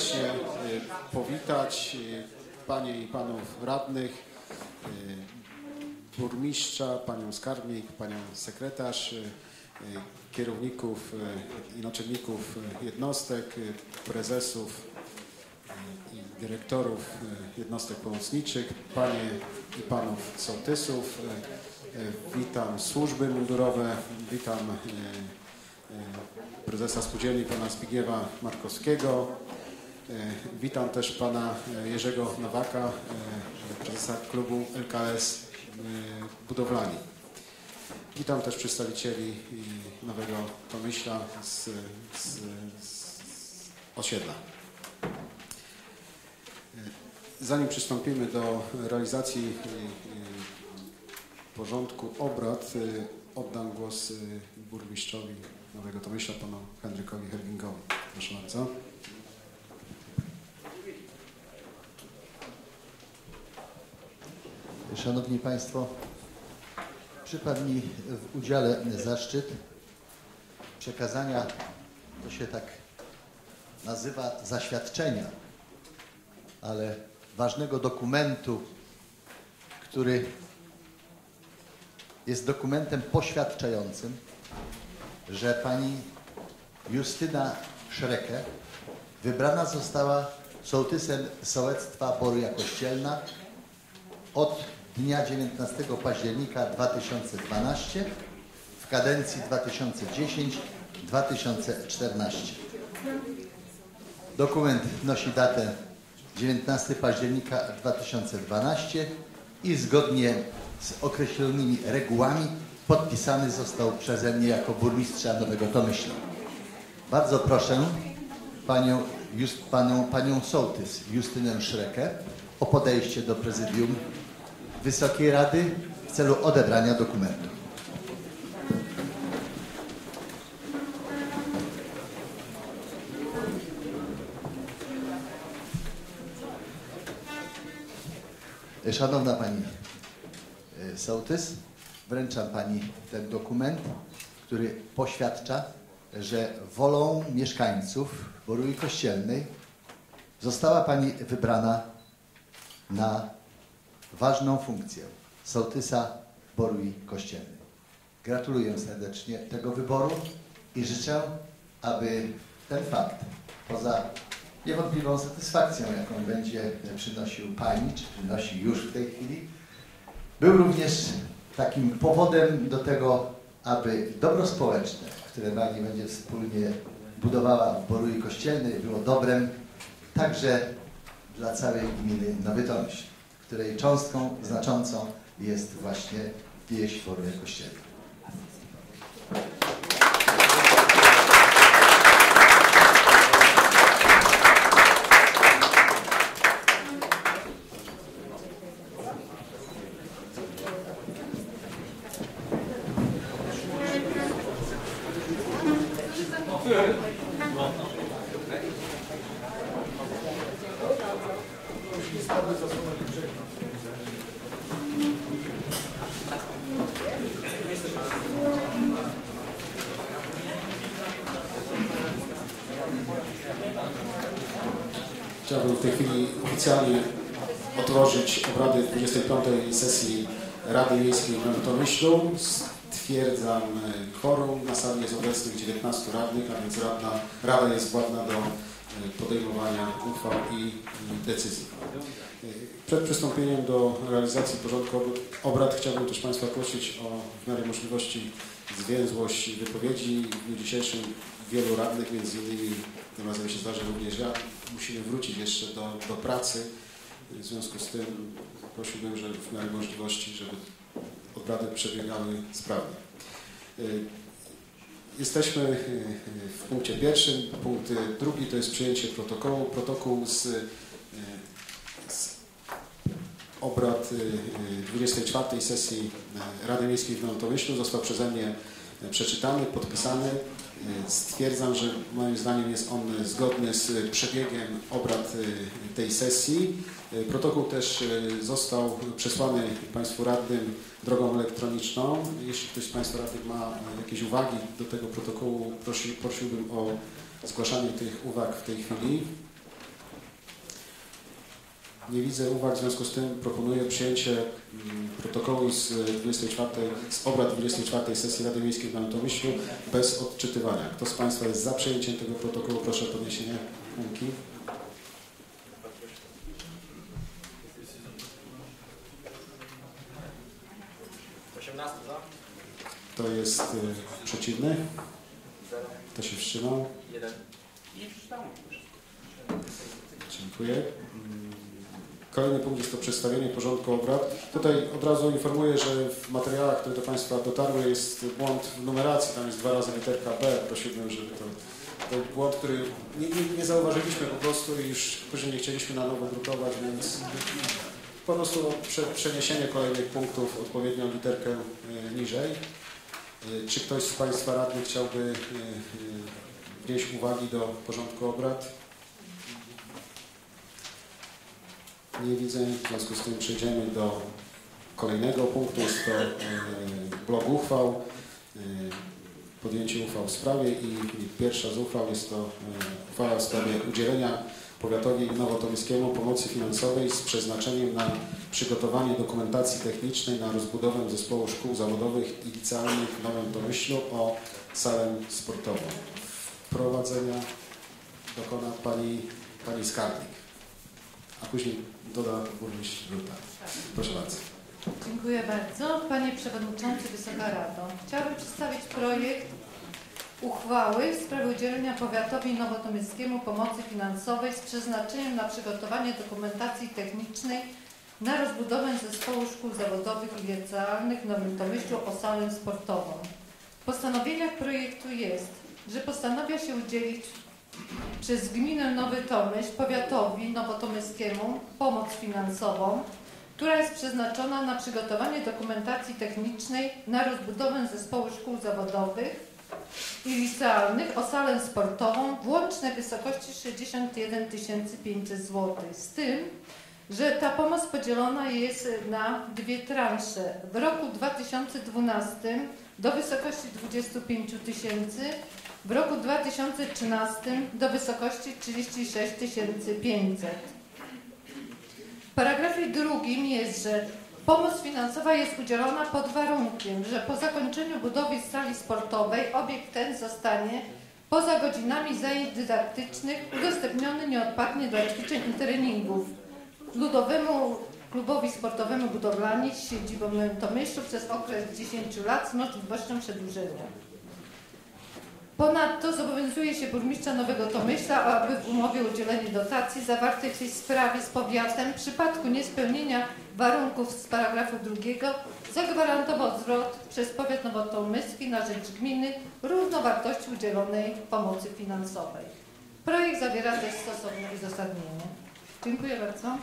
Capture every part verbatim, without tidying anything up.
serdecznie powitać panie i panów radnych, burmistrza, panią skarbnik, panią sekretarz, kierowników i naczelników jednostek, prezesów i dyrektorów jednostek pomocniczych, panie i panów sołtysów. Witam służby mundurowe, witam prezesa spółdzielni pana Zbigniewa Markowskiego. Witam też pana Jerzego Nowaka, prezesa klubu L K S Budowlani. Witam też przedstawicieli Nowego Tomyśla z, z, z osiedla. Zanim przystąpimy do realizacji porządku obrad, oddam głos burmistrzowi Nowego Tomyśla, panu Henrykowi Hergingowi. Proszę bardzo. Szanowni Państwo, przypadł mi w udziale zaszczyt przekazania, to się tak nazywa, zaświadczenia, ale ważnego dokumentu, który jest dokumentem poświadczającym, że pani Justyna Szreke wybrana została sołtysem sołectwa Boruja Kościelna od dnia dziewiętnastego października dwa tysiące dwunastego w kadencji dwa tysiące dziesiątej do dwa tysiące czternastego. Dokument nosi datę dziewiętnastego października dwa tysiące dwunastego i zgodnie z określonymi regułami podpisany został przeze mnie jako burmistrza Nowego Tomyśla. Bardzo proszę panią, Just, panią, panią sołtys Justynę Szrekę o podejście do prezydium Wysokiej Rady w celu odebrania dokumentu. Szanowna pani sołtys, wręczam pani ten dokument, który poświadcza, że wolą mieszkańców Borui Kościelnej została pani wybrana na ważną funkcję sołtysa Borui Kościelnej. Gratuluję serdecznie tego wyboru i życzę, aby ten fakt, poza niewątpliwą satysfakcją, jaką będzie przynosił pani, czy przynosi już w tej chwili, był również takim powodem do tego, aby dobro społeczne, które pani będzie wspólnie budowała w Borui Kościelnej, było dobrem także dla całej gminy Nowy Tomyśl, której cząstką znaczącą jest właśnie wieś Boruja Kościelna. Chciałbym w tej chwili oficjalnie otworzyć obrady dwudziestej piątej sesji Rady Miejskiej w Nowym Tomyślu. Stwierdzam kworum. Na sali jest obecnych dziewiętnastu radnych, a więc radna, Rada jest władna do podejmowania uchwał i decyzji. Przed przystąpieniem do realizacji porządku obrad chciałbym też Państwa prosić o w miarę możliwości zwięzłość wypowiedzi. W dniu dzisiejszym wielu radnych, między innymi tym razem się zdarzy również ja, musimy wrócić jeszcze do, do pracy. W związku z tym prosiłbym, że w miarę możliwości, żeby obrady przebiegały sprawnie. Jesteśmy w punkcie pierwszym. Punkt drugi to jest przyjęcie protokołu. Protokół z, z obrad dwudziestej czwartej sesji Rady Miejskiej w Nowym Tomyślu został przeze mnie przeczytany, podpisany. Stwierdzam, że moim zdaniem jest on zgodny z przebiegiem obrad tej sesji. Protokół też został przesłany Państwu radnym drogą elektroniczną. Jeśli ktoś z Państwa radnych ma jakieś uwagi do tego protokołu, prosi, prosiłbym o zgłaszanie tych uwag w tej chwili. Nie widzę uwag, w związku z tym proponuję przyjęcie protokołu z, dwudziestej czwartej, z obrad dwudziestej czwartej sesji Rady Miejskiej w Nowym-Tomyślu bez odczytywania. Kto z Państwa jest za przyjęciem tego protokołu, proszę o podniesienie ręki. osiemnaście za. Kto jest y, przeciwny? Kto się wstrzymał? jeden. Dziękuję. Kolejny punkt jest to przedstawienie porządku obrad. Tutaj od razu informuję, że w materiałach, które do Państwa dotarły, jest błąd w numeracji, tam jest dwa razy literka B. Prosiłbym, żeby to, to był błąd, który nie, nie, nie zauważyliśmy po prostu i już później nie chcieliśmy na nowo drukować, więc po prostu prze, przeniesienie kolejnych punktów odpowiednią literkę y, niżej. Y, czy ktoś z Państwa radnych chciałby y, y, wnieść uwagi do porządku obrad? Nie widzę, w związku z tym przejdziemy do kolejnego punktu, jest to y, blok uchwał, y, podjęcie uchwał w sprawie i pierwsza z uchwał jest to y, uchwała w sprawie udzielenia powiatowi nowotomyskiemu pomocy finansowej z przeznaczeniem na przygotowanie dokumentacji technicznej na rozbudowę zespołu szkół zawodowych i licealnych w Nowym Tomyślu o salę sportową. Wprowadzenia dokona pani, pani skarbnik, a później doda burmistrz Ruta. Proszę bardzo. Dziękuję bardzo. Panie Przewodniczący, Wysoka Rado. Chciałabym przedstawić projekt uchwały w sprawie udzielenia powiatowi nowotomyskiemu pomocy finansowej z przeznaczeniem na przygotowanie dokumentacji technicznej na rozbudowę zespołu szkół zawodowych i licealnych w Nowym Tomyślu o salę sportową. W postanowieniach projektu jest, że postanawia się udzielić przez gminę Nowy Tomyśl powiatowi nowotomyskiemu pomoc finansową, która jest przeznaczona na przygotowanie dokumentacji technicznej na rozbudowę zespołu szkół zawodowych i licealnych o salę sportową w łącznej wysokości sześćdziesiąt jeden tysięcy pięćset złotych. Z tym, że ta pomoc podzielona jest na dwie transze. W roku dwa tysiące dwunastym do wysokości dwudziestu pięciu tysięcy, w roku dwa tysiące trzynastym do wysokości trzydziestu sześciu tysięcy pięćset. W paragrafie drugim jest, że pomoc finansowa jest udzielona pod warunkiem, że po zakończeniu budowy sali sportowej obiekt ten zostanie poza godzinami zajęć dydaktycznych udostępniony nieodpłatnie dla ćwiczeń i treningów Ludowemu Klubowi Sportowemu Budowlani z siedzibą w Nowym Tomyślu przez okres dziesięciu lat z możliwością przedłużenia. Ponadto zobowiązuje się burmistrza Nowego Tomyśla, aby w umowie o udzielenie dotacji zawartej w tej sprawie z powiatem w przypadku niespełnienia warunków z paragrafu drugiego zagwarantował zwrot przez powiat nowotomyślski na rzecz gminy równowartości udzielonej pomocy finansowej. Projekt zawiera też stosowne uzasadnienie. Dziękuję bardzo.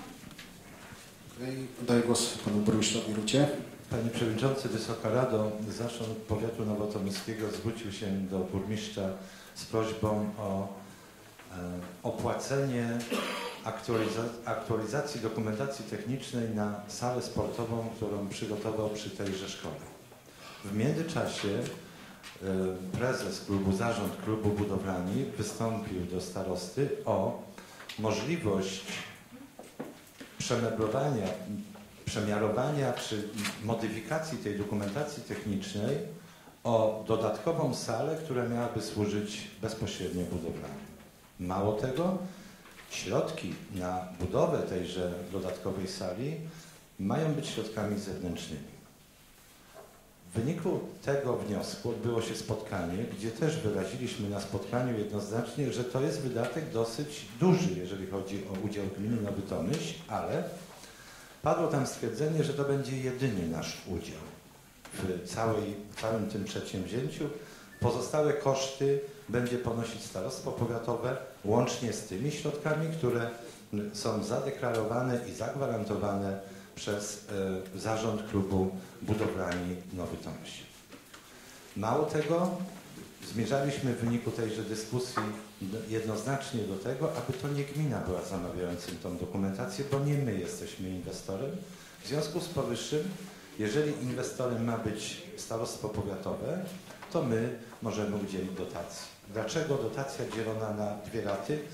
Daję głos panu burmistrzowi Rucie. Panie Przewodniczący, Wysoka Rado, Zarząd Powiatu Nowotomyskiego zwrócił się do burmistrza z prośbą o e, opłacenie aktualiza aktualizacji dokumentacji technicznej na salę sportową, którą przygotował przy tejże szkole. W międzyczasie e, prezes klubu, zarząd klubu budowlani wystąpił do starosty o możliwość przemeblowania, przemiarowania czy modyfikacji tej dokumentacji technicznej o dodatkową salę, która miałaby służyć bezpośrednio budowlanie. Mało tego, środki na budowę tejże dodatkowej sali mają być środkami zewnętrznymi. W wyniku tego wniosku odbyło się spotkanie, gdzie też wyraziliśmy na spotkaniu jednoznacznie, że to jest wydatek dosyć duży, jeżeli chodzi o udział gminy Nowy Tomyśl, ale padło tam stwierdzenie, że to będzie jedynie nasz udział w całej, całym tym przedsięwzięciu. Pozostałe koszty będzie ponosić starostwo powiatowe łącznie z tymi środkami, które są zadeklarowane i zagwarantowane przez e, zarząd klubu budowlani Nowy Tomyśl. Mało tego, zmierzaliśmy w wyniku tejże dyskusji jednoznacznie do tego, aby to nie gmina była zamawiającym tą dokumentację, bo nie my jesteśmy inwestorem. W związku z powyższym, jeżeli inwestorem ma być starostwo powiatowe, to my możemy udzielić dotacji. Dlaczego dotacja dzielona na dwie raty?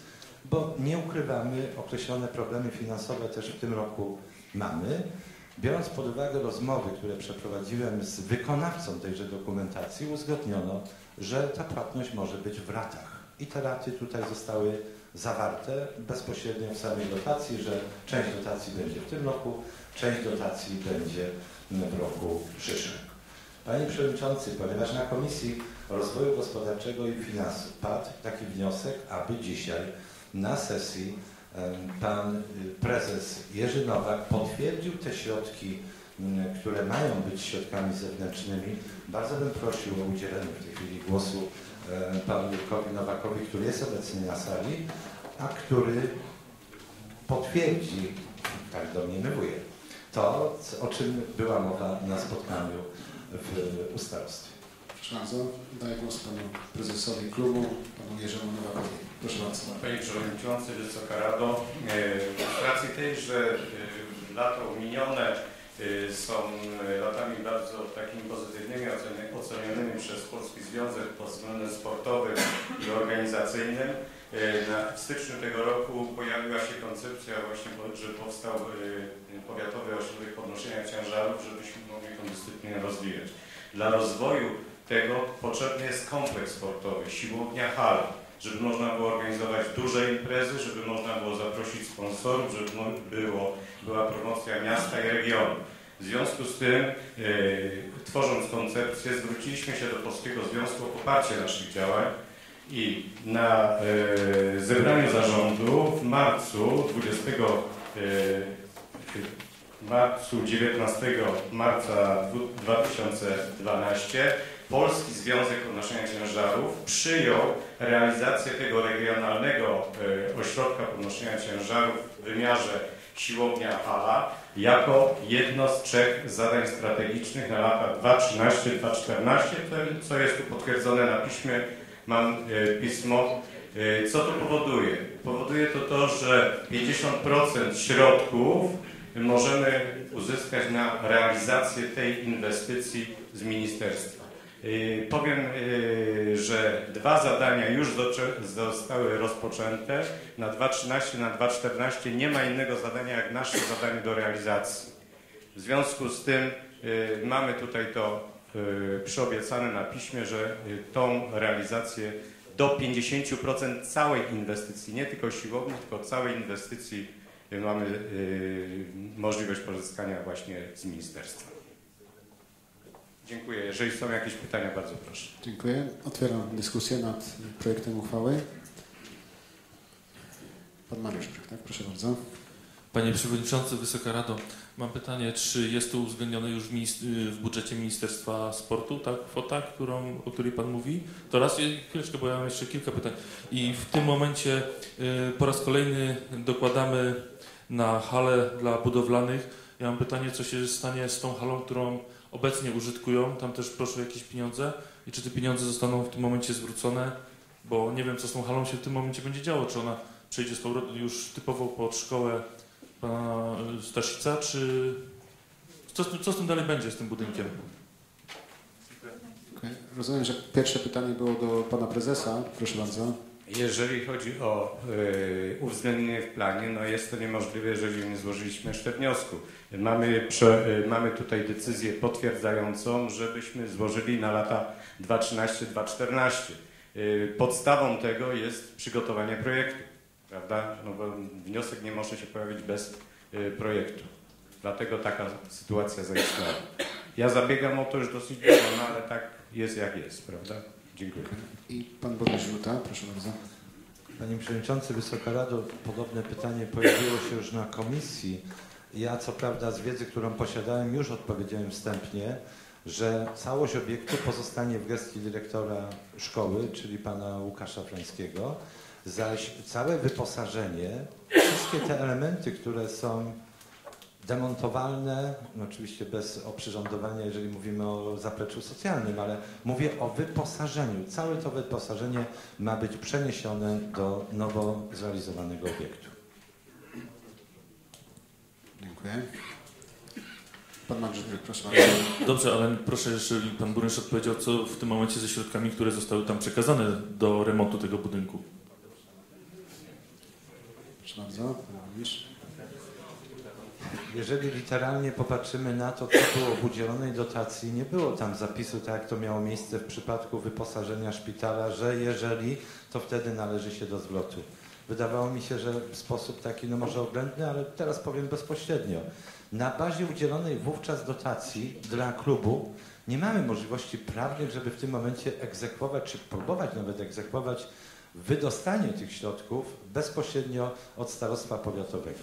bo nie ukrywamy, określone problemy finansowe też w tym roku mamy. Biorąc pod uwagę rozmowy, które przeprowadziłem z wykonawcą tejże dokumentacji, uzgodniono, że ta płatność może być w ratach. I te raty tutaj zostały zawarte bezpośrednio w samej dotacji, że część dotacji będzie w tym roku, część dotacji będzie w roku przyszłym. Panie Przewodniczący, ponieważ na Komisji Rozwoju Gospodarczego i Finansów padł taki wniosek, aby dzisiaj na sesji pan prezes Jerzy Nowak potwierdził te środki, które mają być środkami zewnętrznymi. Bardzo bym prosił o udzielenie w tej chwili głosu panu Jurkowi Nowakowi, który jest obecny na sali, a który potwierdzi, tak domniemywuję, to, o czym była mowa na spotkaniu w ustarostwie. Proszę bardzo, daję głos panu prezesowi klubu, panu Jerzemu Nowakowi. Proszę bardzo. Panie Przewodniczący, Wysoka Rado, z racji tej, że lata minione są latami bardzo takimi pozytywnymi ocenionymi przez Polski Związek pod względem sportowym i organizacyjnym, w styczniu tego roku pojawiła się koncepcja właśnie, że powstał Powiatowy Ośrodek Podnoszenia Ciężarów, żebyśmy mogli tę dyscyplinę rozwijać. Dla rozwoju tego potrzebny jest kompleks sportowy, siłownia, hal, żeby można było organizować duże imprezy, żeby można było zaprosić sponsorów, żeby było, była promocja miasta i regionu. W związku z tym, yy, tworząc koncepcję, zwróciliśmy się do Polskiego Związku o poparcie naszych działań i na yy, zebraniu zarządu w marcu dwudziestego marcu dziewiętnastego marca dwa tysiące dwunastego Polski Związek Podnoszenia Ciężarów przyjął realizację tego regionalnego y, ośrodka podnoszenia ciężarów w wymiarze siłownia hala jako jedno z trzech zadań strategicznych na lata dwa tysiące trzynaście do dwa tysiące czternastego, co jest tu potwierdzone na piśmie. Mam y, pismo. Y, co to powoduje? Powoduje to to, że pięćdziesiąt procent środków możemy uzyskać na realizację tej inwestycji z ministerstwa. Yy, powiem, yy, że dwa zadania już zostały rozpoczęte. Na dwa tysiące trzynaście, na dwa tysiące czternaście nie ma innego zadania jak nasze zadanie do realizacji. W związku z tym yy, mamy tutaj to yy, przyobiecane na piśmie, że yy, tą realizację do pięćdziesięciu procent całej inwestycji, nie tylko siłowni, tylko całej inwestycji yy, mamy yy, możliwość pozyskania właśnie z ministerstwa. Dziękuję. Jeżeli są jakieś pytania, bardzo proszę. Dziękuję. Otwieram dyskusję nad projektem uchwały. Pan Mariusz, tak? Proszę bardzo. Panie Przewodniczący, Wysoka Rado, mam pytanie, czy jest to uwzględnione już w, w budżecie Ministerstwa Sportu, ta kwota, którą, o której Pan mówi? To raz, chwileczkę, bo ja mam jeszcze kilka pytań. I w tym momencie y, po raz kolejny dokładamy na halę dla budowlanych. Ja mam pytanie, co się stanie z tą halą, którą obecnie użytkują, tam też proszę o jakieś pieniądze i czy te pieniądze zostaną w tym momencie zwrócone, bo nie wiem, co z tą halą się w tym momencie będzie działo, czy ona przejdzie z powrotem już typowo pod szkołę pana Staszica, czy co, co z tym dalej będzie, z tym budynkiem? Okay. Rozumiem, że pierwsze pytanie było do pana prezesa, proszę bardzo. Jeżeli chodzi o y, uwzględnienie w planie, no jest to niemożliwe, jeżeli nie złożyliśmy jeszcze wniosku. Mamy, prze, y, mamy tutaj decyzję potwierdzającą, żebyśmy złożyli na lata dwa tysiące trzynaście do dwa tysiące czternaście. Y, podstawą tego jest przygotowanie projektu, prawda? No bo wniosek nie może się pojawić bez y, projektu. Dlatego taka sytuacja zaistniała. Ja zabiegam o to już dosyć długo, no ale tak jest jak jest, prawda? Dziękuję. I pan Borys Żółta, proszę bardzo. Panie Przewodniczący, Wysoka Rado, podobne pytanie pojawiło się już na komisji. Ja co prawda z wiedzy, którą posiadałem, już odpowiedziałem wstępnie, że całość obiektu pozostanie w gestii dyrektora szkoły, czyli pana Łukasza Frańskiego, zaś całe wyposażenie, wszystkie te elementy, które są demontowalne, no oczywiście bez oprzyrządowania, jeżeli mówimy o zapleczu socjalnym, ale mówię o wyposażeniu. Całe to wyposażenie ma być przeniesione do nowo zrealizowanego obiektu. Dziękuję. Pan Mariusz, proszę bardzo. Dobrze, ale proszę jeszcze, pan burmistrz odpowiedział, co w tym momencie ze środkami, które zostały tam przekazane do remontu tego budynku. Proszę bardzo, pan burmistrz. Jeżeli literalnie popatrzymy na to, co było w udzielonej dotacji, nie było tam zapisu, tak jak to miało miejsce w przypadku wyposażenia szpitala, że jeżeli, to wtedy należy się do zwrotu. Wydawało mi się, że w sposób taki, no może oględny, ale teraz powiem bezpośrednio. Na bazie udzielonej wówczas dotacji dla klubu nie mamy możliwości prawnych, żeby w tym momencie egzekwować, czy próbować nawet egzekwować wydostanie tych środków bezpośrednio od starostwa powiatowego.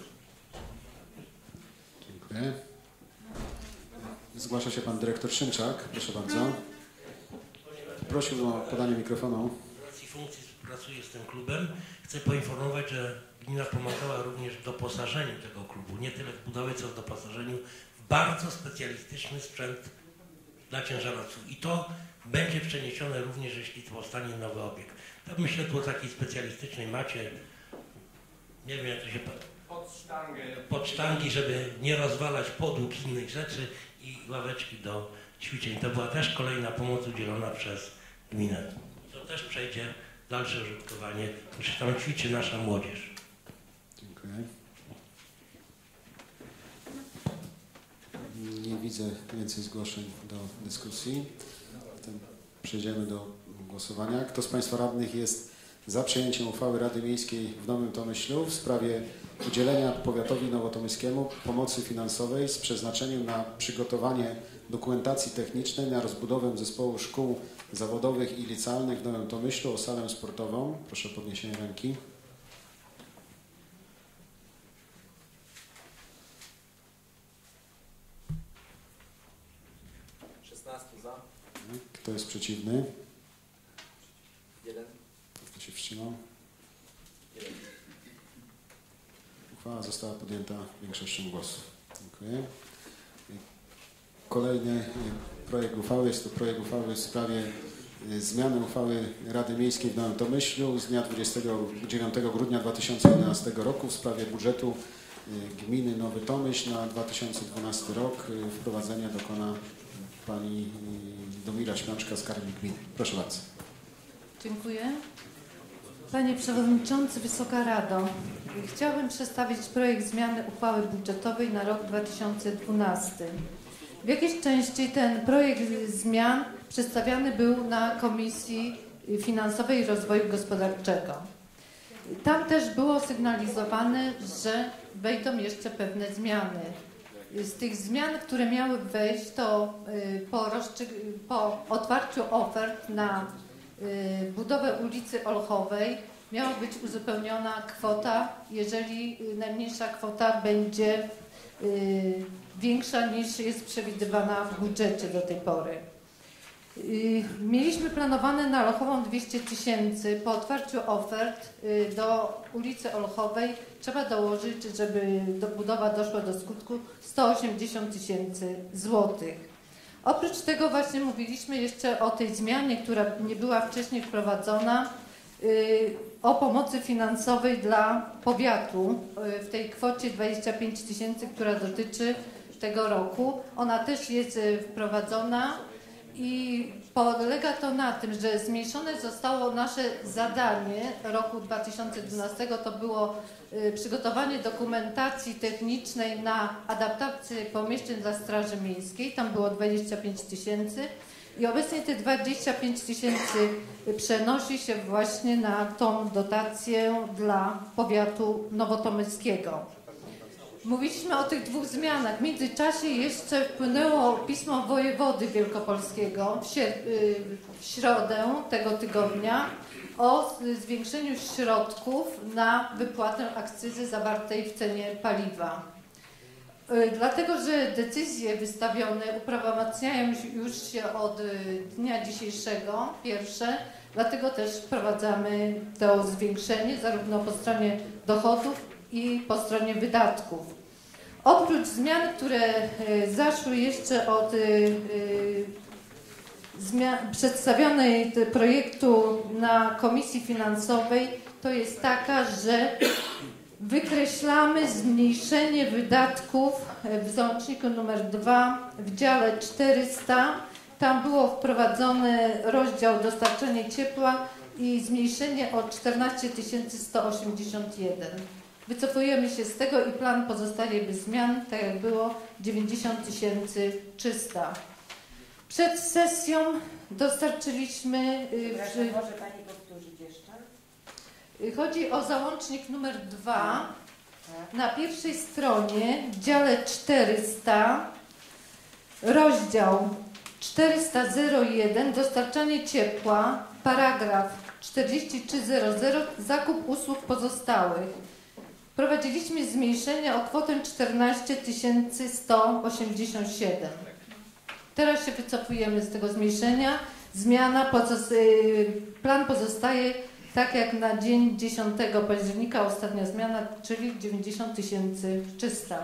Dziękuję. Zgłasza się pan dyrektor Szymczak. Proszę bardzo. Prosiłbym o podanie mikrofonu. Z racji funkcji współpracuję z tym klubem. Chcę poinformować, że gmina pomagała również w doposażeniu tego klubu. Nie tyle w budowie, co w doposażeniu w bardzo specjalistyczny sprzęt dla ciężarowców. I to będzie przeniesione również, jeśli powstanie nowy obiekt. To myślę tu o takiej specjalistycznej macie, nie wiem jak to się... Pod sztangę. Pod sztangi, żeby nie rozwalać podłóg innych rzeczy i ławeczki do ćwiczeń. To była też kolejna pomoc udzielona przez gminę. To też przejdzie w dalsze użytkowanie, gdyż tam ćwiczy nasza młodzież. Dziękuję. Nie widzę więcej zgłoszeń do dyskusji. Zatem przejdziemy do głosowania. Kto z Państwa radnych jest za przyjęciem uchwały Rady Miejskiej w Nowym Tomyślu w sprawie udzielenia powiatowi nowotomyskiemu pomocy finansowej z przeznaczeniem na przygotowanie dokumentacji technicznej na rozbudowę zespołu szkół zawodowych i licealnych w Nowym Tomyślu o salę sportową? Proszę o podniesienie ręki. szesnaście za. Kto jest przeciwny? jeden. Kto się wstrzymał? jeden. Uchwała została podjęta większością głosów. Dziękuję. Kolejny projekt uchwały jest to projekt uchwały w sprawie zmiany uchwały Rady Miejskiej w Nowym Tomyślu z dnia dwudziestego dziewiątego grudnia dwa tysiące jedenastego roku w sprawie budżetu gminy Nowy Tomyśl na dwa tysiące dwunasty rok. Wprowadzenia dokona pani Domira Śmiączka, skarbnik gminy. Proszę bardzo. Dziękuję. Panie Przewodniczący, Wysoka Rado, chciałabym przedstawić projekt zmiany uchwały budżetowej na rok dwa tysiące dwunasty. W jakiejś części ten projekt zmian przedstawiany był na Komisji Finansowej i Rozwoju Gospodarczego. Tam też było sygnalizowane, że wejdą jeszcze pewne zmiany. Z tych zmian, które miały wejść, to po, po otwarciu ofert na budowę ulicy Olchowej miała być uzupełniona kwota, jeżeli najmniejsza kwota będzie większa niż jest przewidywana w budżecie do tej pory. Mieliśmy planowane na Olchową dwieście tysięcy. Po otwarciu ofert do ulicy Olchowej trzeba dołożyć, żeby do budowa doszła do skutku, sto osiemdziesiąt tysięcy złotych. Oprócz tego właśnie mówiliśmy jeszcze o tej zmianie, która nie była wcześniej wprowadzona, o pomocy finansowej dla powiatu w tej kwocie dwadzieścia pięć tysięcy, która dotyczy tego roku. Ona też jest wprowadzona i polega to na tym, że zmniejszone zostało nasze zadanie roku dwa tysiące dwunastego, to było przygotowanie dokumentacji technicznej na adaptację pomieszczeń dla Straży Miejskiej. Tam było dwadzieścia pięć tysięcy i obecnie te dwadzieścia pięć tysięcy przenosi się właśnie na tą dotację dla powiatu nowotomyskiego. Mówiliśmy o tych dwóch zmianach. W międzyczasie jeszcze wpłynęło pismo wojewody wielkopolskiego w, w środę tego tygodnia o zwiększeniu środków na wypłatę akcyzy zawartej w cenie paliwa. Dlatego, że decyzje wystawione uprawomacniają już się od dnia dzisiejszego, pierwsze, dlatego też wprowadzamy to zwiększenie zarówno po stronie dochodów i po stronie wydatków. Oprócz zmian, które zaszły jeszcze od zmian, przedstawionej projektu na Komisji Finansowej, to jest taka, że wykreślamy zmniejszenie wydatków w załączniku numer dwa w dziale czterysta. Tam było wprowadzony rozdział dostarczenie ciepła i zmniejszenie o czternaście tysięcy sto osiemdziesiąt jeden. Wycofujemy się z tego i plan pozostaje bez zmian, tak jak było, dziewięćdziesiąt tysięcy trzysta. Przed sesją dostarczyliśmy... Proszę, przy... może Pani powtórzyć jeszcze? Chodzi o załącznik numer dwa. Na pierwszej stronie, w dziale czterysta, rozdział czterysta zero jeden, dostarczanie ciepła, paragraf czterdzieści trzy zero zero, zakup usług pozostałych. Wprowadziliśmy zmniejszenie o kwotę czternaście tysięcy sto osiemdziesiąt siedem. Teraz się wycofujemy z tego zmniejszenia. Zmiana, pozos- plan pozostaje tak jak na dzień dziesiątego października, ostatnia zmiana, czyli dziewięćdziesiąt tysięcy trzysta.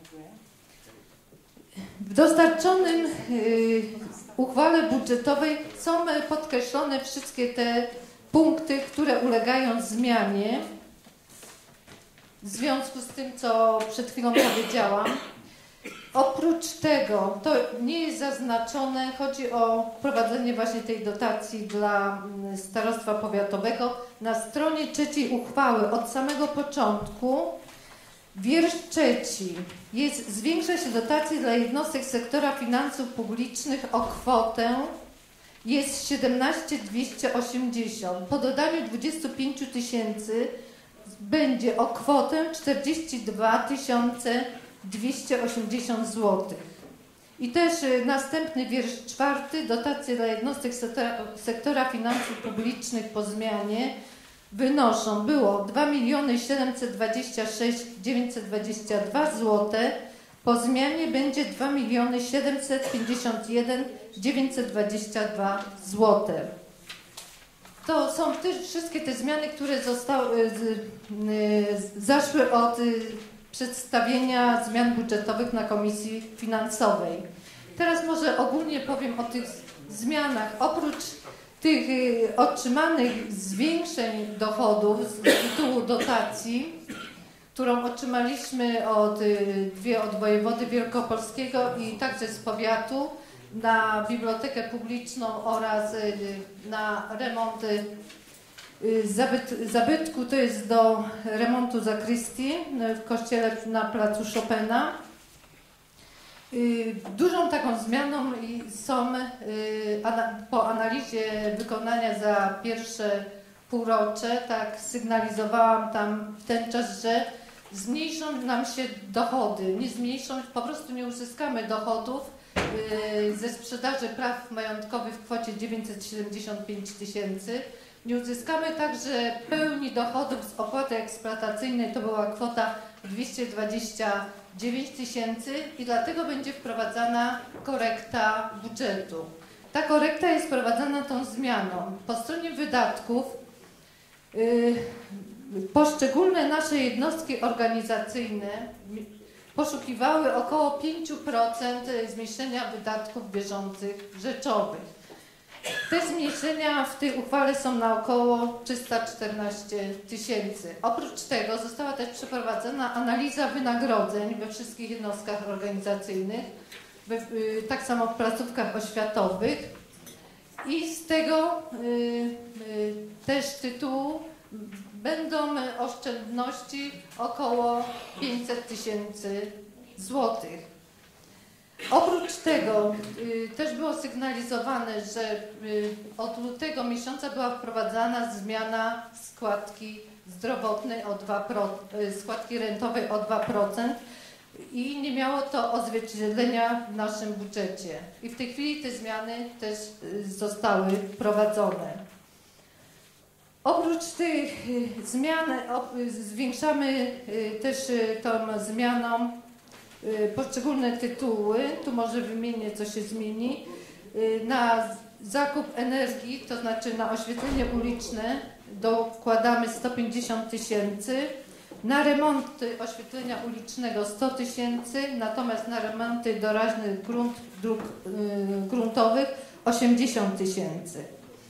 W dostarczonym y, uchwale budżetowej są podkreślone wszystkie te punkty, które ulegają zmianie. W związku z tym, co przed chwilą powiedziałam. Oprócz tego, to nie jest zaznaczone, chodzi o wprowadzenie właśnie tej dotacji dla starostwa powiatowego. Na stronie trzeciej uchwały od samego początku, wiersz trzeci, jest, zwiększa się dotacje dla jednostek sektora finansów publicznych o kwotę, jest siedemnaście tysięcy dwieście osiemdziesiąt. Po dodaniu dwudziestu pięciu tysięcy będzie o kwotę czterdzieści dwa tysiące dwieście osiemdziesiąt złotych. I też y, następny wiersz czwarty, dotacje dla jednostek sektora, sektora finansów publicznych po zmianie wynoszą, było dwa miliony siedemset dwadzieścia sześć tysięcy dziewięćset dwadzieścia dwa złote, po zmianie będzie dwa miliony siedemset pięćdziesiąt jeden tysięcy dziewięćset dwadzieścia dwa złote. To są też wszystkie te zmiany, które zostały, z, y, zaszły od y, przedstawienia zmian budżetowych na Komisji Finansowej. Teraz może ogólnie powiem o tych zmianach. Oprócz tych y, otrzymanych zwiększeń dochodów z tytułu dotacji, którą otrzymaliśmy od, y, dwie od wojewody wielkopolskiego i także z powiatu na bibliotekę publiczną oraz y, na remont y, Zabyt, zabytku, to jest do remontu zakrystii w kościele na placu Chopina. Dużą taką zmianą są po analizie wykonania za pierwsze półrocze, tak sygnalizowałam tam w ten czas, że zmniejszą nam się dochody, nie zmniejszą, po prostu nie uzyskamy dochodów ze sprzedaży praw majątkowych w kwocie dziewięćset siedemdziesiąt pięć tysięcy. Nie uzyskamy także pełni dochodów z opłaty eksploatacyjnej, to była kwota dwieście dwadzieścia dziewięć tysięcy i dlatego będzie wprowadzana korekta budżetu. Ta korekta jest wprowadzana tą zmianą. Po stronie wydatków yy, poszczególne nasze jednostki organizacyjne poszukiwały około pięć procent zmniejszenia wydatków bieżących rzeczowych. Te zmniejszenia w tej uchwale są na około trzysta czternaście tysięcy. Oprócz tego została też przeprowadzona analiza wynagrodzeń we wszystkich jednostkach organizacyjnych, we, tak samo w placówkach oświatowych i z tego y, y, też tytułu będą oszczędności około pięćset tysięcy złotych. Oprócz tego y, też było sygnalizowane, że y, od lutego miesiąca była wprowadzana zmiana składki zdrowotnej o dwa procent, y, składki rentowej o dwa procent i nie miało to odzwierciedlenia w naszym budżecie. I w tej chwili te zmiany też y, zostały wprowadzone. Oprócz tych y, zmian o, y, zwiększamy y, też y, tą zmianą poszczególne tytuły, tu może wymienię, co się zmieni, na zakup energii, to znaczy na oświetlenie uliczne dokładamy sto pięćdziesiąt tysięcy, na remonty oświetlenia ulicznego sto tysięcy, natomiast na remonty doraźnych grunt, dróg yy, gruntowych osiemdziesiąt tysięcy.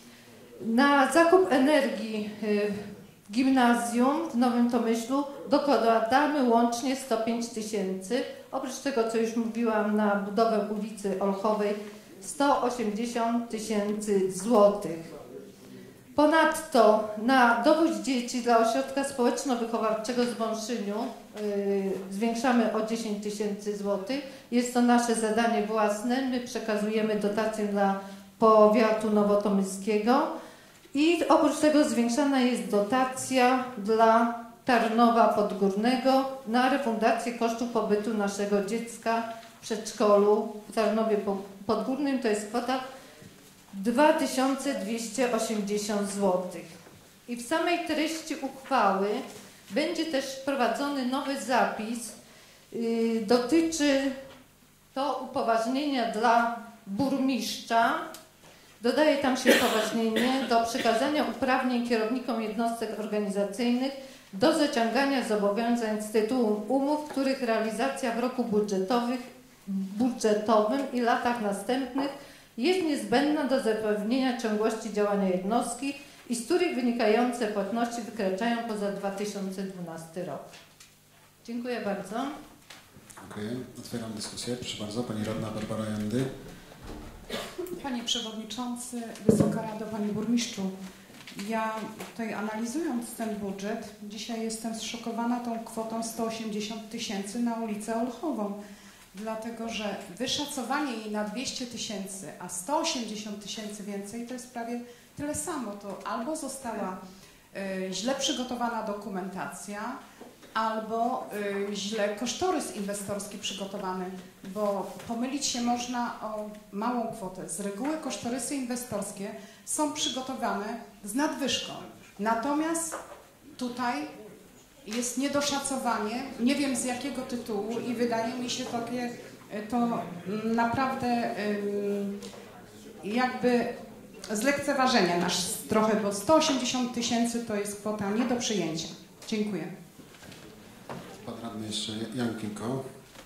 Na zakup energii yy, w gimnazjum w Nowym Tomyślu dokładamy łącznie sto pięć tysięcy. Oprócz tego, co już mówiłam, na budowę ulicy Olchowej sto osiemdziesiąt tysięcy złotych. Ponadto na dowóz dzieci dla ośrodka społeczno-wychowawczego w Zbąszyniu yy, zwiększamy o dziesięć tysięcy złotych. Jest to nasze zadanie własne. My przekazujemy dotację dla powiatu nowotomyskiego i oprócz tego zwiększana jest dotacja dla Tarnowa Podgórnego na refundację kosztów pobytu naszego dziecka w przedszkolu w Tarnowie Podgórnym. To jest kwota dwa tysiące dwieście osiemdziesiąt złotych. I w samej treści uchwały będzie też wprowadzony nowy zapis. Yy, dotyczy to upoważnienia dla burmistrza. Dodaje tam się upoważnienie do przekazania uprawnień kierownikom jednostek organizacyjnych do zaciągania zobowiązań z tytułu umów, których realizacja w roku budżetowych, budżetowym i latach następnych jest niezbędna do zapewnienia ciągłości działania jednostki i z których wynikające płatności wykraczają poza dwa tysiące dwunasty rok. Dziękuję bardzo. Dziękuję. Otwieram dyskusję. Proszę bardzo, Pani Radna Barbara Jandy. Panie Przewodniczący, Wysoka Rado, Panie Burmistrzu, ja tutaj analizując ten budżet, dzisiaj jestem zszokowana tą kwotą sto osiemdziesiąt tysięcy na ulicę Olchową, dlatego że wyszacowanie jej na dwieście tysięcy, a sto osiemdziesiąt tysięcy więcej to jest prawie tyle samo. To albo została y, źle przygotowana dokumentacja, albo y, źle kosztorys inwestorski przygotowany, bo pomylić się można o małą kwotę. Z reguły kosztorysy inwestorskie są przygotowane z nadwyżką. Natomiast tutaj jest niedoszacowanie, nie wiem z jakiego tytułu i wydaje mi się takie to naprawdę y, jakby zlekceważenie nasz trochę, bo sto osiemdziesiąt tysięcy to jest kwota nie do przyjęcia. Dziękuję. Pan radny jeszcze Jan Kinko.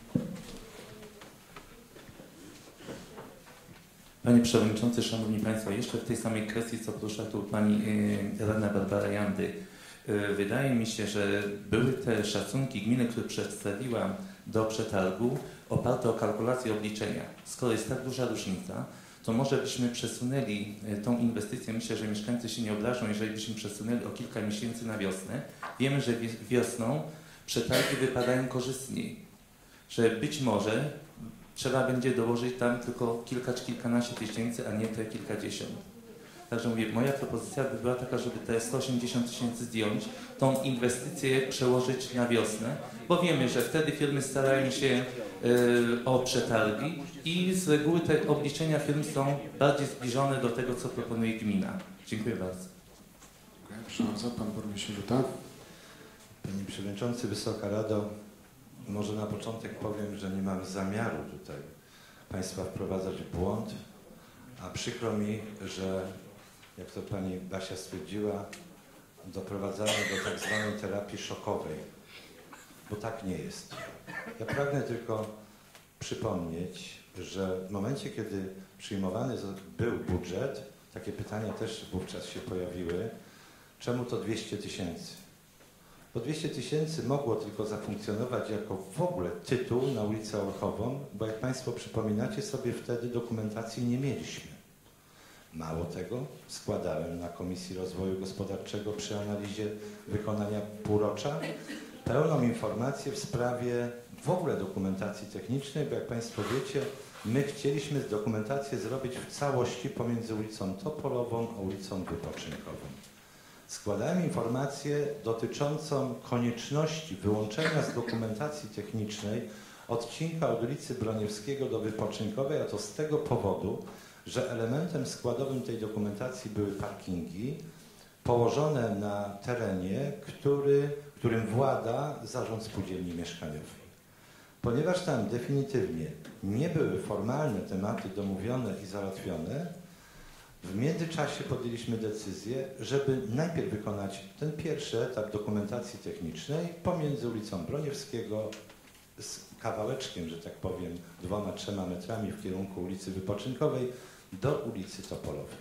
Panie Przewodniczący, Szanowni Państwo, jeszcze w tej samej kwestii, co porusza tu Pani Radna Barbara Jandy. Wydaje mi się, że były te szacunki gminy, które przedstawiła do przetargu, oparte o kalkulację obliczenia. Skoro jest tak duża różnica, to może byśmy przesunęli tą inwestycję. Myślę, że mieszkańcy się nie obrażą, jeżeli byśmy przesunęli o kilka miesięcy na wiosnę. Wiemy, że wiosną przetargi wypadają korzystniej, że być może trzeba będzie dołożyć tam tylko kilka czy kilkanaście tysięcy, a nie te kilkadziesiąt. Także mówię, moja propozycja by była taka, żeby te sto osiemdziesiąt tysięcy zdjąć, tą inwestycję przełożyć na wiosnę, bo wiemy, że wtedy firmy starają się y, o przetargi i z reguły te obliczenia firm są bardziej zbliżone do tego, co proponuje gmina. Dziękuję bardzo. Dziękuję. Proszę bardzo, Pan Burmistrz Rzuta. Panie Przewodniczący, Wysoka Rado, może na początek powiem, że nie mam zamiaru tutaj Państwa wprowadzać w błąd, a przykro mi, że jak to Pani Basia stwierdziła, doprowadzamy do tak zwanej terapii szokowej, bo tak nie jest. Ja pragnę tylko przypomnieć, że w momencie, kiedy przyjmowany był budżet, takie pytania też wówczas się pojawiły, czemu to dwieście tysięcy? Bo dwieście tysięcy mogło tylko zafunkcjonować jako w ogóle tytuł na ulicę Olchową, bo jak Państwo przypominacie sobie, wtedy dokumentacji nie mieliśmy. Mało tego, składałem na Komisji Rozwoju Gospodarczego przy analizie wykonania półrocza pełną informację w sprawie w ogóle dokumentacji technicznej, bo jak Państwo wiecie, my chcieliśmy dokumentację zrobić w całości pomiędzy ulicą Topolową a ulicą Wypoczynkową. Składałem informację dotyczącą konieczności wyłączenia z dokumentacji technicznej odcinka od ulicy Broniewskiego do Wypoczynkowej, a to z tego powodu, że elementem składowym tej dokumentacji były parkingi położone na terenie, który, którym włada Zarząd Spółdzielni Mieszkaniowej. Ponieważ tam definitywnie nie były formalne tematy domówione i załatwione, w międzyczasie podjęliśmy decyzję, żeby najpierw wykonać ten pierwszy etap dokumentacji technicznej pomiędzy ulicą Broniewskiego z kawałeczkiem, że tak powiem, dwoma, trzema metrami w kierunku ulicy Wypoczynkowej do ulicy Topolowej.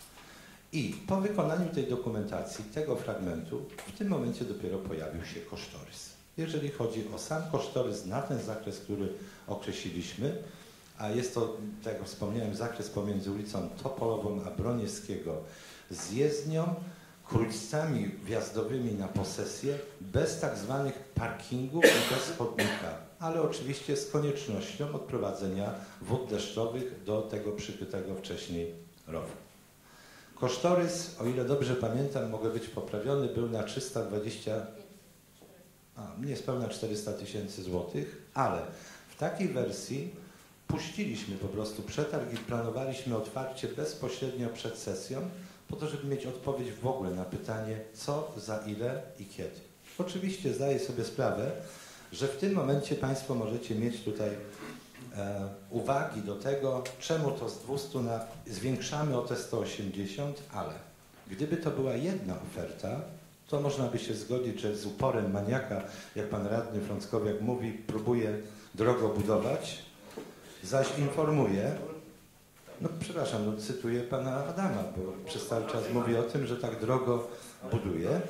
I po wykonaniu tej dokumentacji, tego fragmentu, w tym momencie dopiero pojawił się kosztorys. Jeżeli chodzi o sam kosztorys na ten zakres, który określiliśmy, a jest to, tak jak wspomniałem, zakres pomiędzy ulicą Topolową a Broniewskiego z jezdnią, krójcami wjazdowymi na posesję, bez tak zwanych parkingów i bez chodnika, ale oczywiście z koniecznością odprowadzenia wód deszczowych do tego przybytego wcześniej rowu. Kosztorys, o ile dobrze pamiętam, mogę być poprawiony, był na trzysta dwadzieścia, a niespełna czterysta tysięcy złotych, ale w takiej wersji puściliśmy po prostu przetarg i planowaliśmy otwarcie bezpośrednio przed sesją, po to, żeby mieć odpowiedź w ogóle na pytanie, co, za ile i kiedy. Oczywiście zdaję sobie sprawę, że w tym momencie Państwo możecie mieć tutaj e, uwagi do tego, czemu to z dwustu na, zwiększamy o te sto osiemdziesiąt, ale gdyby to była jedna oferta, to można by się zgodzić, że z uporem maniaka, jak Pan Radny Frąckowiak mówi, próbuje drogo budować, zaś informuje, no przepraszam, no, cytuję Pana Adama, bo przez cały czas mówi o tym, że tak drogo buduje.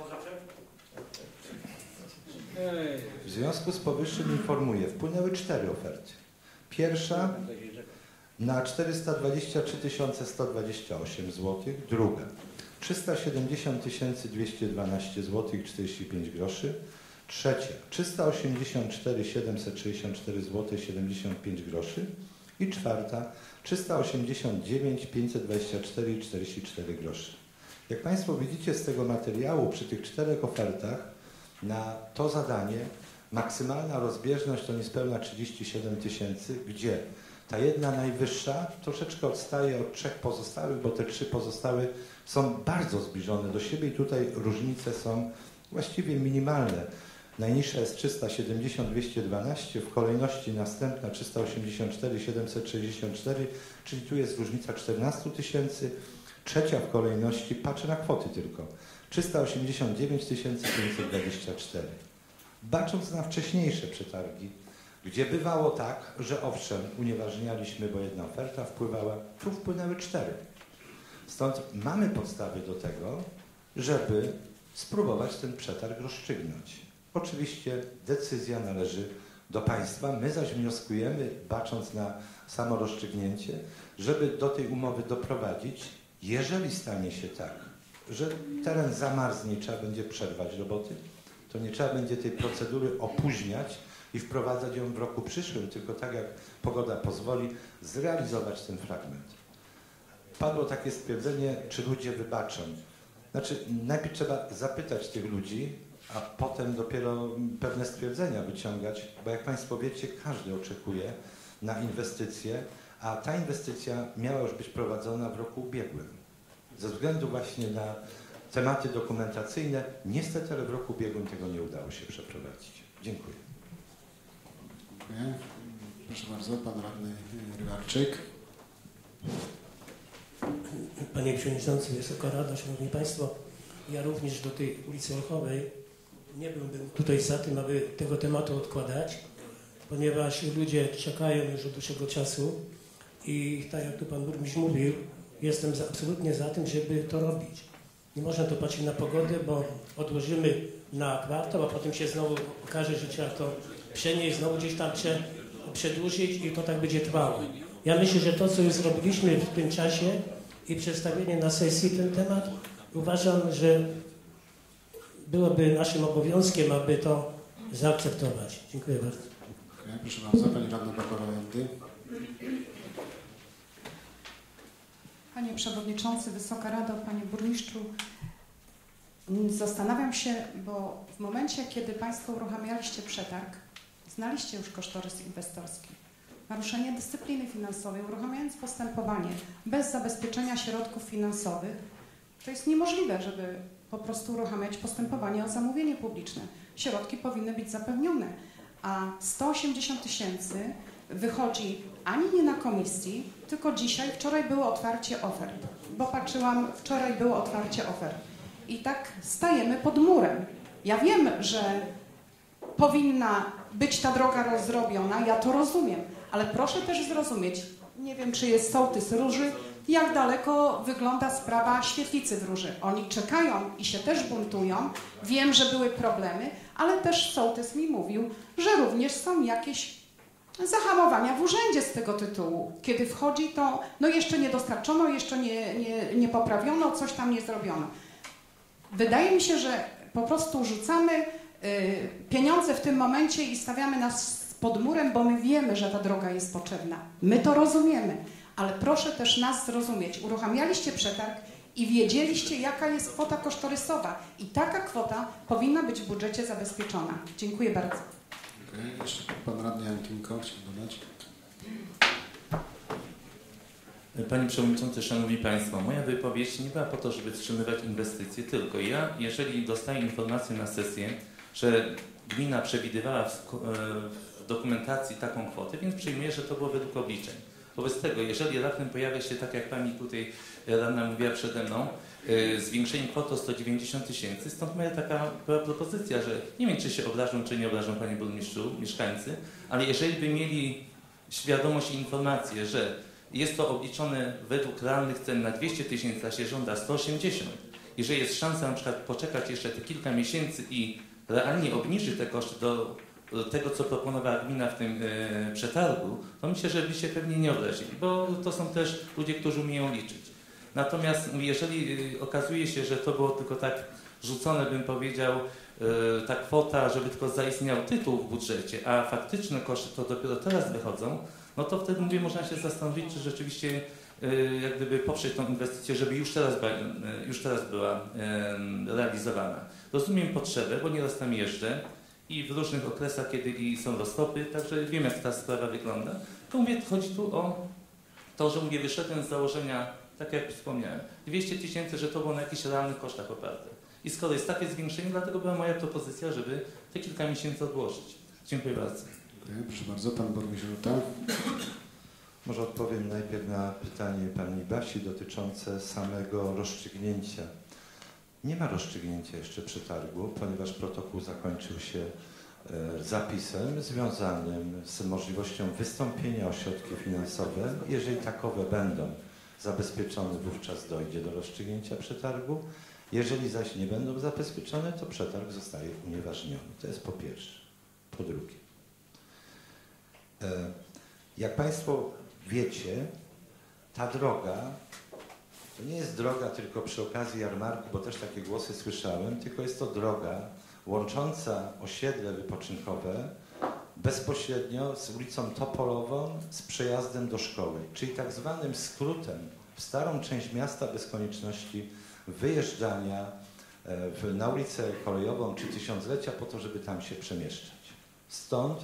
W związku z powyższym informuję, wpłynęły cztery oferty. Pierwsza na czterysta dwadzieścia trzy tysiące sto dwadzieścia osiem złotych, druga trzysta siedemdziesiąt tysięcy dwieście dwanaście złotych czterdzieści pięć groszy, trzecia trzysta osiemdziesiąt cztery tysiące siedemset sześćdziesiąt cztery złotych siedemdziesiąt pięć groszy i czwarta trzysta osiemdziesiąt dziewięć tysięcy pięćset dwadzieścia cztery złotych czterdzieści cztery groszy. Jak Państwo widzicie z tego materiału, przy tych czterech ofertach na to zadanie maksymalna rozbieżność to niespełna trzydzieści siedem tysięcy, gdzie ta jedna najwyższa troszeczkę odstaje od trzech pozostałych, bo te trzy pozostałe są bardzo zbliżone do siebie i tutaj różnice są właściwie minimalne. Najniższa jest trzysta siedemdziesiąt tysięcy dwieście dwanaście, w kolejności następna trzysta osiemdziesiąt cztery tysiące siedemset sześćdziesiąt cztery, czyli tu jest różnica czternaście tysięcy. Trzecia w kolejności, patrzę na kwoty tylko, trzysta osiemdziesiąt dziewięć tysięcy pięćset dwadzieścia cztery. Bacząc na wcześniejsze przetargi, gdzie bywało tak, że owszem, unieważnialiśmy, bo jedna oferta wpływała, tu wpłynęły cztery. Stąd mamy podstawy do tego, żeby spróbować ten przetarg rozstrzygnąć. Oczywiście decyzja należy do Państwa, my zaś wnioskujemy, bacząc na samo rozstrzygnięcie, żeby do tej umowy doprowadzić, jeżeli stanie się tak, że teren zamarznie i trzeba będzie przerwać roboty, to nie trzeba będzie tej procedury opóźniać i wprowadzać ją w roku przyszłym, tylko tak jak pogoda pozwoli, zrealizować ten fragment. Padło takie stwierdzenie, czy ludzie wybaczą. Znaczy, najpierw trzeba zapytać tych ludzi, a potem dopiero pewne stwierdzenia wyciągać, bo jak Państwo wiecie, każdy oczekuje na inwestycję, a ta inwestycja miała już być prowadzona w roku ubiegłym. Ze względu właśnie na tematy dokumentacyjne, niestety ale w roku ubiegłym tego nie udało się przeprowadzić. Dziękuję. Dziękuję. Proszę bardzo, Pan Radny Rybarczyk. Panie Przewodniczący, Wysoka Rado, Szanowni Państwo, ja również do tej ulicy Olchowej nie byłbym tutaj za tym, aby tego tematu odkładać, ponieważ ludzie czekają już od dłuższego czasu i tak jak tu Pan Burmistrz mówił, jestem za, absolutnie za tym, żeby to robić. Nie można to patrzeć na pogodę, bo odłożymy na kwartał, a potem się znowu okaże, że trzeba to przenieść, znowu gdzieś tam prze, przedłużyć i to tak będzie trwało. Ja myślę, że to, co już zrobiliśmy w tym czasie i przedstawienie na sesji ten temat, uważam, że byłoby naszym obowiązkiem, aby to zaakceptować. Dziękuję bardzo. Okay, proszę bardzo, Pani Radna Barbara Jandy. Panie Przewodniczący, Wysoka Rado, Panie Burmistrzu, zastanawiam się, bo w momencie, kiedy Państwo uruchamialiście przetarg, znaliście już kosztorys inwestorski. Naruszenie dyscypliny finansowej, uruchamiając postępowanie bez zabezpieczenia środków finansowych, to jest niemożliwe, żeby po prostu uruchamiać postępowanie o zamówienie publiczne. Środki powinny być zapewnione, a sto osiemdziesiąt tysięcy wychodzi ani nie na komisji, tylko dzisiaj, wczoraj było otwarcie ofert, bo patrzyłam, wczoraj było otwarcie ofert. I tak stajemy pod murem. Ja wiem, że powinna być ta droga rozrobiona, ja to rozumiem, ale proszę też zrozumieć, nie wiem, czy jest sołtys Róży, jak daleko wygląda sprawa świetlicy w Róży. Oni czekają i się też buntują, wiem, że były problemy, ale też sołtys mi mówił, że również są jakieś zahamowania w urzędzie z tego tytułu. Kiedy wchodzi, to no jeszcze nie dostarczono, jeszcze nie, nie, nie poprawiono, coś tam nie zrobiono. Wydaje mi się, że po prostu rzucamy y, pieniądze w tym momencie i stawiamy nas pod murem, bo my wiemy, że ta droga jest potrzebna. My to rozumiemy, ale proszę też nas zrozumieć. Uruchamialiście przetarg i wiedzieliście, jaka jest kwota kosztorysowa. I taka kwota powinna być w budżecie zabezpieczona. Dziękuję bardzo. Okay. Jeszcze pan radny Jan Klimko chciał dodać. Panie Przewodniczący, Szanowni Państwo, moja wypowiedź nie była po to, żeby wstrzymywać inwestycje, tylko ja, jeżeli dostaję informację na sesję, że gmina przewidywała w, w dokumentacji taką kwotę, więc przyjmuję, że to było według obliczeń. Wobec tego, jeżeli raptem pojawia się, tak jak Pani tutaj radna mówiła przede mną, yy, zwiększenie kwoty o sto dziewięćdziesiąt tysięcy, stąd moja taka była propozycja, że nie wiem, czy się obrażą, czy nie obrażą, Panie Burmistrzu, mieszkańcy, ale jeżeli by mieli świadomość i informację, że jest to obliczone według realnych cen na dwieście tysięcy, a się żąda sto osiemdziesiąt i że jest szansa na przykład poczekać jeszcze te kilka miesięcy i realnie obniżyć te koszty do tego, co proponowała gmina w tym e, przetargu, to myślę, że by się pewnie nie obrazili, bo to są też ludzie, którzy umieją liczyć. Natomiast jeżeli e, okazuje się, że to było tylko tak rzucone, bym powiedział, e, ta kwota, żeby tylko zaistniał tytuł w budżecie, a faktyczne koszty to dopiero teraz wychodzą, no to wtedy mówię, można się zastanowić, czy rzeczywiście e, jak gdyby poprzeć tą inwestycję, żeby już teraz, była, e, już teraz była e, realizowana. Rozumiem potrzebę, bo nieraz tam jeżdżę i w różnych okresach, kiedy i są roztopy, także wiem, jak ta sprawa wygląda. To mówię, chodzi tu o to, że mówię, wyszedłem z założenia, tak jak wspomniałem, dwieście tysięcy, że to było na jakichś realnych kosztach oparte. I skoro jest takie zwiększenie, dlatego była moja propozycja, żeby te kilka miesięcy odłożyć. Dziękuję bardzo. Dziękuję, proszę bardzo. Pan burmistrz Ruta. Może odpowiem najpierw na pytanie pani Basi dotyczące samego rozstrzygnięcia. Nie ma rozstrzygnięcia jeszcze przetargu, ponieważ protokół zakończył się e, zapisem związanym z możliwością wystąpienia o środki finansowe. Jeżeli takowe będą zabezpieczone, wówczas dojdzie do rozstrzygnięcia przetargu. Jeżeli zaś nie będą zabezpieczone, to przetarg zostaje unieważniony. To jest po pierwsze. Po drugie, e, jak Państwo wiecie, ta droga to nie jest droga tylko przy okazji jarmarku, bo też takie głosy słyszałem, tylko jest to droga łącząca osiedle wypoczynkowe bezpośrednio z ulicą Topolową z przejazdem do szkoły, czyli tak zwanym skrótem w starą część miasta bez konieczności wyjeżdżania w, na ulicę Kolejową czy Tysiąclecia po to, żeby tam się przemieszczać. Stąd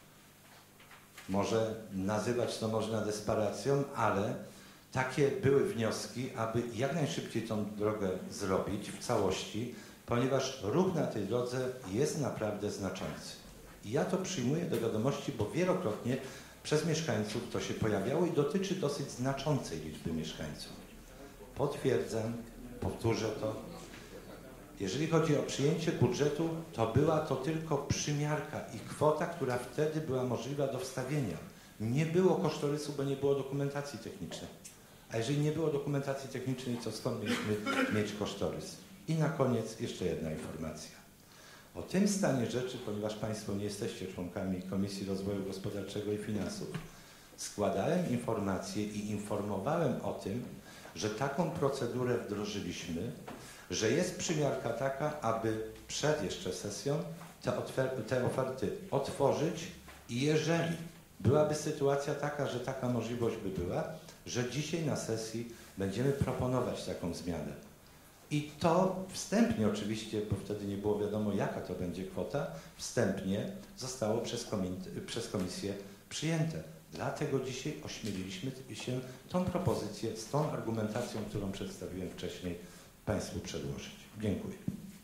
może nazywać to można desperacją, ale takie były wnioski, aby jak najszybciej tą drogę zrobić w całości, ponieważ ruch na tej drodze jest naprawdę znaczący. I ja to przyjmuję do wiadomości, bo wielokrotnie przez mieszkańców to się pojawiało i dotyczy dosyć znaczącej liczby mieszkańców. Potwierdzam, powtórzę to. Jeżeli chodzi o przyjęcie budżetu, to była to tylko przymiarka i kwota, która wtedy była możliwa do wstawienia. Nie było kosztorysu, bo nie było dokumentacji technicznej. A jeżeli nie było dokumentacji technicznej, to skąd mieliśmy mieć kosztorys? I na koniec jeszcze jedna informacja. O tym stanie rzeczy, ponieważ Państwo nie jesteście członkami Komisji Rozwoju Gospodarczego i Finansów, składałem informację i informowałem o tym, że taką procedurę wdrożyliśmy, że jest przymiarka taka, aby przed jeszcze sesją te, te oferty otworzyć i jeżeli byłaby sytuacja taka, że taka możliwość by była, że dzisiaj na sesji będziemy proponować taką zmianę. I to wstępnie oczywiście, bo wtedy nie było wiadomo, jaka to będzie kwota, wstępnie zostało przez, przez komisję przyjęte. Dlatego dzisiaj ośmieliliśmy się tą propozycję z tą argumentacją, którą przedstawiłem wcześniej, Państwu przedłożyć. Dziękuję.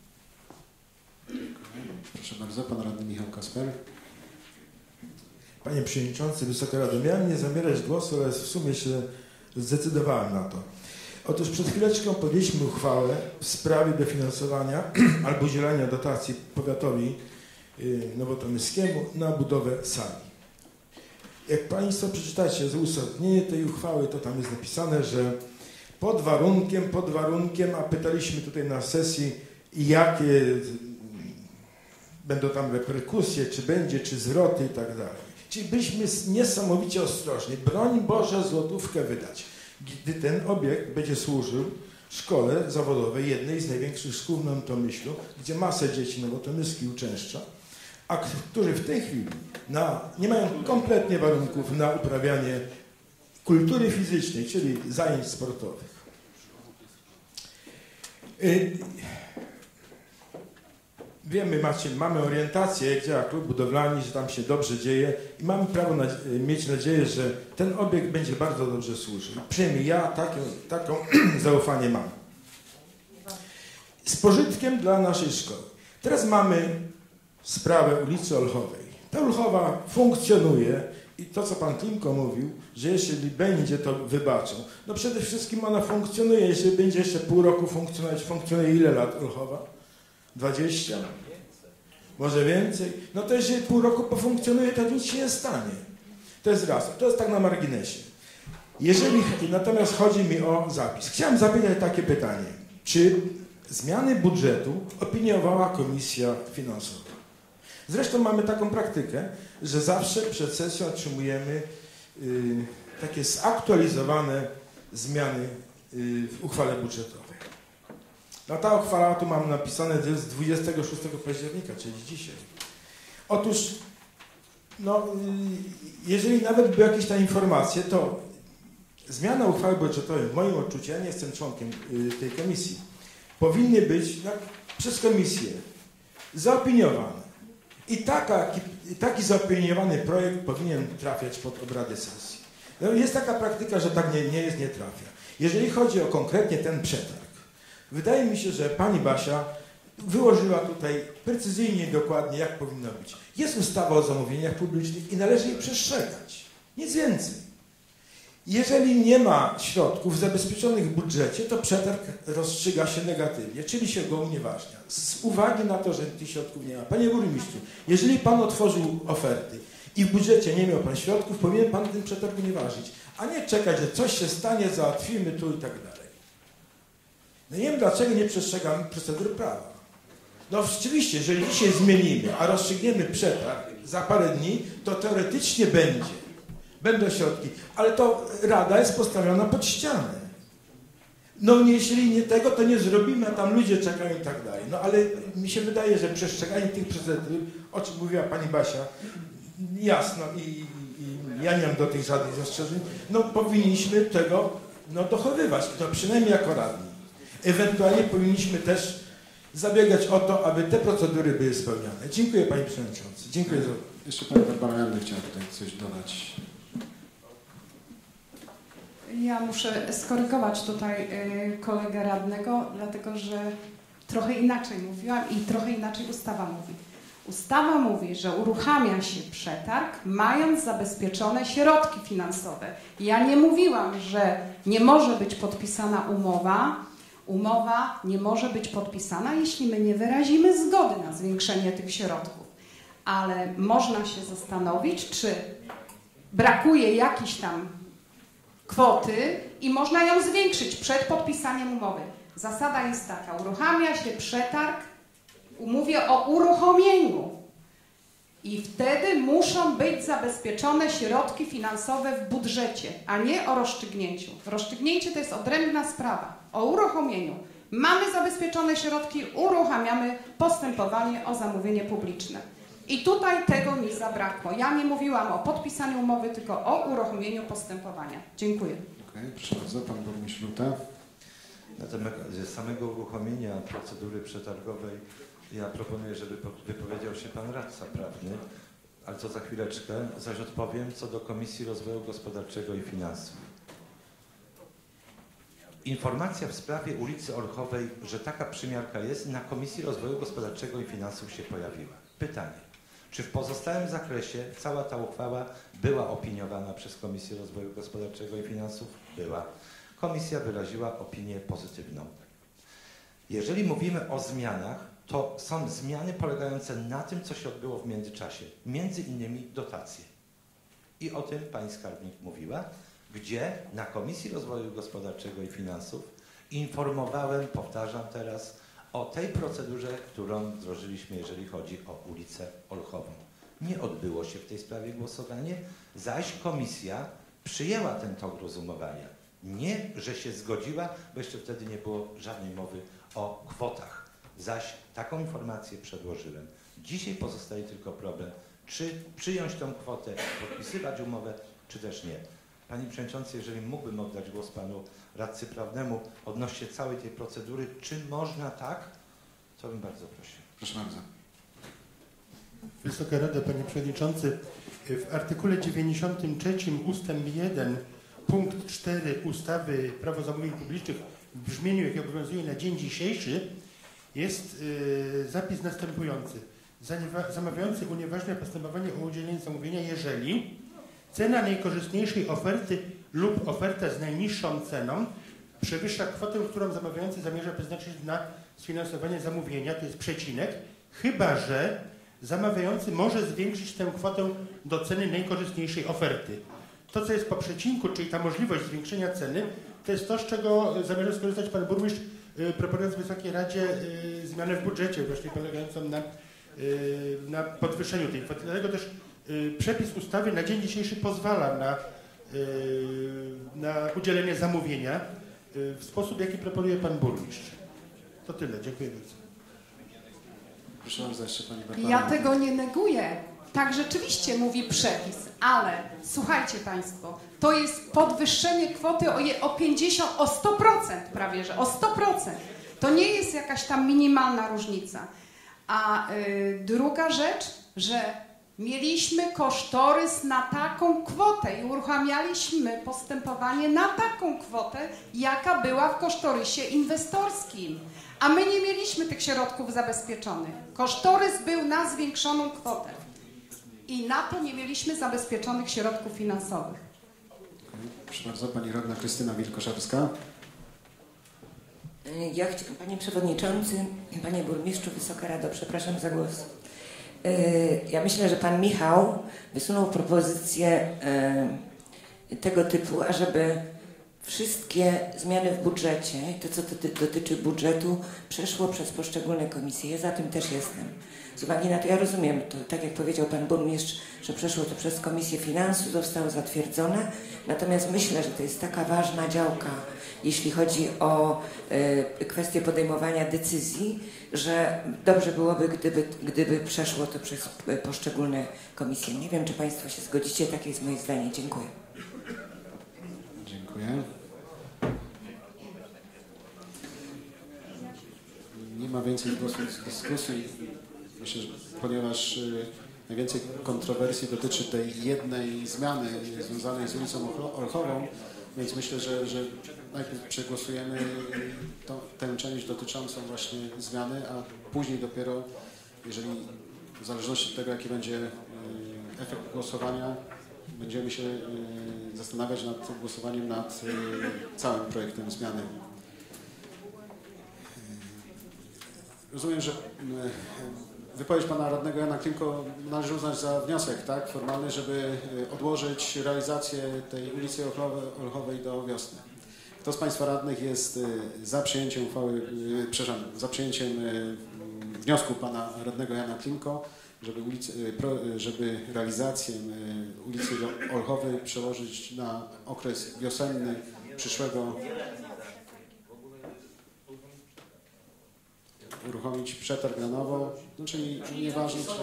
Proszę bardzo, pan radny Michał Kasper. Panie Przewodniczący, Wysoka Rado, miałem nie zabierać głosu, ale w sumie się zdecydowałem na to. Otóż przed chwileczką podjęliśmy uchwałę w sprawie dofinansowania albo udzielania dotacji powiatowi nowotomyskiemu na budowę sali. Jak Państwo przeczytacie z uzasadnienia tej uchwały, to tam jest napisane, że pod warunkiem, pod warunkiem, a pytaliśmy tutaj na sesji, jakie będą tam reperkusje, czy będzie, czy zwroty i tak dalej. Czyli byliśmy niesamowicie ostrożni. Broń Boże złotówkę wydać. Gdy ten obiekt będzie służył szkole zawodowej, jednej z największych szkół w Nowym Tomyślu, gdzie masę dzieci nowotomyskich uczęszcza, a którzy w tej chwili na, nie mają kompletnie warunków na uprawianie kultury fizycznej, czyli zajęć sportowych. Wiemy, macie, mamy orientację, jak działa klub budowlany, że tam się dobrze dzieje i mamy prawo na, mieć nadzieję, że ten obiekt będzie bardzo dobrze służył. Przynajmniej ja takie, taką zaufanie mam. Z pożytkiem dla naszej szkoły. Teraz mamy sprawę ulicy Olchowej. Ta Olchowa funkcjonuje i to, co pan Klimko mówił, że jeśli będzie, to wybaczą. No przede wszystkim ona funkcjonuje. Jeśli będzie jeszcze pół roku funkcjonować, funkcjonuje ile lat Olchowa? dwadzieścia? Może więcej? No to jeżeli pół roku pofunkcjonuje, to nic się nie stanie. To jest raz. To jest tak na marginesie. Jeżeli natomiast chodzi mi o zapis. Chciałem zapytać takie pytanie. Czy zmiany budżetu opiniowała Komisja Finansowa? Zresztą mamy taką praktykę, że zawsze przed sesją otrzymujemy y, takie zaktualizowane zmiany y, w uchwale budżetowej. No ta uchwała, tu mam napisane, to jest dwudziestego szóstego października, czyli dzisiaj. Otóż, no, jeżeli nawet były jakieś tam informacje, to zmiana uchwały budżetowej, w moim odczuciu, ja nie jestem członkiem tej komisji, powinny być no, przez komisję zaopiniowane. I taka, taki zaopiniowany projekt powinien trafiać pod obrady sesji. No, jest taka praktyka, że tak nie, nie jest, nie trafia. Jeżeli chodzi o konkretnie ten przetarg, wydaje mi się, że pani Basia wyłożyła tutaj precyzyjnie i dokładnie, jak powinno być. Jest ustawa o zamówieniach publicznych i należy jej przestrzegać. Nic więcej. Jeżeli nie ma środków zabezpieczonych w budżecie, to przetarg rozstrzyga się negatywnie, czyli się go unieważnia. Z uwagi na to, że tych środków nie ma. Panie burmistrzu, jeżeli pan otworzył oferty i w budżecie nie miał pan środków, powinien pan ten przetarg unieważnić, a nie czekać, że coś się stanie, załatwimy tu i tak dalej. No nie wiem, dlaczego nie przestrzegamy procedur prawa. No rzeczywiście, jeżeli dzisiaj zmienimy, a rozstrzygniemy przetarg za parę dni, to teoretycznie będzie. Będą środki, ale to Rada jest postawiona pod ścianę. No jeśli nie tego, to nie zrobimy, a tam ludzie czekają i tak dalej. No ale mi się wydaje, że przestrzeganie tych procedur, o czym mówiła pani Basia, jasno i, i, i ja nie mam do tych żadnych zastrzeżeń, no powinniśmy tego no, dochowywać, no przynajmniej jako radni. Ewentualnie powinniśmy też zabiegać o to, aby te procedury były spełniane. Dziękuję panie przewodniczący. Dziękuję za... Jeszcze pani Barbara Jandy chciała tutaj coś dodać. Ja muszę skorygować tutaj kolegę radnego, dlatego że trochę inaczej mówiłam i trochę inaczej ustawa mówi. Ustawa mówi, że uruchamia się przetarg, mając zabezpieczone środki finansowe. Ja nie mówiłam, że nie może być podpisana umowa. Umowa nie może być podpisana, jeśli my nie wyrazimy zgody na zwiększenie tych środków. Ale można się zastanowić, czy brakuje jakiejś tam kwoty i można ją zwiększyć przed podpisaniem umowy. Zasada jest taka, uruchamia się przetarg, mówię o uruchomieniu i wtedy muszą być zabezpieczone środki finansowe w budżecie, a nie o rozstrzygnięciu. Rozstrzygnięcie to jest odrębna sprawa. O uruchomieniu. Mamy zabezpieczone środki, uruchamiamy postępowanie o zamówienie publiczne. I tutaj tego mi zabrakło. Ja nie mówiłam o podpisaniu umowy, tylko o uruchomieniu postępowania. Dziękuję. Okej, proszę bardzo, pan burmistrz Luta. Na temat samego uruchomienia procedury przetargowej ja proponuję, żeby wypowiedział się pan radca prawny, ale to za chwileczkę, zaś odpowiem co do Komisji Rozwoju Gospodarczego i Finansów. Informacja w sprawie ulicy Olchowej, że taka przymiarka jest, na Komisji Rozwoju Gospodarczego i Finansów się pojawiła. Pytanie, czy w pozostałym zakresie cała ta uchwała była opiniowana przez Komisję Rozwoju Gospodarczego i Finansów? Była. Komisja wyraziła opinię pozytywną. Jeżeli mówimy o zmianach, to są zmiany polegające na tym, co się odbyło w międzyczasie. Między innymi dotacje. I o tym pani skarbnik mówiła, gdzie na Komisji Rozwoju Gospodarczego i Finansów informowałem, powtarzam teraz, o tej procedurze, którą wdrożyliśmy, jeżeli chodzi o ulicę Olchową. Nie odbyło się w tej sprawie głosowanie, zaś komisja przyjęła ten tok rozumowania. Nie, że się zgodziła, bo jeszcze wtedy nie było żadnej mowy o kwotach. Zaś taką informację przedłożyłem. Dzisiaj pozostaje tylko problem, czy przyjąć tą kwotę, podpisywać umowę, czy też nie. Panie Przewodniczący, jeżeli mógłbym oddać głos Panu Radcy Prawnemu odnośnie całej tej procedury, czy można tak, to bym bardzo prosił. Proszę bardzo. Wysoka Rado, Panie Przewodniczący, w artykule dziewięćdziesiątym trzecim ustęp jeden punkt cztery ustawy Prawo zamówień publicznych w brzmieniu, jakie obowiązuje na dzień dzisiejszy, jest yy, zapis następujący. Zamawiający unieważnia postępowanie o udzielenie zamówienia, jeżeli cena najkorzystniejszej oferty lub oferta z najniższą ceną przewyższa kwotę, którą zamawiający zamierza przeznaczyć na sfinansowanie zamówienia, to jest przecinek, chyba że zamawiający może zwiększyć tę kwotę do ceny najkorzystniejszej oferty. To, co jest po przecinku, czyli ta możliwość zwiększenia ceny, to jest to, z czego zamierza skorzystać Pan Burmistrz, yy, proponując Wysokiej Radzie yy, zmianę w budżecie, właśnie polegającą na, yy, na podwyższeniu tej kwoty. Dlatego też yy, przepis ustawy na dzień dzisiejszy pozwala na, yy, na udzielenie zamówienia yy, w sposób, jaki proponuje Pan Burmistrz. To tyle. Dziękuję bardzo. Proszę bardzo, jeszcze Pani Barbara. Ja tego nie neguję. Tak rzeczywiście mówi przepis, ale słuchajcie Państwo, to jest podwyższenie kwoty o, je, o pięćdziesiąt, o sto procent prawie, że o sto procent. To nie jest jakaś tam minimalna różnica. A y, druga rzecz, że mieliśmy kosztorys na taką kwotę i uruchamialiśmy postępowanie na taką kwotę, jaka była w kosztorysie inwestorskim. A my nie mieliśmy tych środków zabezpieczonych. Kosztorys był na zwiększoną kwotę. I na to nie mieliśmy zabezpieczonych środków finansowych. Proszę bardzo, Pani Radna Krystyna Wilkoszewska. Ja chciałam, Panie Przewodniczący, Panie Burmistrzu, Wysoka Rado, przepraszam za głos. Ja myślę, że Pan Michał wysunął propozycję tego typu, ażeby wszystkie zmiany w budżecie, to co dotyczy budżetu, przeszło przez poszczególne komisje. Ja za tym też jestem. Z uwagi na to, ja rozumiem, to, tak jak powiedział Pan Burmistrz, że przeszło to przez Komisję Finansów, zostało zatwierdzone. Natomiast myślę, że to jest taka ważna działka, jeśli chodzi o y, kwestię podejmowania decyzji, że dobrze byłoby, gdyby, gdyby przeszło to przez poszczególne komisje. Nie wiem, czy Państwo się zgodzicie, takie jest moje zdanie. Dziękuję. Dziękuję. Nie ma więcej głosów w dyskusji. Myślę, że ponieważ y, najwięcej kontrowersji dotyczy tej jednej zmiany związanej z ulicą Olchową, więc myślę, że, że najpierw przegłosujemy to, tę część dotyczącą właśnie zmiany, a później dopiero, jeżeli w zależności od tego, jaki będzie y, efekt głosowania, będziemy się y, zastanawiać nad głosowaniem nad y, całym projektem zmiany. Rozumiem, że y, wypowiedź Pana Radnego Jana Klimko należy uznać za wniosek, tak, formalny, żeby odłożyć realizację tej ulicy Olchowej do wiosny. Kto z Państwa radnych jest za przyjęciem uchwały, przepraszam, za przyjęciem wniosku Pana Radnego Jana Klimko, żeby, ulicy, żeby realizację ulicy Olchowej przełożyć na okres wiosenny przyszłego, uruchomić przetarg na nowo, no, czyli nieważne, czy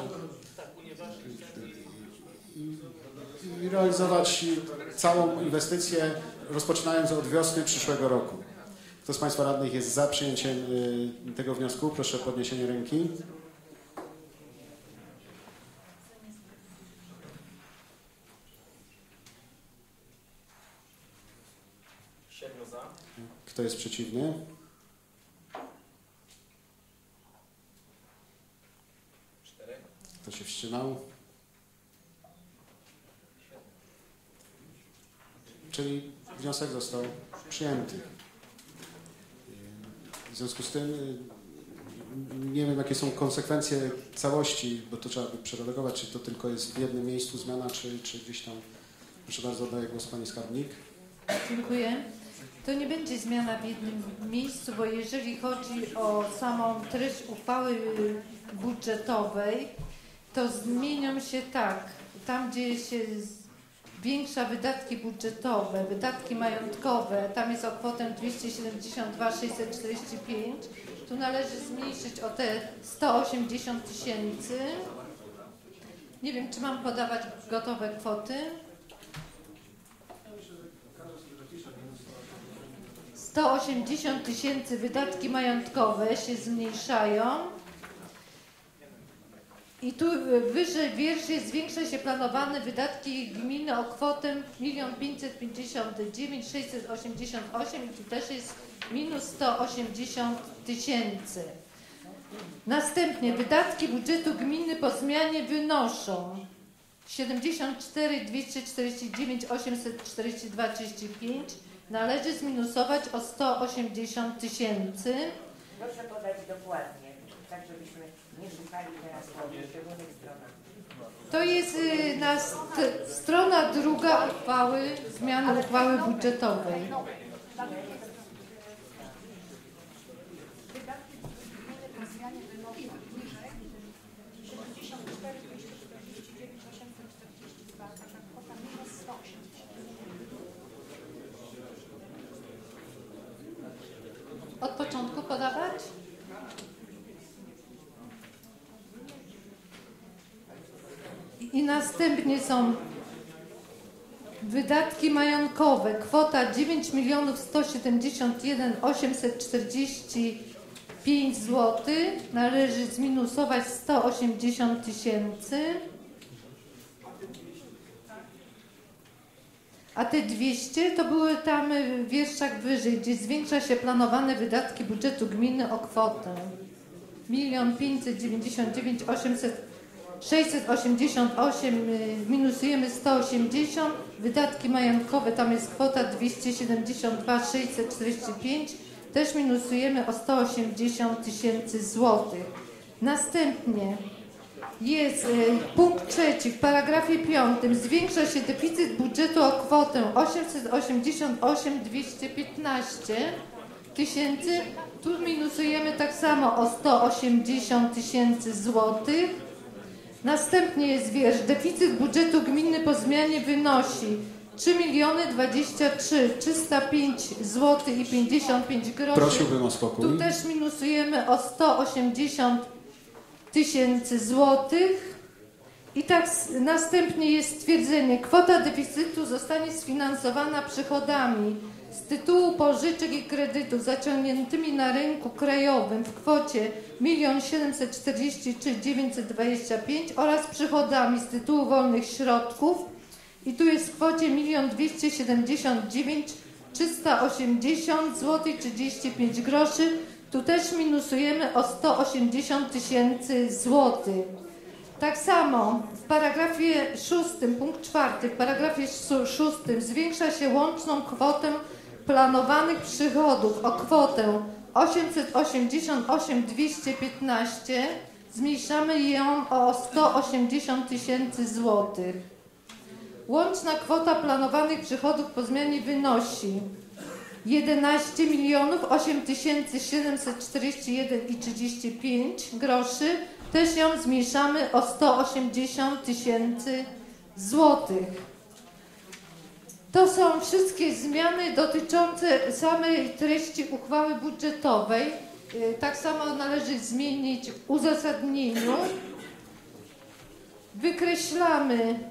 i, i realizować całą inwestycję, rozpoczynając od wiosny przyszłego roku. Kto z Państwa radnych jest za przyjęciem y, tego wniosku? Proszę o podniesienie ręki. Siedmiu za. Kto jest przeciwny? Kto się wstrzymał? Czyli wniosek został przyjęty. W związku z tym nie wiem, jakie są konsekwencje całości, bo to trzeba by przeredagować, czy to tylko jest w jednym miejscu zmiana, czy, czy gdzieś tam. Proszę bardzo, oddaję głos Pani Skarbnik. Dziękuję. To nie będzie zmiana w jednym miejscu, bo jeżeli chodzi o samą treść uchwały budżetowej, to zmienią się tak. Tam, gdzie się zwiększa wydatki budżetowe, wydatki majątkowe, tam jest o kwotę dwieście siedemdziesiąt dwa tysiące sześćset czterdzieści pięć. Tu należy zmniejszyć o te sto osiemdziesiąt tysięcy. Nie wiem, czy mam podawać gotowe kwoty. sto osiemdziesiąt tysięcy wydatki majątkowe się zmniejszają. I tu wyżej w wierszie zwiększa się planowane wydatki gminy o kwotę milion pięćset pięćdziesiąt dziewięć tysięcy sześćset osiemdziesiąt osiem i tu też jest minus sto osiemdziesiąt tysięcy. Następnie wydatki budżetu gminy po zmianie wynoszą siedemdziesiąt cztery tysiące dwieście czterdzieści dziewięć tysięcy osiemset czterdzieści dwa przecinek trzydzieści pięć. Należy zminusować o sto osiemdziesiąt tysięcy. Proszę podać dokładnie, tak żebyśmy nie szukali teraz po poszczególnych stronach. To jest y, na st strona druga uchwały, zmiany uchwały budżetowej. Od początku podawać? I następnie są wydatki majątkowe. Kwota dziewięć milionów sto siedemdziesiąt jeden tysięcy osiemset czterdzieści pięć złotych. Należy zminusować sto osiemdziesiąt tysięcy. A te dwieście to były tam w wierszach wyżej, gdzie zwiększa się planowane wydatki budżetu gminy o kwotę milion pięćset dziewięćdziesiąt dziewięć tysięcy sześćset osiemdziesiąt osiem, minusujemy sto osiemdziesiąt, wydatki majątkowe tam jest kwota dwieście siedemdziesiąt dwa tysiące sześćset czterdzieści pięć, też minusujemy o sto osiemdziesiąt tysięcy złotych. Następnie jest y, punkt trzeci, w paragrafie piątym zwiększa się deficyt budżetu o kwotę osiemset osiemdziesiąt osiem tysięcy dwieście piętnaście tysięcy. Tu minusujemy tak samo o sto osiemdziesiąt tysięcy złotych. Następnie jest wiersz, deficyt budżetu gminy po zmianie wynosi trzy miliony dwadzieścia trzy tysiące trzysta pięć złotych i pięćdziesiąt pięć groszy. Prosiłbym o spokój. Tu też minusujemy o sto osiemdziesiąt tysięcy złotych. I tak następnie jest stwierdzenie, kwota deficytu zostanie sfinansowana przychodami z tytułu pożyczek i kredytów zaciągniętymi na rynku krajowym w kwocie milion siedemset czterdzieści trzy tysiące dziewięćset dwadzieścia pięć oraz przychodami z tytułu wolnych środków i tu jest w kwocie milion dwieście siedemdziesiąt dziewięć tysięcy trzysta osiemdziesiąt złotych i trzydzieści pięć groszy. Tu też minusujemy o sto osiemdziesiąt tysięcy złotych. Tak samo w paragrafie szóstym, punkt czwarty, w paragrafie szóstym zwiększa się łączną kwotę planowanych przychodów o kwotę osiemset osiemdziesiąt osiem tysięcy dwieście piętnaście. Zmniejszamy ją o sto osiemdziesiąt tysięcy złotych. Łączna kwota planowanych przychodów po zmianie wynosi jedenaście milionów osiem tysięcy siedemset czterdzieści jeden i trzydzieści pięć groszy. Też ją zmniejszamy o sto osiemdziesiąt tysięcy złotych. To są wszystkie zmiany dotyczące samej treści uchwały budżetowej. Tak samo należy zmienić w uzasadnieniu. Wykreślamy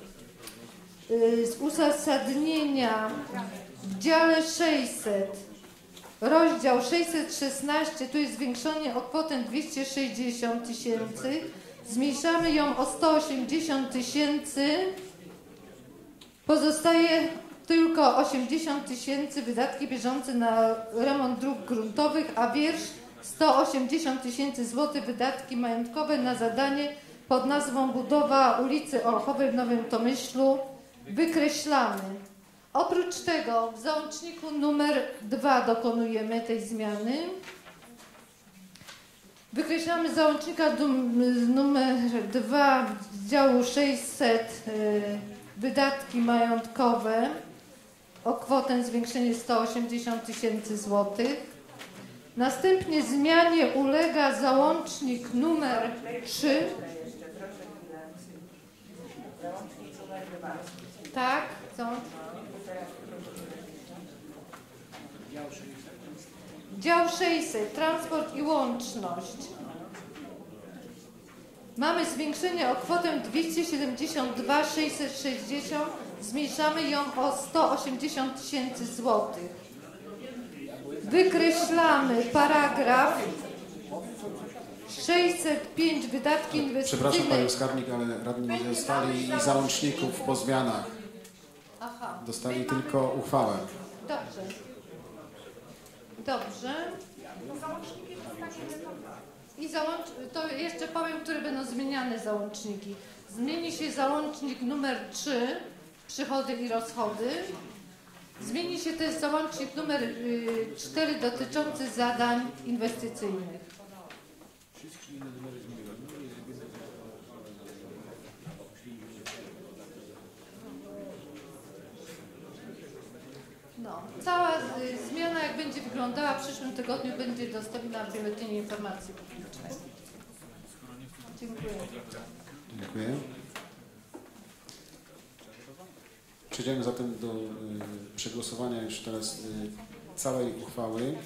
z uzasadnienia w dziale sześćset, rozdział sześćset szesnaście, tu jest zwiększenie o kwotę dwieście sześćdziesiąt tysięcy. Zmniejszamy ją o sto osiemdziesiąt tysięcy. Pozostaje tylko osiemdziesiąt tysięcy wydatki bieżące na remont dróg gruntowych, a wiersz sto osiemdziesiąt tysięcy złotych wydatki majątkowe na zadanie pod nazwą budowa ulicy Olchowej w Nowym Tomyślu wykreślamy. Oprócz tego w załączniku numer dwa dokonujemy tej zmiany. Wykreślamy z załącznika numer dwa z działu sześćset wydatki majątkowe o kwotę zwiększenie sto osiemdziesiąt tysięcy złotych. Następnie zmianie ulega załącznik numer trzy. Tak, co? Dział sześćset, transport i łączność. Mamy zwiększenie o kwotę dwieście siedemdziesiąt dwa tysiące sześćset sześćdziesiąt. Zmniejszamy ją o sto osiemdziesiąt tysięcy złotych. Wykreślamy paragraf sześćset pięć wydatki inwestycyjne. Przepraszam Panią Skarbnik, ale radni nie dostali i załączników po zmianach. Aha. Dostali tylko uchwałę. Dobrze. Dobrze. I załącz... to jeszcze powiem, które będą zmieniane załączniki. Zmieni się załącznik numer trzy, przychody i rozchody. Zmieni się też załącznik numer cztery dotyczący zadań inwestycyjnych. No, cała y, zmiana, jak będzie wyglądała w przyszłym tygodniu, będzie dostępna w Biuletynie Informacji Publicznej. Dziękuję. Dziękuję. Przejdziemy zatem do y, przegłosowania już teraz y, całej uchwały. Y,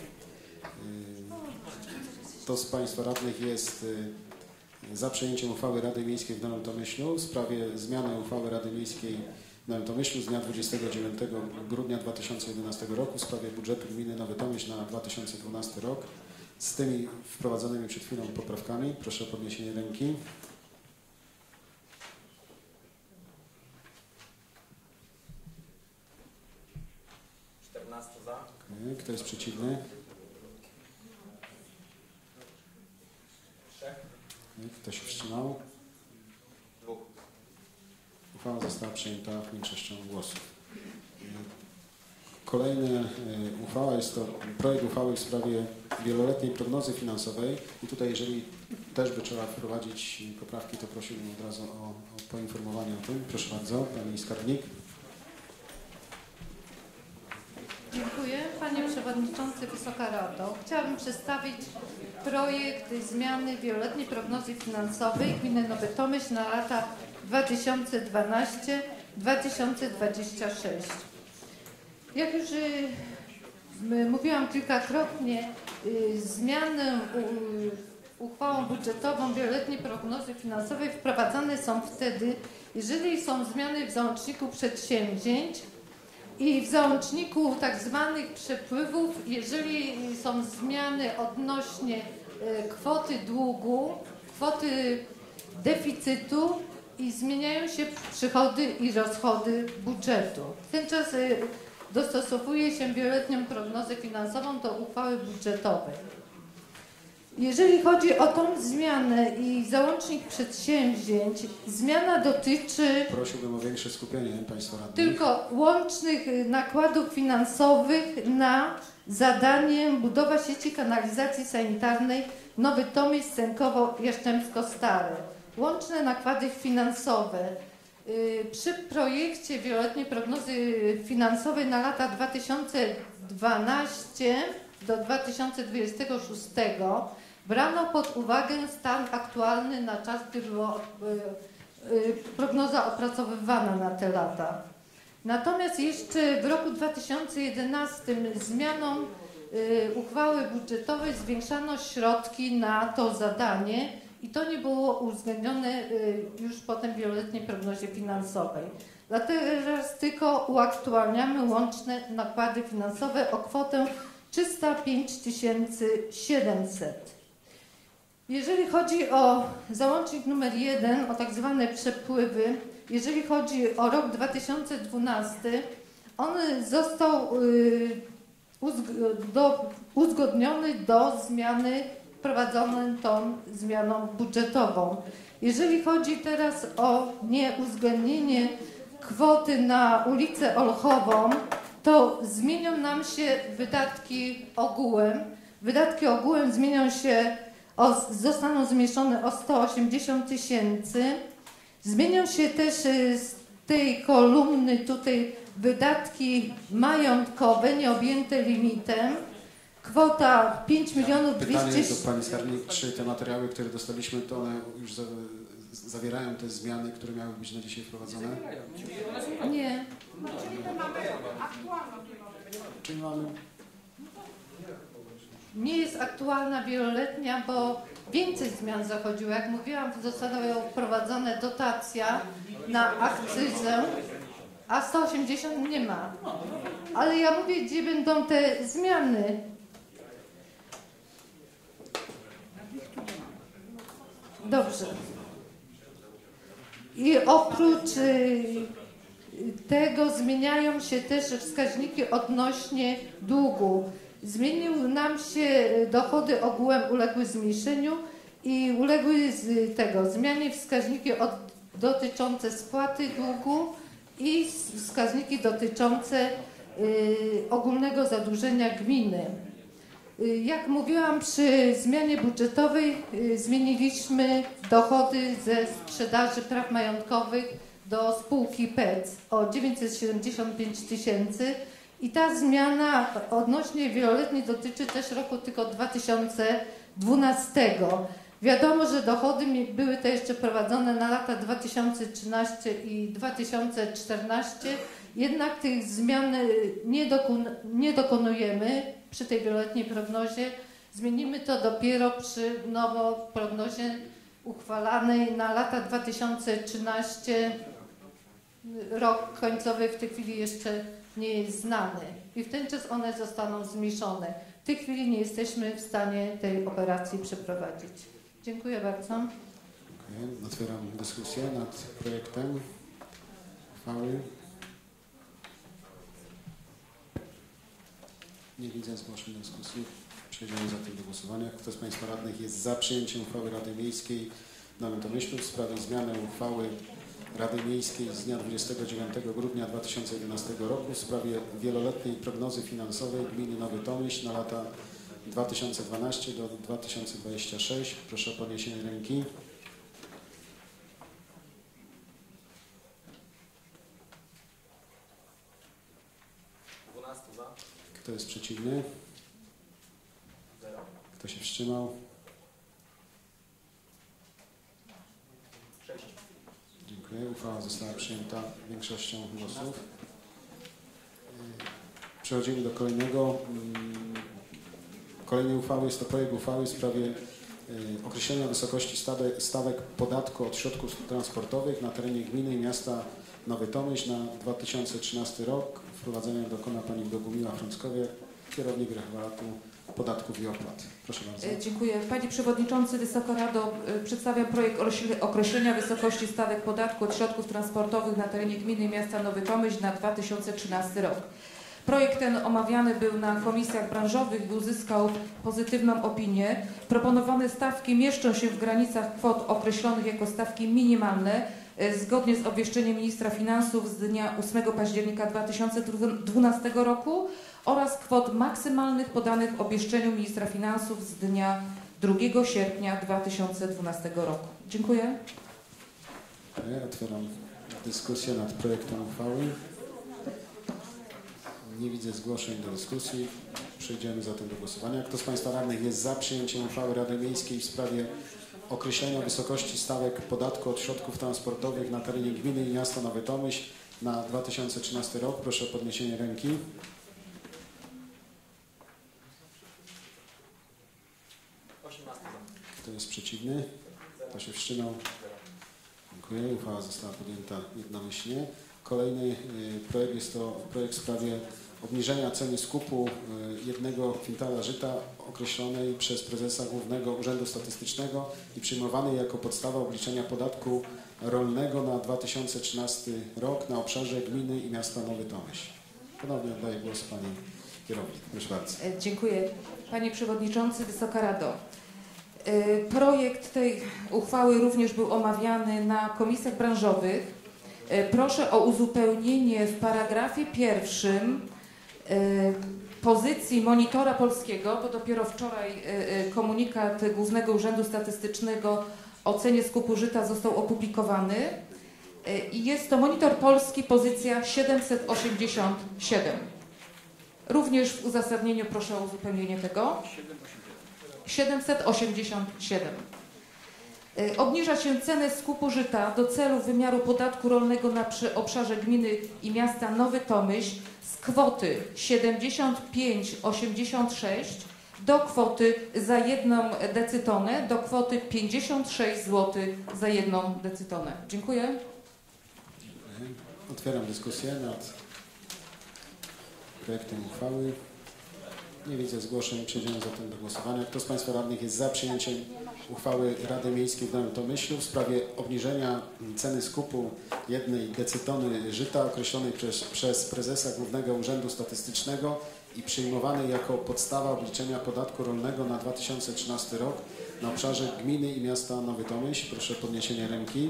kto z Państwa radnych jest y, za przyjęciem uchwały Rady Miejskiej w Nowym Tomyślu w sprawie zmiany uchwały Rady Miejskiej w Nowym Tomyślu z dnia dwudziestego dziewiątego grudnia dwa tysiące jedenastego roku w sprawie budżetu gminy Nowy Tomyśl na dwa tysiące dwunasty rok z tymi wprowadzonymi przed chwilą poprawkami. Proszę o podniesienie ręki. czternaście za. Okay. Kto jest przeciwny? trzech. Okay. Kto się wstrzymał? dwóch. Uchwała została przyjęta większością głosów. Kolejna uchwała jest to projekt uchwały w sprawie wieloletniej prognozy finansowej i tutaj jeżeli też by trzeba wprowadzić poprawki, to prosiłbym od razu o, o poinformowanie o tym. Proszę bardzo, Pani Skarbnik. Dziękuję. Panie Przewodniczący, Wysoka Rado. Chciałabym przedstawić projekt zmiany wieloletniej prognozy finansowej gminy Nowy Tomyśl na lata dwa tysiące dwanaście do dwa tysiące dwudziestego szóstego. Jak już y, mówiłam kilkakrotnie, y, zmiany u, uchwałą budżetową wieloletniej prognozy finansowej wprowadzane są wtedy, jeżeli są zmiany w załączniku przedsięwzięć i w załączniku tak zwanych przepływów, jeżeli są zmiany odnośnie y, kwoty długu, kwoty deficytu i zmieniają się przychody i rozchody budżetu. W ten czas y, dostosowuje się wieloletnią prognozę finansową do uchwały budżetowej. Jeżeli chodzi o tą zmianę i załącznik przedsięwzięć, zmiana dotyczy Prosiłbym o większe skupienie Państwa radnych. tylko łącznych nakładów finansowych na zadanie budowa sieci kanalizacji sanitarnej Nowy Tomyśl, Sękowo, Jastrzębsko-Stare. Łączne nakłady finansowe. Przy projekcie wieloletniej prognozy finansowej na lata dwa tysiące dwunasty do dwa tysiące dwudziestego szóstego brano pod uwagę stan aktualny na czas, gdy była prognoza opracowywana na te lata. Natomiast jeszcze w roku dwa tysiące jedenastym zmianą uchwały budżetowej zwiększano środki na to zadanie i to nie było uwzględnione już potem w wieloletniej prognozie finansowej. Dlatego teraz tylko uaktualniamy łączne nakłady finansowe o kwotę trzysta pięć tysięcy siedemset. Jeżeli chodzi o załącznik numer jeden, o tak zwane przepływy, jeżeli chodzi o rok dwa tysiące dwunasty, on został uzgodniony do zmiany wprowadzoną tą zmianą budżetową. Jeżeli chodzi teraz o nieuwzględnienie kwoty na ulicę Olchową, to zmienią nam się wydatki ogółem. Wydatki ogółem zmienią się, o, zostaną zmniejszone o sto osiemdziesiąt tysięcy. Zmienią się też z tej kolumny tutaj wydatki majątkowe, nieobjęte limitem. Kwota pięć milionów dwieście... Pytanie do Pani Skarbnik, czy te materiały, które dostaliśmy, to one już zawierają te zmiany, które miały być na dzisiaj wprowadzone? Nie. Czyli mamy... Nie jest aktualna wieloletnia, bo więcej zmian zachodziło. Jak mówiłam, została wprowadzona dotacja na akcyzę, a sto osiemdziesiąt nie ma. Ale ja mówię, gdzie będą te zmiany. Dobrze. I oprócz y, tego zmieniają się też wskaźniki odnośnie długu. Zmienił nam się dochody ogółem uległy zmniejszeniu i uległy z tego zmianie wskaźniki od, dotyczące spłaty długu i wskaźniki dotyczące y, ogólnego zadłużenia gminy. Y, jak mówiłam, przy zmianie budżetowej y, zmieniliśmy dochody ze sprzedaży praw majątkowych do spółki P E C o dziewięćset siedemdziesiąt pięć tysięcy. I ta zmiana odnośnie wieloletniej dotyczy też roku tylko dwa tysiące dwunastego. Wiadomo, że dochody były te jeszcze prowadzone na lata dwa tysiące trzynasty i dwa tysiące czternasty, jednak tych zmian nie, dokon nie dokonujemy przy tej wieloletniej prognozie. Zmienimy to dopiero przy nowo prognozie uchwalanej na lata dwa tysiące trzynasty. Rok końcowy w tej chwili jeszcze nie jest znany i w ten czas one zostaną zmniejszone. W tej chwili nie jesteśmy w stanie tej operacji przeprowadzić. Dziękuję bardzo. Dziękuję. Otwieram dyskusję nad projektem uchwały. Nie widzę zgłoszeń do dyskusji. Przejdziemy zatem do głosowania. Kto z Państwa radnych jest za przyjęciem uchwały Rady Miejskiej na Lętomyślu w sprawie zmiany uchwały Rady Miejskiej z dnia dwudziestego dziewiątego grudnia dwa tysiące jedenastego roku w sprawie wieloletniej prognozy finansowej gminy Nowy Tomyśl na lata dwa tysiące dwunasty do dwa tysiące dwudziestego szóstego. Proszę o podniesienie ręki. dwanaście za. Kto jest przeciwny? zero. Kto się wstrzymał? sześć. Dziękuję. Uchwała została przyjęta większością głosów. Przechodzimy do kolejnego. Kolejnej uchwały. Jest to projekt uchwały w sprawie określenia wysokości stawek, stawek podatku od środków transportowych na terenie gminy i miasta Nowy Tomyśl na dwa tysiące trzynasty rok. Wprowadzenia dokona Pani Bogumiła Frąckowiak, kierownik referatu podatków i opłat. Proszę bardzo. Dziękuję. Panie Przewodniczący, Wysoka Rado, przedstawiam projekt określenia wysokości stawek podatku od środków transportowych na terenie gminy i miasta Nowy Tomyśl na dwa tysiące trzynasty rok. Projekt ten omawiany był na komisjach branżowych i uzyskał pozytywną opinię. Proponowane stawki mieszczą się w granicach kwot określonych jako stawki minimalne zgodnie z obwieszczeniem ministra finansów z dnia ósmego października dwa tysiące dwunastego roku oraz kwot maksymalnych podanych w obwieszczeniu ministra finansów z dnia drugiego sierpnia dwa tysiące dwunastego roku. Dziękuję. Otwieram dyskusję nad projektem uchwały. Nie widzę zgłoszeń do dyskusji. Przejdziemy zatem do głosowania. Kto z Państwa radnych jest za przyjęciem uchwały Rady Miejskiej w sprawie określenia wysokości stawek podatku od środków transportowych na terenie gminy i miasta Nowy Tomyśl na dwa tysiące trzynasty rok? Proszę o podniesienie ręki. osiemnaście za. Kto jest przeciwny? Kto się wstrzymał? Dziękuję. Uchwała została podjęta jednomyślnie. Kolejny projekt jest to projekt w sprawie obniżenia ceny skupu jednego kwintala żyta określonej przez prezesa Głównego Urzędu Statystycznego i przyjmowanej jako podstawa obliczenia podatku rolnego na dwa tysiące trzynasty rok na obszarze gminy i miasta Nowy Tomyśl. Ponownie oddaję głos Pani kierownik. Proszę bardzo. Dziękuję. Panie Przewodniczący, Wysoka Rado. Projekt tej uchwały również był omawiany na komisjach branżowych. Proszę o uzupełnienie w paragrafie pierwszym pozycji monitora polskiego, bo dopiero wczoraj komunikat Głównego Urzędu Statystycznego o cenie skupu żyta został opublikowany i jest to monitor polski, pozycja siedemset osiemdziesiąt siedem. Również w uzasadnieniu proszę o uzupełnienie tego. siedemset osiemdziesiąt siedem. Y, Obniża się cenę skupu żyta do celów wymiaru podatku rolnego na przy obszarze gminy i miasta Nowy Tomyśl z kwoty siedemdziesiąt pięć osiemdziesiąt sześć do kwoty za jedną decytonę do kwoty pięćdziesiąt sześć złotych za jedną decytonę. Dziękuję. Otwieram dyskusję nad projektem uchwały. Nie widzę zgłoszeń. Przejdziemy zatem do głosowania. Kto z Państwa radnych jest za przyjęciem uchwały Rady Miejskiej w Nowym Tomyślu w sprawie obniżenia ceny skupu jednej decytony żyta określonej przez, przez prezesa Głównego Urzędu Statystycznego i przyjmowanej jako podstawa obliczenia podatku rolnego na dwa tysiące trzynasty rok na obszarze gminy i miasta Nowy Tomyśl? Proszę o podniesienie ręki.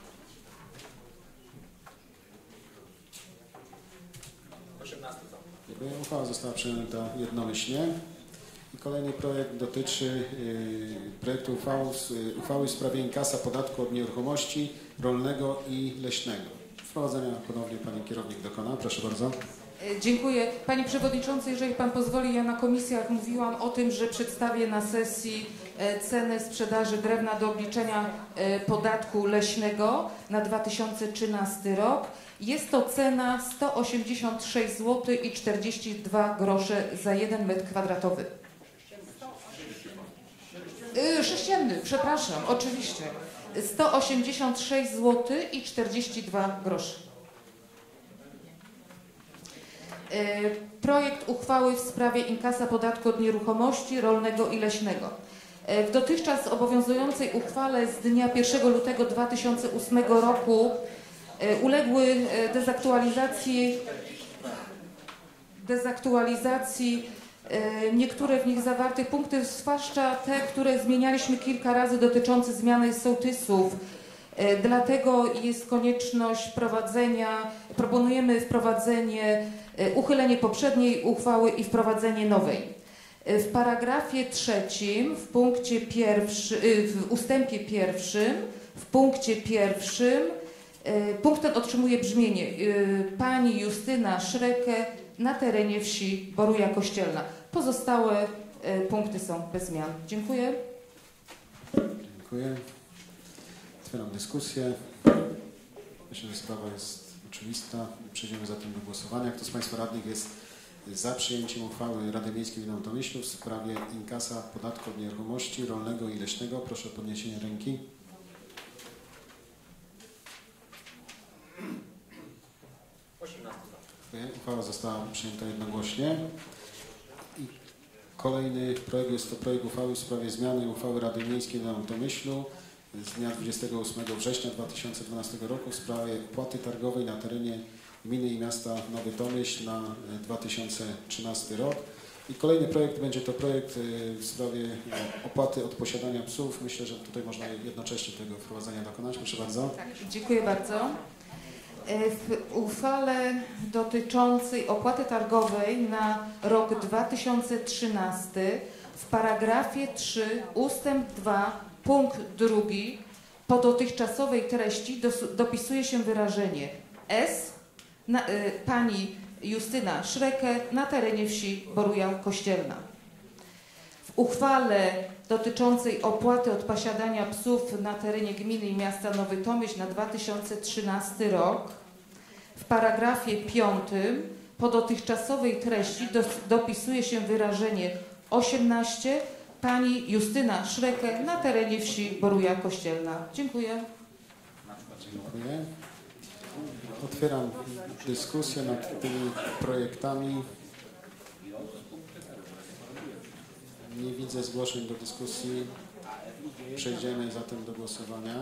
osiemnaście za. Dziękuję. Uchwała została przyjęta jednomyślnie. I kolejny projekt dotyczy y, projektu uchwały, uchwały w sprawie inkasa podatku od nieruchomości rolnego i leśnego. Wprowadzenia ponownie Pani Kierownik dokona. Proszę bardzo. Dziękuję. Panie Przewodniczący, jeżeli Pan pozwoli, ja na komisjach mówiłam o tym, że przedstawię na sesji cenę sprzedaży drewna do obliczenia podatku leśnego na dwa tysiące trzynasty rok. Jest to cena sto osiemdziesiąt sześć złotych i czterdzieści dwa grosze za jeden metr kwadratowy. Yy, sześcienny, przepraszam, oczywiście. sto osiemdziesiąt sześć złotych i czterdzieści dwa grosze. Projekt uchwały w sprawie inkasa podatku od nieruchomości rolnego i leśnego. W dotychczas obowiązującej uchwale z dnia pierwszego lutego dwa tysiące ósmego roku uległy dezaktualizacji, dezaktualizacji niektóre w nich zawarte punkty, zwłaszcza te, które zmienialiśmy kilka razy, dotyczące zmiany sołtysów. Dlatego jest konieczność wprowadzenia, proponujemy wprowadzenie, uchylenie poprzedniej uchwały i wprowadzenie nowej. W paragrafie trzecim, w punkcie pierwszym, w ustępie pierwszym, w punkcie pierwszym, punkt ten otrzymuje brzmienie: pani Justyna Szrekę na terenie wsi Boruja Kościelna. Pozostałe punkty są bez zmian. Dziękuję. Dziękuję. Otwieram dyskusję. Myślę, że sprawa jest oczywista. Przejdziemy zatem do głosowania. Kto z Państwa radnych jest za przyjęciem uchwały Rady Miejskiej w Nowym Tomyślu w sprawie inkasa podatku od nieruchomości rolnego i leśnego? Proszę o podniesienie ręki. osiemnaście za. Uchwała została przyjęta jednogłośnie. I kolejny projekt jest to projekt uchwały w sprawie zmiany uchwały Rady Miejskiej w Nowym Tomyślu z dnia dwudziestego ósmego września dwa tysiące dwunastego roku w sprawie opłaty targowej na terenie gminy i miasta Nowy Tomyśl na dwa tysiące trzynasty rok. I kolejny projekt będzie to projekt w sprawie opłaty od posiadania psów. Myślę, że tutaj można jednocześnie tego wprowadzenia dokonać. Proszę bardzo. Tak, dziękuję bardzo. W uchwale dotyczącej opłaty targowej na rok dwa tysiące trzynasty w paragrafie trzy ustęp dwa punkt drugi po dotychczasowej treści dos, dopisuje się wyrażenie S na, y, pani Justyna Szrekę na terenie wsi Boruja Kościelna. W uchwale dotyczącej opłaty od posiadania psów na terenie gminy i miasta Nowy Tomyśl na dwa tysiące trzynasty rok w paragrafie piątym po dotychczasowej treści dos, dopisuje się wyrażenie osiemnaście pani Justyna Szrekę na terenie wsi Boruja Kościelna. Dziękuję. Dziękuję. Otwieram dyskusję nad tymi projektami. Nie widzę zgłoszeń do dyskusji. Przejdziemy zatem do głosowania.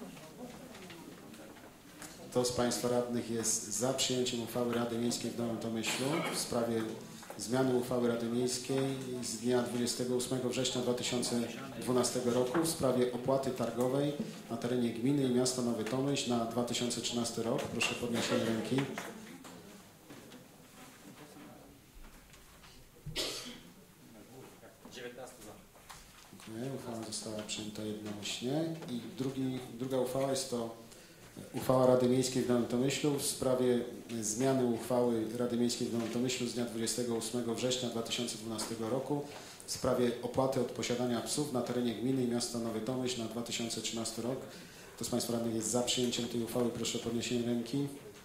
Kto z Państwa radnych jest za przyjęciem uchwały Rady Miejskiej w Nowym Tomyślu w sprawie zmiany uchwały Rady Miejskiej z dnia dwudziestego ósmego września dwa tysiące dwunastego roku w sprawie opłaty targowej na terenie gminy i miasta Nowy Tomyśl na dwa tysiące trzynasty rok? Proszę o podniesienie ręki. dziewiętnaście za. Dziękuję. Uchwała została przyjęta jednomyślnie. I drugi, druga uchwała jest to uchwała Rady Miejskiej w Nowym Tomyślu w sprawie zmiany uchwały Rady Miejskiej w Nowym Tomyślu z dnia dwudziestego ósmego września dwa tysiące dwunastego roku w sprawie opłaty od posiadania psów na terenie gminy i miasta Nowy Tomyśl na dwa tysiące trzynasty rok. Kto z Państwa radnych jest za przyjęciem tej uchwały, proszę o podniesienie ręki.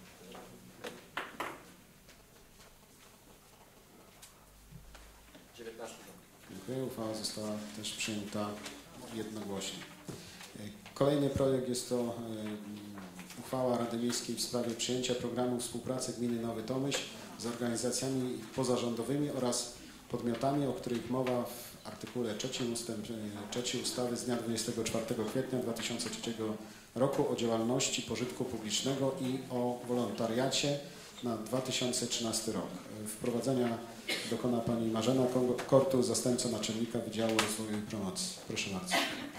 dziewiętnaście za. Dziękuję. Uchwała została też przyjęta jednogłośnie. Kolejny projekt jest to uchwała Rady Miejskiej w sprawie przyjęcia programu współpracy gminy Nowy Tomyśl z organizacjami pozarządowymi oraz podmiotami, o których mowa w artykule trzecim ustęp trzeci ustawy z dnia dwudziestego czwartego kwietnia dwa tysiące trzeciego roku o działalności pożytku publicznego i o wolontariacie na dwa tysiące trzynasty rok. Wprowadzenia dokona Pani Marzena Kortu, zastępca naczelnika Wydziału Rozwoju i Promocji. Proszę bardzo.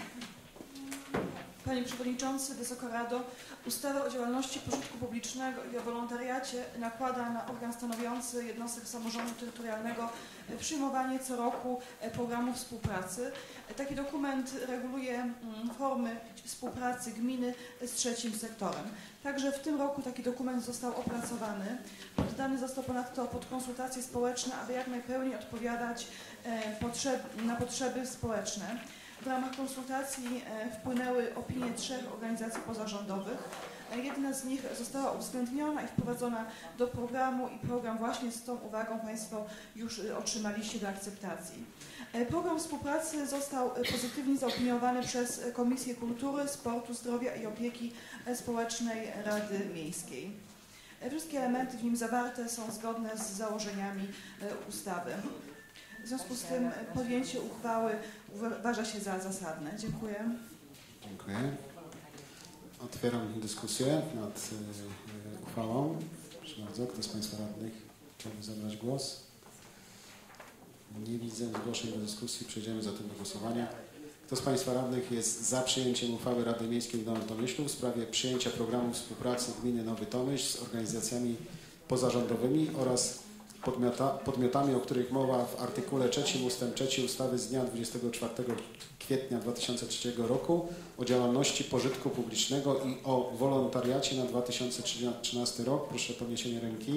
Panie Przewodniczący, Wysoka Rado, ustawa o działalności pożytku publicznego i o wolontariacie nakłada na organ stanowiący jednostek samorządu terytorialnego przyjmowanie co roku programu współpracy. Taki dokument reguluje formy współpracy gminy z trzecim sektorem. Także w tym roku taki dokument został opracowany. Poddany został ponadto pod konsultacje społeczne, aby jak najpełniej odpowiadać na potrzeby społeczne. W ramach konsultacji wpłynęły opinie trzech organizacji pozarządowych. Jedna z nich została uwzględniona i wprowadzona do programu i program właśnie z tą uwagą Państwo już otrzymaliście do akceptacji. Program współpracy został pozytywnie zaopiniowany przez Komisję Kultury, Sportu, Zdrowia i Opieki Społecznej Rady Miejskiej. Wszystkie elementy w nim zawarte są zgodne z założeniami ustawy. W związku z tym podjęcie uchwały uważa się za zasadne. Dziękuję. Dziękuję. Otwieram dyskusję nad y, uchwałą. Proszę bardzo, kto z Państwa radnych chciałby zabrać głos? Nie widzę zgłoszeń do dyskusji. Przejdziemy zatem do głosowania. Kto z Państwa radnych jest za przyjęciem uchwały Rady Miejskiej w Nowym Tomyślu w sprawie przyjęcia programu współpracy gminy Nowy Tomyśl z organizacjami pozarządowymi oraz Podmiota, podmiotami, o których mowa w artykule trzecim ustęp trzeci ustawy z dnia dwudziestego czwartego kwietnia dwa tysiące trzeciego roku o działalności pożytku publicznego i o wolontariacie na dwa tysiące trzynasty rok. Proszę o podniesienie ręki.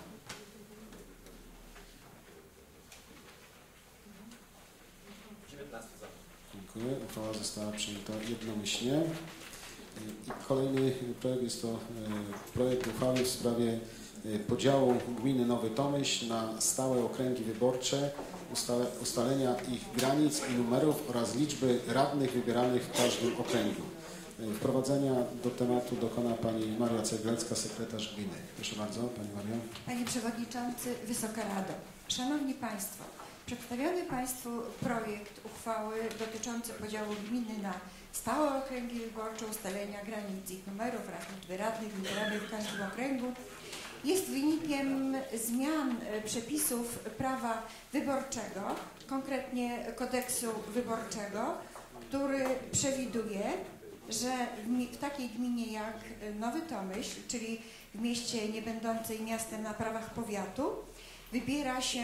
dziewiętnaście za. Dziękuję. Uchwała została przyjęta jednomyślnie. I kolejny projekt jest to projekt uchwały w sprawie podziału gminy Nowy Tomyśl na stałe okręgi wyborcze, ustale, ustalenia ich granic i numerów oraz liczby radnych wybieranych w każdym okręgu. Wprowadzenia do tematu dokona Pani Maria Ceglecka, sekretarz gminy. Proszę bardzo, Pani Mario. Panie Przewodniczący, Wysoka Rado, Szanowni Państwo, przedstawiony Państwu projekt uchwały dotyczący podziału gminy na stałe okręgi wyborcze, ustalenia granic ich numerów oraz liczby radnych wybieranych w każdym okręgu jest wynikiem zmian przepisów prawa wyborczego, konkretnie kodeksu wyborczego, który przewiduje, że w takiej gminie jak Nowy Tomyśl, czyli w mieście niebędącej miastem na prawach powiatu, wybiera się,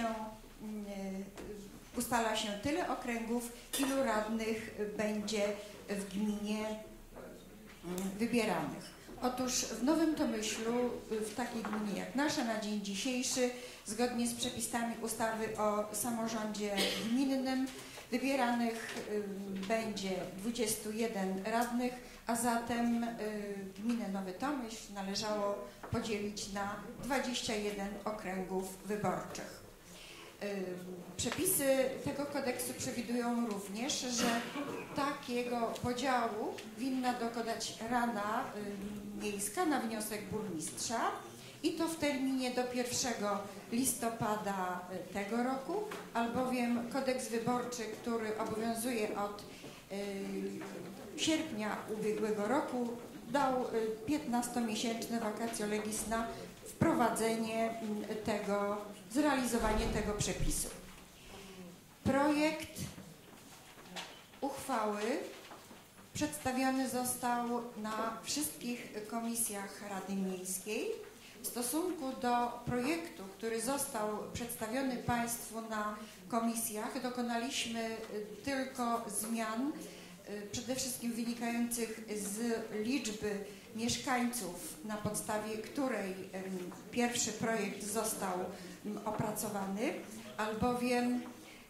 ustala się tyle okręgów, ilu radnych będzie w gminie wybieranych. Otóż w Nowym Tomyślu, w takiej gminie jak nasza na dzień dzisiejszy, zgodnie z przepisami ustawy o samorządzie gminnym, wybieranych będzie dwudziestu jeden radnych, a zatem gminę Nowy Tomyśl należało podzielić na dwadzieścia jeden okręgów wyborczych. Przepisy tego kodeksu przewidują również, że takiego podziału winna dokonać Rada Miejska na wniosek burmistrza i to w terminie do pierwszego listopada tego roku, albowiem kodeks wyborczy, który obowiązuje od sierpnia ubiegłego roku, dał piętnastomiesięczne vacatio legis na wprowadzenie tego, zrealizowanie tego przepisu. Projekt uchwały przedstawiony został na wszystkich komisjach Rady Miejskiej. W stosunku do projektu, który został przedstawiony Państwu na komisjach, dokonaliśmy tylko zmian, przede wszystkim wynikających z liczby mieszkańców, na podstawie której pierwszy projekt został opracowany, albowiem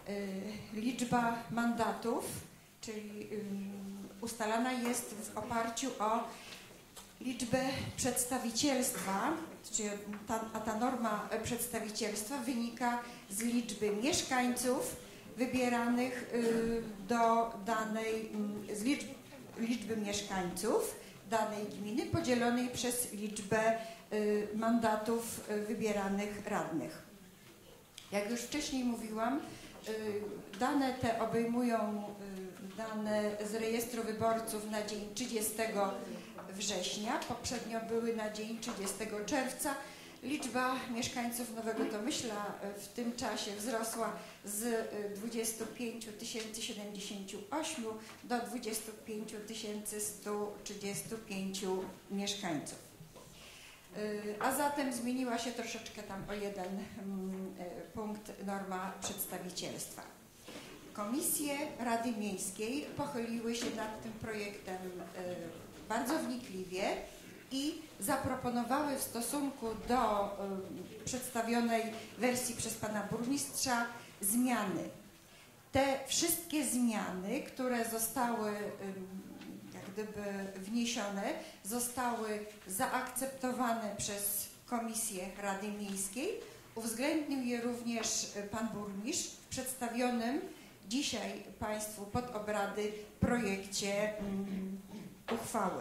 liczba mandatów, czyli ustalana jest w oparciu o liczbę przedstawicielstwa, czyli ta, a ta norma przedstawicielstwa wynika z liczby mieszkańców wybieranych do danej, z liczb, liczby mieszkańców danej gminy podzielonej przez liczbę mandatów wybieranych radnych. Jak już wcześniej mówiłam, dane te obejmują dane z rejestru wyborców na dzień trzydziestego września, poprzednio były na dzień trzydziestego czerwca. Liczba mieszkańców Nowego Tomyśla w tym czasie wzrosła z dwudziestu pięciu tysięcy siedemdziesięciu ośmiu do dwudziestu pięciu tysięcy stu trzydziestu pięciu mieszkańców. A zatem zmieniła się troszeczkę tam o jeden punkt norma przedstawicielstwa. Komisje Rady Miejskiej pochyliły się nad tym projektem bardzo wnikliwie i zaproponowały w stosunku do przedstawionej wersji przez pana burmistrza zmiany. Te wszystkie zmiany, które zostały jak gdyby wniesione, zostały zaakceptowane przez Komisję Rady Miejskiej. Uwzględnił je również pan burmistrz w przedstawionym dzisiaj państwu pod obrady projekcie uchwały.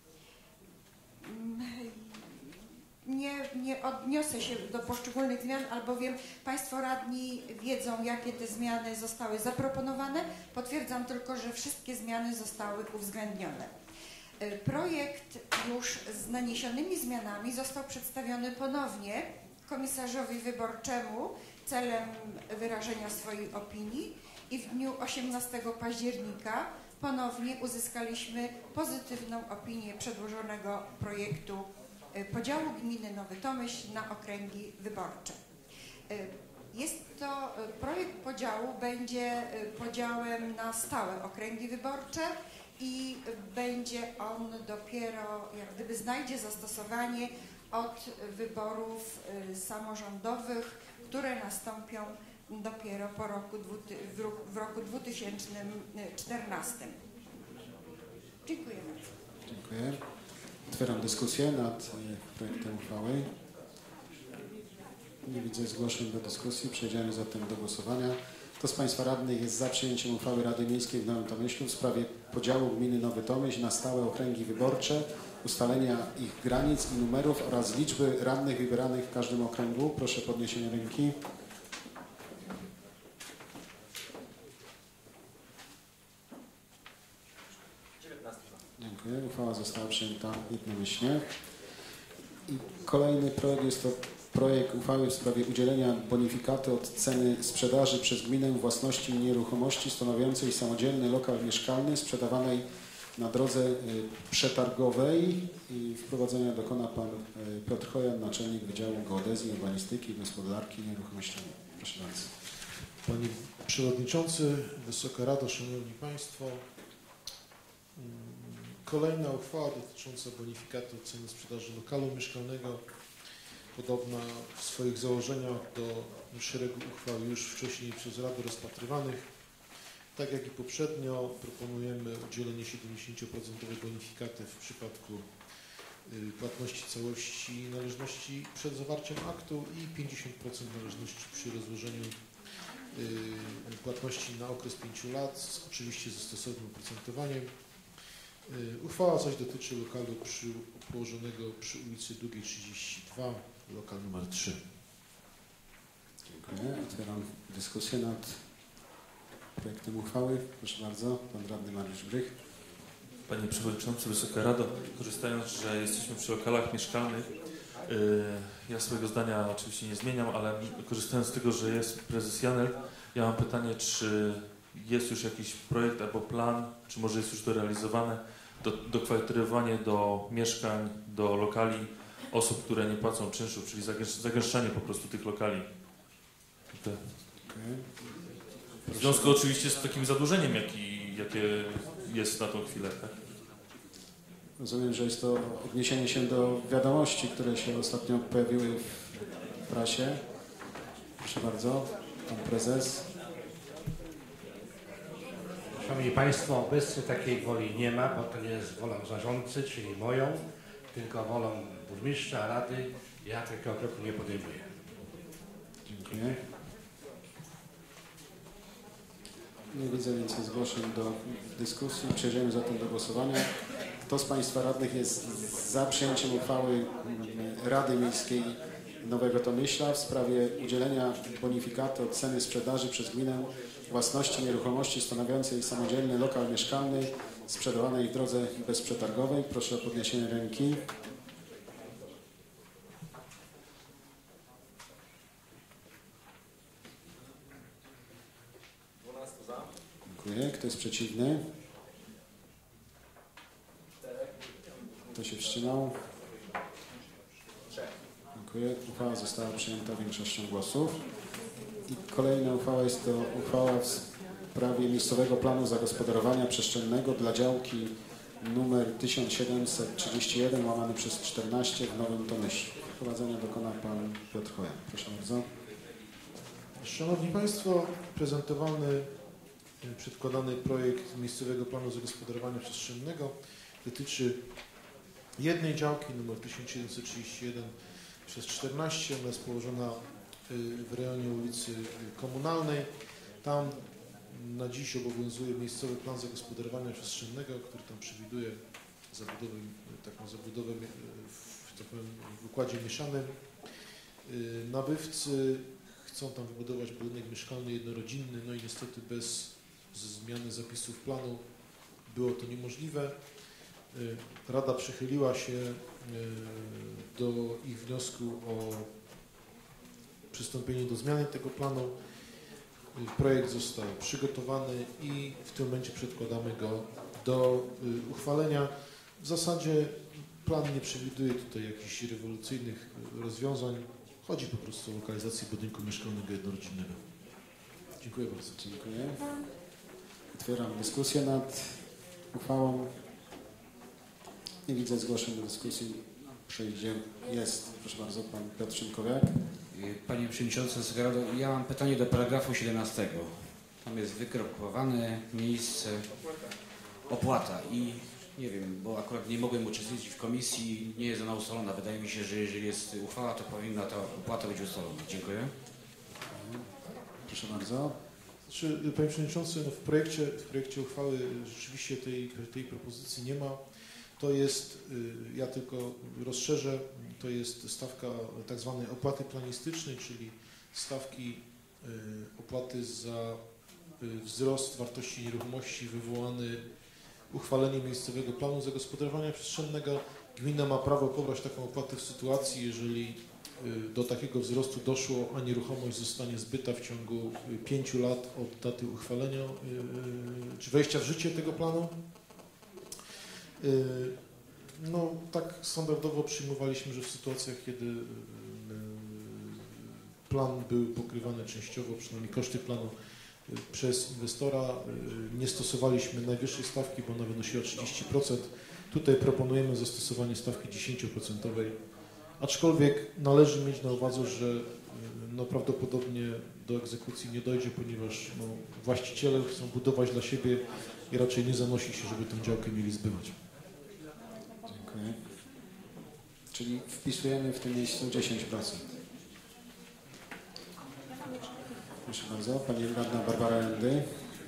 Nie, nie odniosę się do poszczególnych zmian, albowiem państwo radni wiedzą, jakie te zmiany zostały zaproponowane. Potwierdzam tylko, że wszystkie zmiany zostały uwzględnione. Projekt już z naniesionymi zmianami został przedstawiony ponownie komisarzowi wyborczemu celem wyrażenia swojej opinii i w dniu osiemnastego października ponownie uzyskaliśmy pozytywną opinię przedłożonego projektu podziału gminy Nowy Tomyśl na okręgi wyborcze. Jest to, projekt podziału będzie podziałem na stałe okręgi wyborcze i będzie on dopiero, jak gdyby znajdzie zastosowanie od wyborów samorządowych, które nastąpią dopiero po roku, w roku dwa tysiące czternastym. Dziękuję bardzo. Dziękuję. Otwieram dyskusję nad projektem uchwały. Nie widzę zgłoszeń do dyskusji. Przejdziemy zatem do głosowania. Kto z państwa radnych jest za przyjęciem uchwały Rady Miejskiej w Nowym Tomyślu w sprawie podziału gminy Nowy Tomyśl na stałe okręgi wyborcze, ustalenia ich granic i numerów oraz liczby radnych wybieranych w każdym okręgu? Proszę o podniesienie ręki. Dziękuję. Uchwała została przyjęta jednomyślnie. I kolejny projekt jest to projekt uchwały w sprawie udzielenia bonifikaty od ceny sprzedaży przez gminę własności nieruchomości stanowiącej samodzielny lokal mieszkalny sprzedawanej na drodze przetargowej i wprowadzenia dokona pan Piotr Chojan, naczelnik Wydziału Geodezji, Urbanistyki i Gospodarki Nieruchomościami. Proszę bardzo. Panie Przewodniczący, Wysoka Rado, Szanowni Państwo. Kolejna uchwała dotycząca bonifikaty od ceny sprzedaży lokalu mieszkalnego, podobna w swoich założeniach do szeregu uchwał już wcześniej przez Radę rozpatrywanych. Tak jak i poprzednio proponujemy udzielenie siedemdziesięcioprocentowej bonifikaty w przypadku płatności całości należności przed zawarciem aktu i pięćdziesiąt procent należności przy rozłożeniu płatności na okres pięciu lat, oczywiście ze stosownym oprocentowaniem. Uchwała zaś dotyczy lokalu przy, położonego przy ulicy Długiej trzydzieści dwa, lokal numer trzy. Dziękuję. Otwieram dyskusję nad projektem uchwały. Proszę bardzo, pan radny Mariusz Brych. Panie Przewodniczący, Wysoka Rado, korzystając, że jesteśmy przy lokalach mieszkalnych, ja swojego zdania oczywiście nie zmieniam, ale korzystając z tego, że jest prezes Janel, ja mam pytanie, czy jest już jakiś projekt albo plan, czy może jest już to realizowane, do, dokwaterowanie do mieszkań, do lokali osób, które nie płacą czynszów, czyli zagęszczanie po prostu tych lokali. Okay. W związku oczywiście z takim zadłużeniem, jaki, jakie jest na tą chwilę. Tak? Rozumiem, że jest to odniesienie się do wiadomości, które się ostatnio pojawiły w prasie. Proszę bardzo, pan prezes. Szanowni Państwo, obecnie takiej woli nie ma, bo to nie jest wolą zarządcy, czyli moją, tylko wolą burmistrza, rady. Ja takiego kroku nie podejmuję. Dziękuję. Nie widzę więcej zgłoszeń do dyskusji. Przejdziemy zatem do głosowania. Kto z Państwa radnych jest za przyjęciem uchwały Rady Miejskiej Nowego Tomyśla w sprawie udzielenia bonifikatu od ceny sprzedaży przez gminę własności nieruchomości stanowiącej samodzielny lokal mieszkalny sprzedawanej w drodze bezprzetargowej? Proszę o podniesienie ręki. dwanaście za. Dziękuję. Kto jest przeciwny? Kto się wstrzymał? Dziękuję. Uchwała została przyjęta większością głosów. I kolejna uchwała jest to uchwała w sprawie miejscowego planu zagospodarowania przestrzennego dla działki numer tysiąc siedemset trzydzieści jeden łamane przez czternaście w Nowym Tomyślu. Wprowadzenia dokona Pan Piotr Chojan. Proszę bardzo. Szanowni Państwo, prezentowany, przedkładany projekt miejscowego planu zagospodarowania przestrzennego dotyczy jednej działki numer tysiąc siedemset trzydzieści jeden przez czternaście. Ona jest położona w rejonie ulicy Komunalnej. Tam na dziś obowiązuje miejscowy plan zagospodarowania przestrzennego, który tam przewiduje zabudowę, taką zabudowę w, tak powiem, w układzie mieszanym. Nabywcy chcą tam wybudować budynek mieszkalny jednorodzinny, no i niestety bez zmiany zapisów planu było to niemożliwe. Rada przychyliła się do ich wniosku o przystąpienie do zmiany tego planu. Projekt został przygotowany i w tym momencie przedkładamy go do uchwalenia. W zasadzie plan nie przewiduje tutaj jakichś rewolucyjnych rozwiązań. Chodzi po prostu o lokalizację budynku mieszkalnego jednorodzinnego. Dziękuję bardzo. Dziękuję. Otwieram dyskusję nad uchwałą. Nie widzę zgłoszeń do dyskusji. Przejdzie. Jest. Proszę bardzo, Pan Piotr Szymkowiak. Panie Przewodniczący, ja mam pytanie do paragrafu siedemnastego. Tam jest wykrokowane miejsce opłata i nie wiem, bo akurat nie mogłem uczestniczyć w komisji, nie jest ona ustalona. Wydaje mi się, że jeżeli jest uchwała, to powinna ta opłata być ustalona. Dziękuję. Proszę bardzo. Znaczy, Panie Przewodniczący, no w, projekcie, w projekcie uchwały rzeczywiście tej, tej propozycji nie ma. To jest, ja tylko rozszerzę, to jest stawka tak zwanej opłaty planistycznej, czyli stawki opłaty za wzrost wartości nieruchomości wywołany uchwaleniem miejscowego planu zagospodarowania przestrzennego. Gmina ma prawo pobrać taką opłatę w sytuacji, jeżeli do takiego wzrostu doszło, a nieruchomość zostanie zbyta w ciągu pięciu lat od daty uchwalenia czy wejścia w życie tego planu. No tak standardowo przyjmowaliśmy, że w sytuacjach, kiedy plan był pokrywany częściowo, przynajmniej koszty planu przez inwestora, nie stosowaliśmy najwyższej stawki, bo ona wynosiła trzydzieści procent. Tutaj proponujemy zastosowanie stawki dziesięcioprocentowej, aczkolwiek należy mieć na uwadze, że no, prawdopodobnie do egzekucji nie dojdzie, ponieważ no, właściciele chcą budować dla siebie i raczej nie zanosi się, żeby tę działkę mieli zbywać. Dziękuję. Czyli wpisujemy w tym miejscu dziesięć procent. Proszę bardzo, Pani Radna Barbara Endy.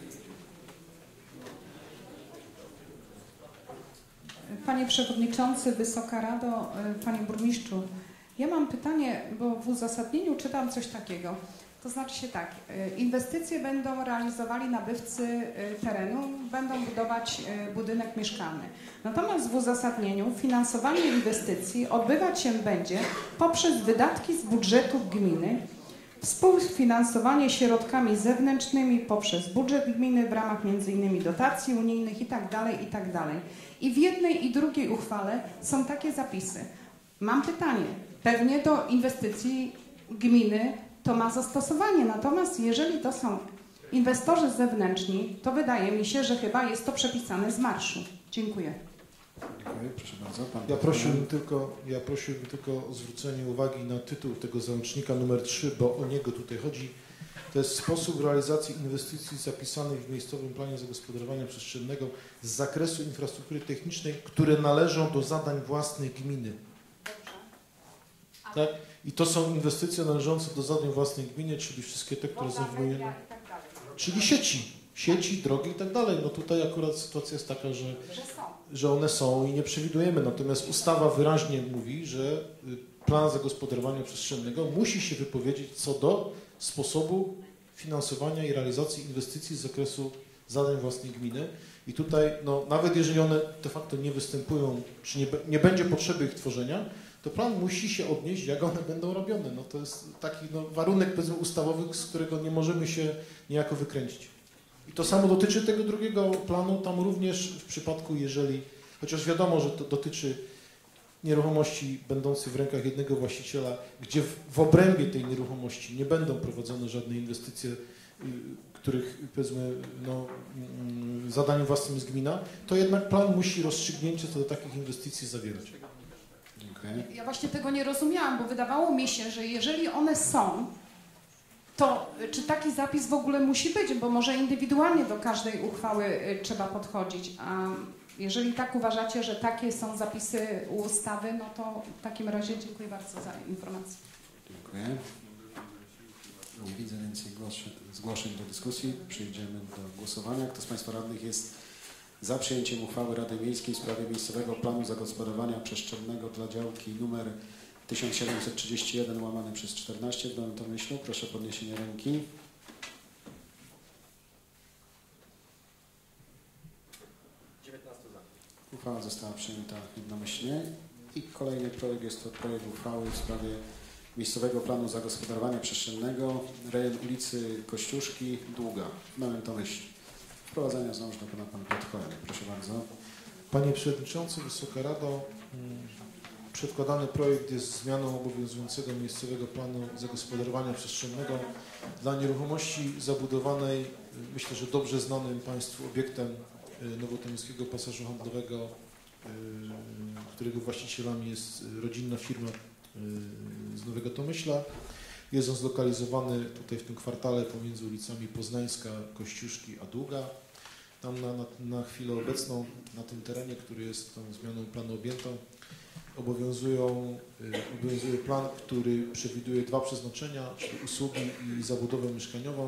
Panie Przewodniczący, Wysoka Rado, Panie Burmistrzu, ja mam pytanie, bo w uzasadnieniu czytam coś takiego. To znaczy się tak, inwestycje będą realizowali nabywcy terenu, będą budować budynek mieszkalny. Natomiast w uzasadnieniu finansowanie inwestycji odbywać się będzie poprzez wydatki z budżetu gminy, współfinansowanie środkami zewnętrznymi poprzez budżet gminy w ramach między innymi dotacji unijnych itd., itd. I w jednej i drugiej uchwale są takie zapisy. Mam pytanie, pewnie do inwestycji gminy to ma zastosowanie, natomiast jeżeli to są inwestorzy zewnętrzni, to wydaje mi się, że chyba jest to przepisane z marszu. Dziękuję. Dziękuję, proszę bardzo. Pan Ja prosiłbym, tylko, ja prosiłbym tylko o zwrócenie uwagi na tytuł tego załącznika numer trzy, bo o niego tutaj chodzi. To jest sposób realizacji inwestycji zapisanych w miejscowym planie zagospodarowania przestrzennego z zakresu infrastruktury technicznej, które należą do zadań własnych gminy. Tak? I to są inwestycje należące do zadań własnych gminy, czyli wszystkie te, które są wymienione. Czyli sieci, sieci, drogi i tak dalej. No tutaj akurat sytuacja jest taka, że, że one są i nie przewidujemy. Natomiast ustawa wyraźnie mówi, że plan zagospodarowania przestrzennego musi się wypowiedzieć co do sposobu finansowania i realizacji inwestycji z zakresu zadań własnych gminy. I tutaj, no, nawet jeżeli one de facto nie występują, czy nie, nie będzie potrzeby ich tworzenia, to plan musi się odnieść, jak one będą robione. No, to jest taki no, warunek, powiedzmy, ustawowy, z którego nie możemy się niejako wykręcić. I to samo dotyczy tego drugiego planu, tam również w przypadku, jeżeli, chociaż wiadomo, że to dotyczy nieruchomości będących w rękach jednego właściciela, gdzie w, w obrębie tej nieruchomości nie będą prowadzone żadne inwestycje, y, których, powiedzmy, no, y, zadaniem własnym jest gmina, to jednak plan musi rozstrzygnięcie co do takich inwestycji zawierać. Dziękuję. Ja właśnie tego nie rozumiałam, bo wydawało mi się, że jeżeli one są, to czy taki zapis w ogóle musi być, bo może indywidualnie do każdej uchwały y, trzeba podchodzić, a jeżeli tak uważacie, że takie są zapisy ustawy, no to w takim razie dziękuję bardzo za informację. Dziękuję. Nie widzę więcej zgłoszeń do dyskusji. Przejdziemy do głosowania. Kto z Państwa radnych jest za przyjęciem uchwały Rady Miejskiej w sprawie miejscowego planu zagospodarowania przestrzennego dla działki numer tysiąc siedemset trzydzieści jeden łamane przez czternaście w Nowym Tomyślu? Proszę o podniesienie ręki. Uchwała została przyjęta jednomyślnie. I kolejny projekt jest to projekt uchwały w sprawie miejscowego planu zagospodarowania przestrzennego rejon ulicy Kościuszki Długa w Nowym Tomyślu. Wprowadzenia znowuż dokona Pan Piotr Chojek. Proszę bardzo. Panie Przewodniczący, Wysoka Rado, przedkładany projekt jest zmianą obowiązującego miejscowego planu zagospodarowania przestrzennego dla nieruchomości zabudowanej, myślę, że dobrze znanym Państwu obiektem nowotomyskiego pasażu handlowego, którego właścicielami jest rodzinna firma z Nowego Tomyśla. Jest on zlokalizowany tutaj w tym kwartale pomiędzy ulicami Poznańska, Kościuszki a Długa. Tam na, na, na chwilę obecną na tym terenie, który jest tą zmianą planu objętą, obowiązują, obowiązuje plan, który przewiduje dwa przeznaczenia, czyli usługi i zabudowę mieszkaniową.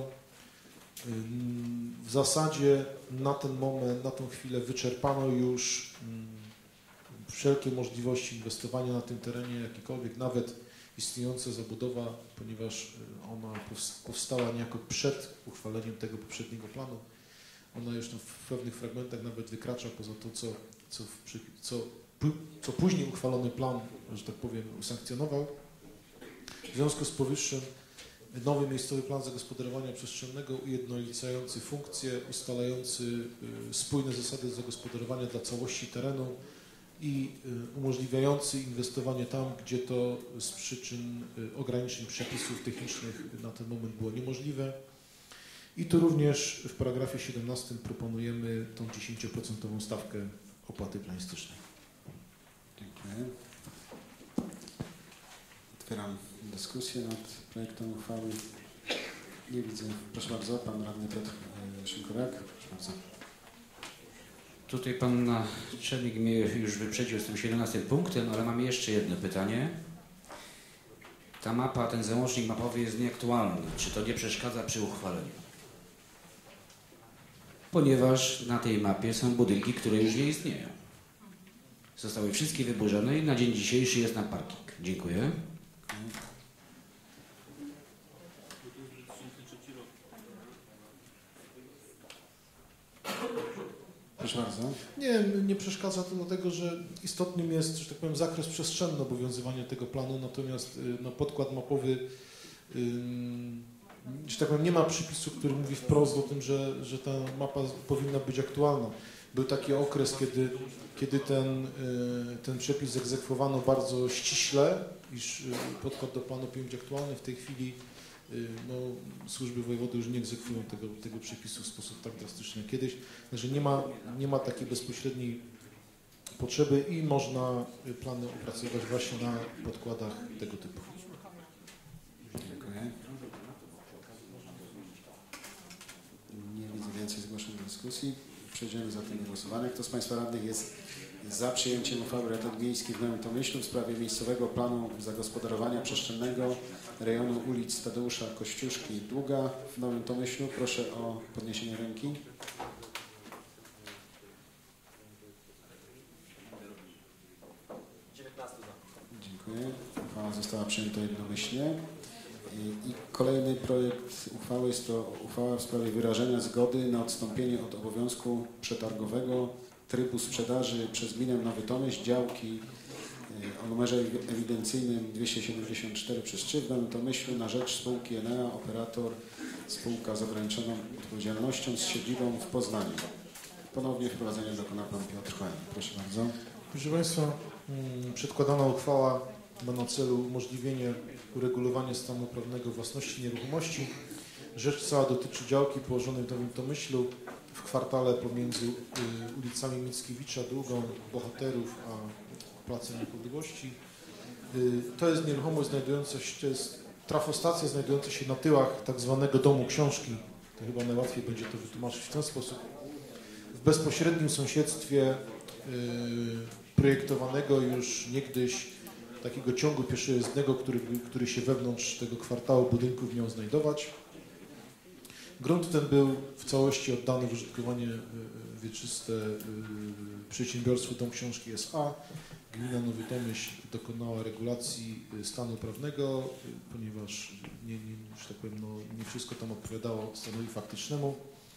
W zasadzie na ten moment, na tą chwilę wyczerpano już wszelkie możliwości inwestowania na tym terenie, jakikolwiek, nawet istniejąca zabudowa, ponieważ ona powstała niejako przed uchwaleniem tego poprzedniego planu. Ona już w pewnych fragmentach nawet wykracza poza to, co, co, w, co, co później uchwalony plan, że tak powiem, usankcjonował. W związku z powyższym nowy miejscowy plan zagospodarowania przestrzennego ujednolicający funkcje, ustalający spójne zasady zagospodarowania dla całości terenu i umożliwiający inwestowanie tam, gdzie to z przyczyn ograniczeń przepisów technicznych na ten moment było niemożliwe. I tu również w paragrafie siedemnastym proponujemy tą dziesięcioprocentową stawkę opłaty planistycznej. Dziękuję. Otwieram dyskusję nad projektem uchwały. Nie widzę. Proszę bardzo, Pan Radny Piotr Szynkowiak. Proszę bardzo. Tutaj Pan naczelnik mnie już wyprzedził z tym siedemnastym punktem, ale mam jeszcze jedno pytanie. Ta mapa, ten załącznik mapowy jest nieaktualny. Czy to nie przeszkadza przy uchwaleniu? Ponieważ na tej mapie są budynki, które już nie istnieją. Zostały wszystkie wyburzone i na dzień dzisiejszy jest na parking. Dziękuję. Proszę bardzo. Nie, nie przeszkadza to dlatego, że istotnym jest, że tak powiem, zakres przestrzenny obowiązywania tego planu, natomiast no, podkład mapowy, yy, że tak powiem, nie ma przypisu, który mówi wprost o tym, że, że ta mapa powinna być aktualna. Był taki okres, kiedy, kiedy ten, yy, ten przepis egzekwowano bardzo ściśle, iż yy, podkład do planu powinien być aktualny. W tej chwili no, służby wojewody już nie egzekwują tego, tego przepisu w sposób tak drastyczny jak kiedyś. Także nie ma, nie ma takiej bezpośredniej potrzeby i można plany opracować właśnie na podkładach tego typu. Dziękuję. dyskusji. Przejdziemy zatem do głosowania. Kto z Państwa radnych jest za przyjęciem uchwały Rady Miejskiej w Nowym Tomyślu w sprawie miejscowego planu zagospodarowania przestrzennego rejonu ulic Tadeusza Kościuszki i Długa w Nowym Tomyślu? Proszę o podniesienie ręki. dziewiętnaście za. Dziękuję. Uchwała została przyjęta jednomyślnie. I kolejny projekt uchwały jest to uchwała w sprawie wyrażenia zgody na odstąpienie od obowiązku przetargowego trybu sprzedaży przez gminę Nowy Tomyśl działki o numerze ewidencyjnym dwieście siedemdziesiąt cztery przez trzy w Nowym Tomyślu na rzecz spółki Enea, operator spółka z ograniczoną odpowiedzialnością z siedzibą w Poznaniu. Ponownie wprowadzenie dokona pan Piotr Chojek. Proszę bardzo. Proszę Państwa, przedkładana uchwała ma na celu umożliwienie uregulowania stanu prawnego własności nieruchomości. Rzecz cała dotyczy działki położonej w Nowym Tomyślu w kwartale pomiędzy ulicami Mickiewicza, Długą, Bohaterów a Placem Niepodległości. To jest nieruchomość znajdująca się, to jest trafostacja znajdująca się na tyłach tak zwanego Domu Książki. To chyba najłatwiej będzie to wytłumaczyć w ten sposób. W bezpośrednim sąsiedztwie projektowanego już niegdyś takiego ciągu pieszojezdnego, który, który się wewnątrz tego kwartału budynków miał znajdować. Grunt ten był w całości oddany w użytkowanie wieczyste przedsiębiorstwu Dom Książki S A. Gmina Nowy Tomyśl dokonała regulacji stanu prawnego, ponieważ nie, nie, że tak powiem, no, nie wszystko tam odpowiadało stanowi faktycznemu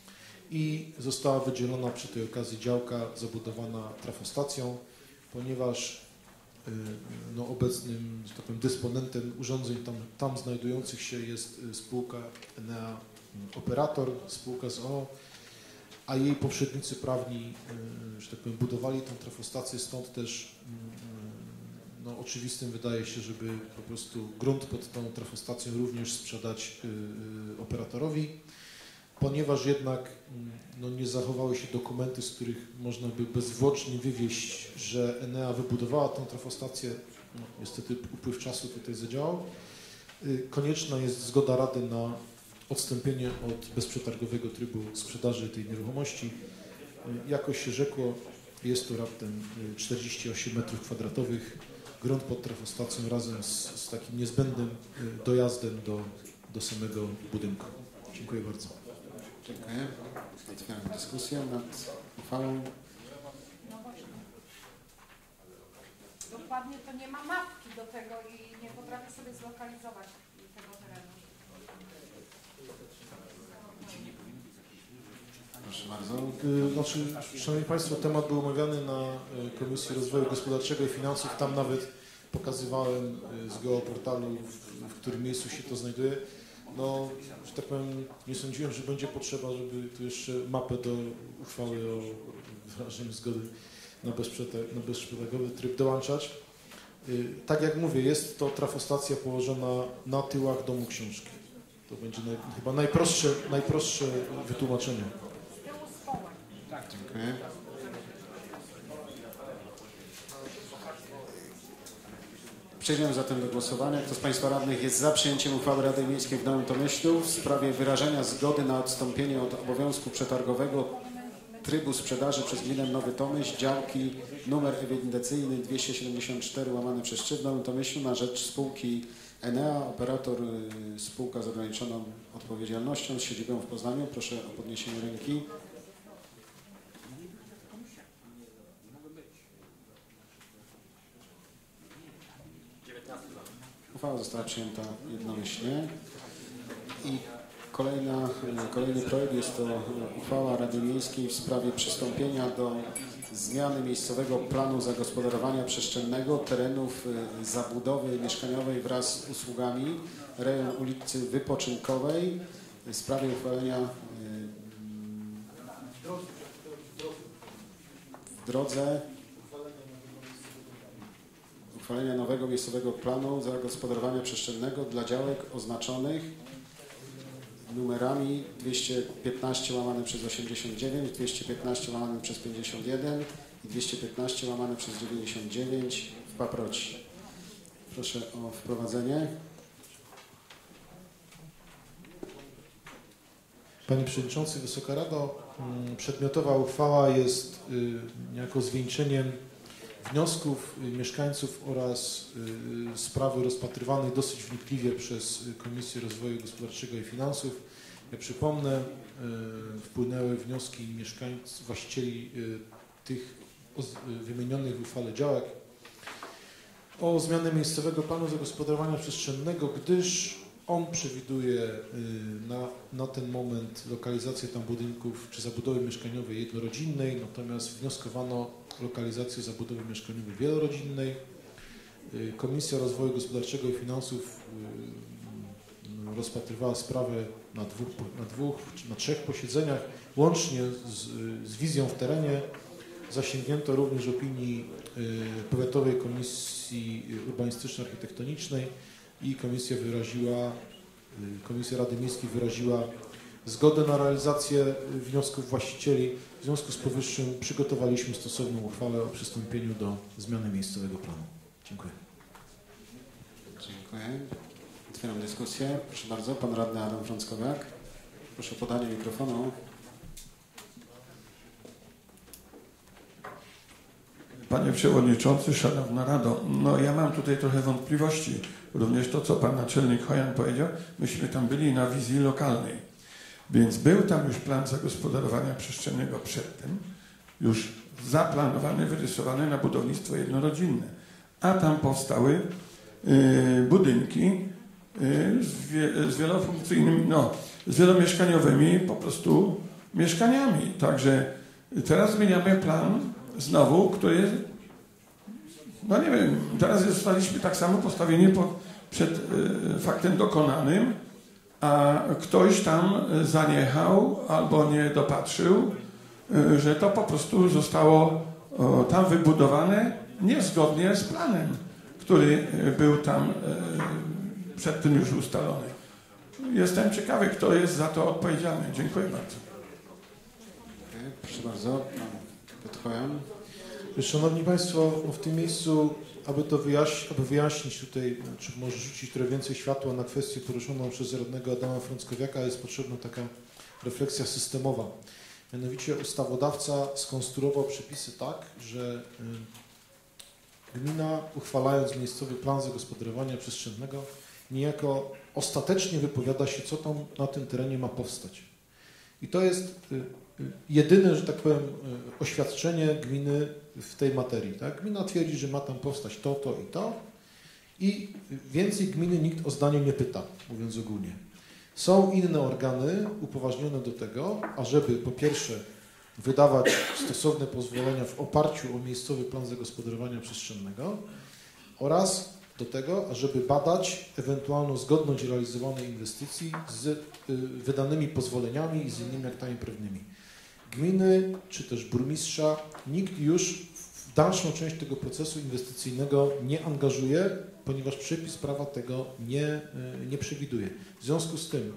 i została wydzielona przy tej okazji działka zabudowana trafostacją, ponieważ no, obecnym, że tak powiem, dysponentem urządzeń tam, tam znajdujących się jest spółka Enea Operator, spółka z o o, a jej poprzednicy prawni, że tak powiem, budowali tę trafostację, stąd też no, oczywistym wydaje się, żeby po prostu grunt pod tą trafostacją również sprzedać operatorowi, ponieważ jednak no, nie zachowały się dokumenty, z których można by bezzwłocznie wywieść, że Enea wybudowała tę trafostację. No, niestety upływ czasu tutaj zadziałał. Konieczna jest zgoda Rady na odstąpienie od bezprzetargowego trybu sprzedaży tej nieruchomości. Jakoś się rzekło, jest to raptem czterdzieści osiem metrów kwadratowych. Grunt pod trafostacją razem z, z takim niezbędnym dojazdem do, do samego budynku. Dziękuję bardzo. Dziękuję. Otwieram dyskusję nad uchwałą. Dokładnie to nie ma mapki do tego i nie potrafię sobie zlokalizować tego terenu. Proszę bardzo. Znaczy, Szanowni Państwo, temat był omawiany na Komisji Rozwoju Gospodarczego i Finansów. Tam nawet pokazywałem z geoportalu, w, w którym miejscu się to znajduje. No, że tak powiem, nie sądziłem, że będzie potrzeba, żeby tu jeszcze mapę do uchwały o wyrażeniu zgody na, na bezprzetargowy tryb dołączać. Tak jak mówię, jest to trafostacja położona na tyłach Domu Książki. To będzie naj, chyba najprostsze, najprostsze wytłumaczenie. Dziękuję. Przejdziemy zatem do głosowania. Kto z Państwa radnych jest za przyjęciem uchwały Rady Miejskiej w Nowym Tomyślu w sprawie wyrażenia zgody na odstąpienie od obowiązku przetargowego trybu sprzedaży przez gminę Nowy Tomyśl działki numer ewidencyjny dwieście siedemdziesiąt cztery łamane przez trzy w Nowym Tomyślu na rzecz spółki Enea, operator spółka z ograniczoną odpowiedzialnością z siedzibą w Poznaniu? Proszę o podniesienie ręki. Uchwała została przyjęta jednomyślnie. I kolejna, kolejny projekt jest to uchwała Rady Miejskiej w sprawie przystąpienia do zmiany miejscowego planu zagospodarowania przestrzennego terenów zabudowy mieszkaniowej wraz z usługami, rejon ulicy Wypoczynkowej w sprawie uchwalenia w drodze uchwalenia nowego miejscowego planu zagospodarowania przestrzennego dla działek oznaczonych numerami dwieście piętnaście łamane przez osiemdziesiąt dziewięć, dwieście piętnaście łamane przez pięćdziesiąt jeden i dwieście piętnaście łamane przez dziewięćdziesiąt dziewięć w Paproci. Proszę o wprowadzenie. Panie Przewodniczący, Wysoka Rado, przedmiotowa uchwała jest niejako zwieńczeniem wniosków mieszkańców oraz sprawy rozpatrywanej dosyć wnikliwie przez Komisję Rozwoju Gospodarczego i Finansów. Ja przypomnę, wpłynęły wnioski mieszkańców, właścicieli tych wymienionych w uchwale działek o zmianę miejscowego planu zagospodarowania przestrzennego, gdyż on przewiduje na, na ten moment lokalizację tam budynków czy zabudowy mieszkaniowej jednorodzinnej, natomiast wnioskowano lokalizację zabudowy mieszkaniowej wielorodzinnej. Komisja Rozwoju Gospodarczego i Finansów rozpatrywała sprawę na dwóch, na dwóch czy na trzech posiedzeniach, łącznie z, z wizją w terenie. Zasięgnięto również opinii Powiatowej Komisji Urbanistyczno-Architektonicznej i komisja wyraziła, Komisja Rady Miejskiej wyraziła zgodę na realizację wniosków właścicieli. W związku z powyższym przygotowaliśmy stosowną uchwałę o przystąpieniu do zmiany miejscowego planu. Dziękuję. Dziękuję. Otwieram dyskusję. Proszę bardzo, pan radny Adam Frąckowiak. Proszę o podanie mikrofonu. Panie Przewodniczący, Szanowna Rado, no ja mam tutaj trochę wątpliwości. Również to, co Pan Naczelnik Hojan powiedział, myśmy tam byli na wizji lokalnej. Więc był tam już plan zagospodarowania przestrzennego przedtem, już zaplanowany, wyrysowany na budownictwo jednorodzinne. A tam powstały y, budynki y, z, wie, z wielofunkcyjnymi, no, z wielomieszkaniowymi po prostu mieszkaniami. Także teraz zmieniamy plan znowu, który, no nie wiem, teraz zostaliśmy tak samo postawieni po, przed y, faktem dokonanym, a ktoś tam zaniechał albo nie dopatrzył, y, że to po prostu zostało o, tam wybudowane niezgodnie z planem, który był tam y, przed tym już ustalony. Jestem ciekawy, kto jest za to odpowiedzialny. Dziękuję bardzo. Proszę bardzo. Podchowam. Szanowni Państwo, w tym miejscu, aby to wyjaśnić, aby wyjaśnić tutaj, czy może rzucić trochę więcej światła na kwestię poruszoną przez radnego Adama Frąckowiaka, jest potrzebna taka refleksja systemowa. Mianowicie ustawodawca skonstruował przepisy tak, że gmina, uchwalając miejscowy plan zagospodarowania przestrzennego, niejako ostatecznie wypowiada się, co tam na tym terenie ma powstać. I to jest jedyne, że tak powiem, oświadczenie gminy w tej materii. Tak? Gmina twierdzi, że ma tam powstać to, to i to i więcej gminy nikt o zdanie nie pyta, mówiąc ogólnie. Są inne organy upoważnione do tego, ażeby po pierwsze wydawać stosowne pozwolenia w oparciu o miejscowy plan zagospodarowania przestrzennego oraz do tego, ażeby badać ewentualną zgodność realizowanej inwestycji z wydanymi pozwoleniami i z innymi aktami prawnymi. Gminy, czy też burmistrza, nikt już w dalszą część tego procesu inwestycyjnego nie angażuje, ponieważ przepis prawa tego nie, nie przewiduje. W związku z tym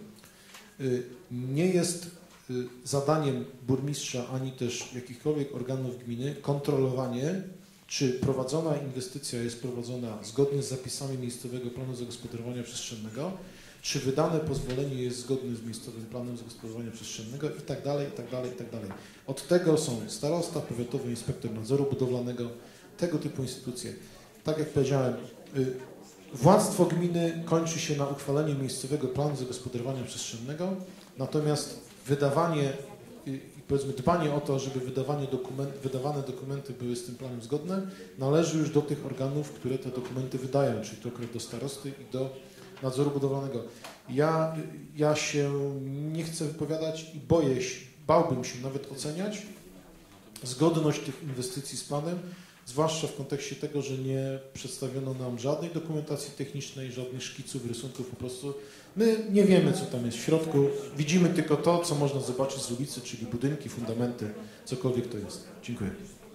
nie jest zadaniem burmistrza, ani też jakichkolwiek organów gminy kontrolowanie, czy prowadzona inwestycja jest prowadzona zgodnie z zapisami miejscowego planu zagospodarowania przestrzennego, czy wydane pozwolenie jest zgodne z miejscowym planem zagospodarowania przestrzennego i tak dalej, i tak dalej, i tak dalej. Od tego są starosta, powiatowy inspektor nadzoru budowlanego, tego typu instytucje. Tak jak powiedziałem, władztwo gminy kończy się na uchwaleniu miejscowego planu zagospodarowania przestrzennego, natomiast wydawanie i powiedzmy dbanie o to, żeby wydawanie dokument, wydawane dokumenty były z tym planem zgodne, należy już do tych organów, które te dokumenty wydają, czyli to akurat do starosty i do nadzoru budowlanego. Ja, ja się nie chcę wypowiadać i boję się, bałbym się nawet oceniać zgodność tych inwestycji z planem, zwłaszcza w kontekście tego, że nie przedstawiono nam żadnej dokumentacji technicznej, żadnych szkiców, rysunków, po prostu my nie wiemy, co tam jest w środku, widzimy tylko to, co można zobaczyć z ulicy, czyli budynki, fundamenty, cokolwiek to jest. Dziękuję.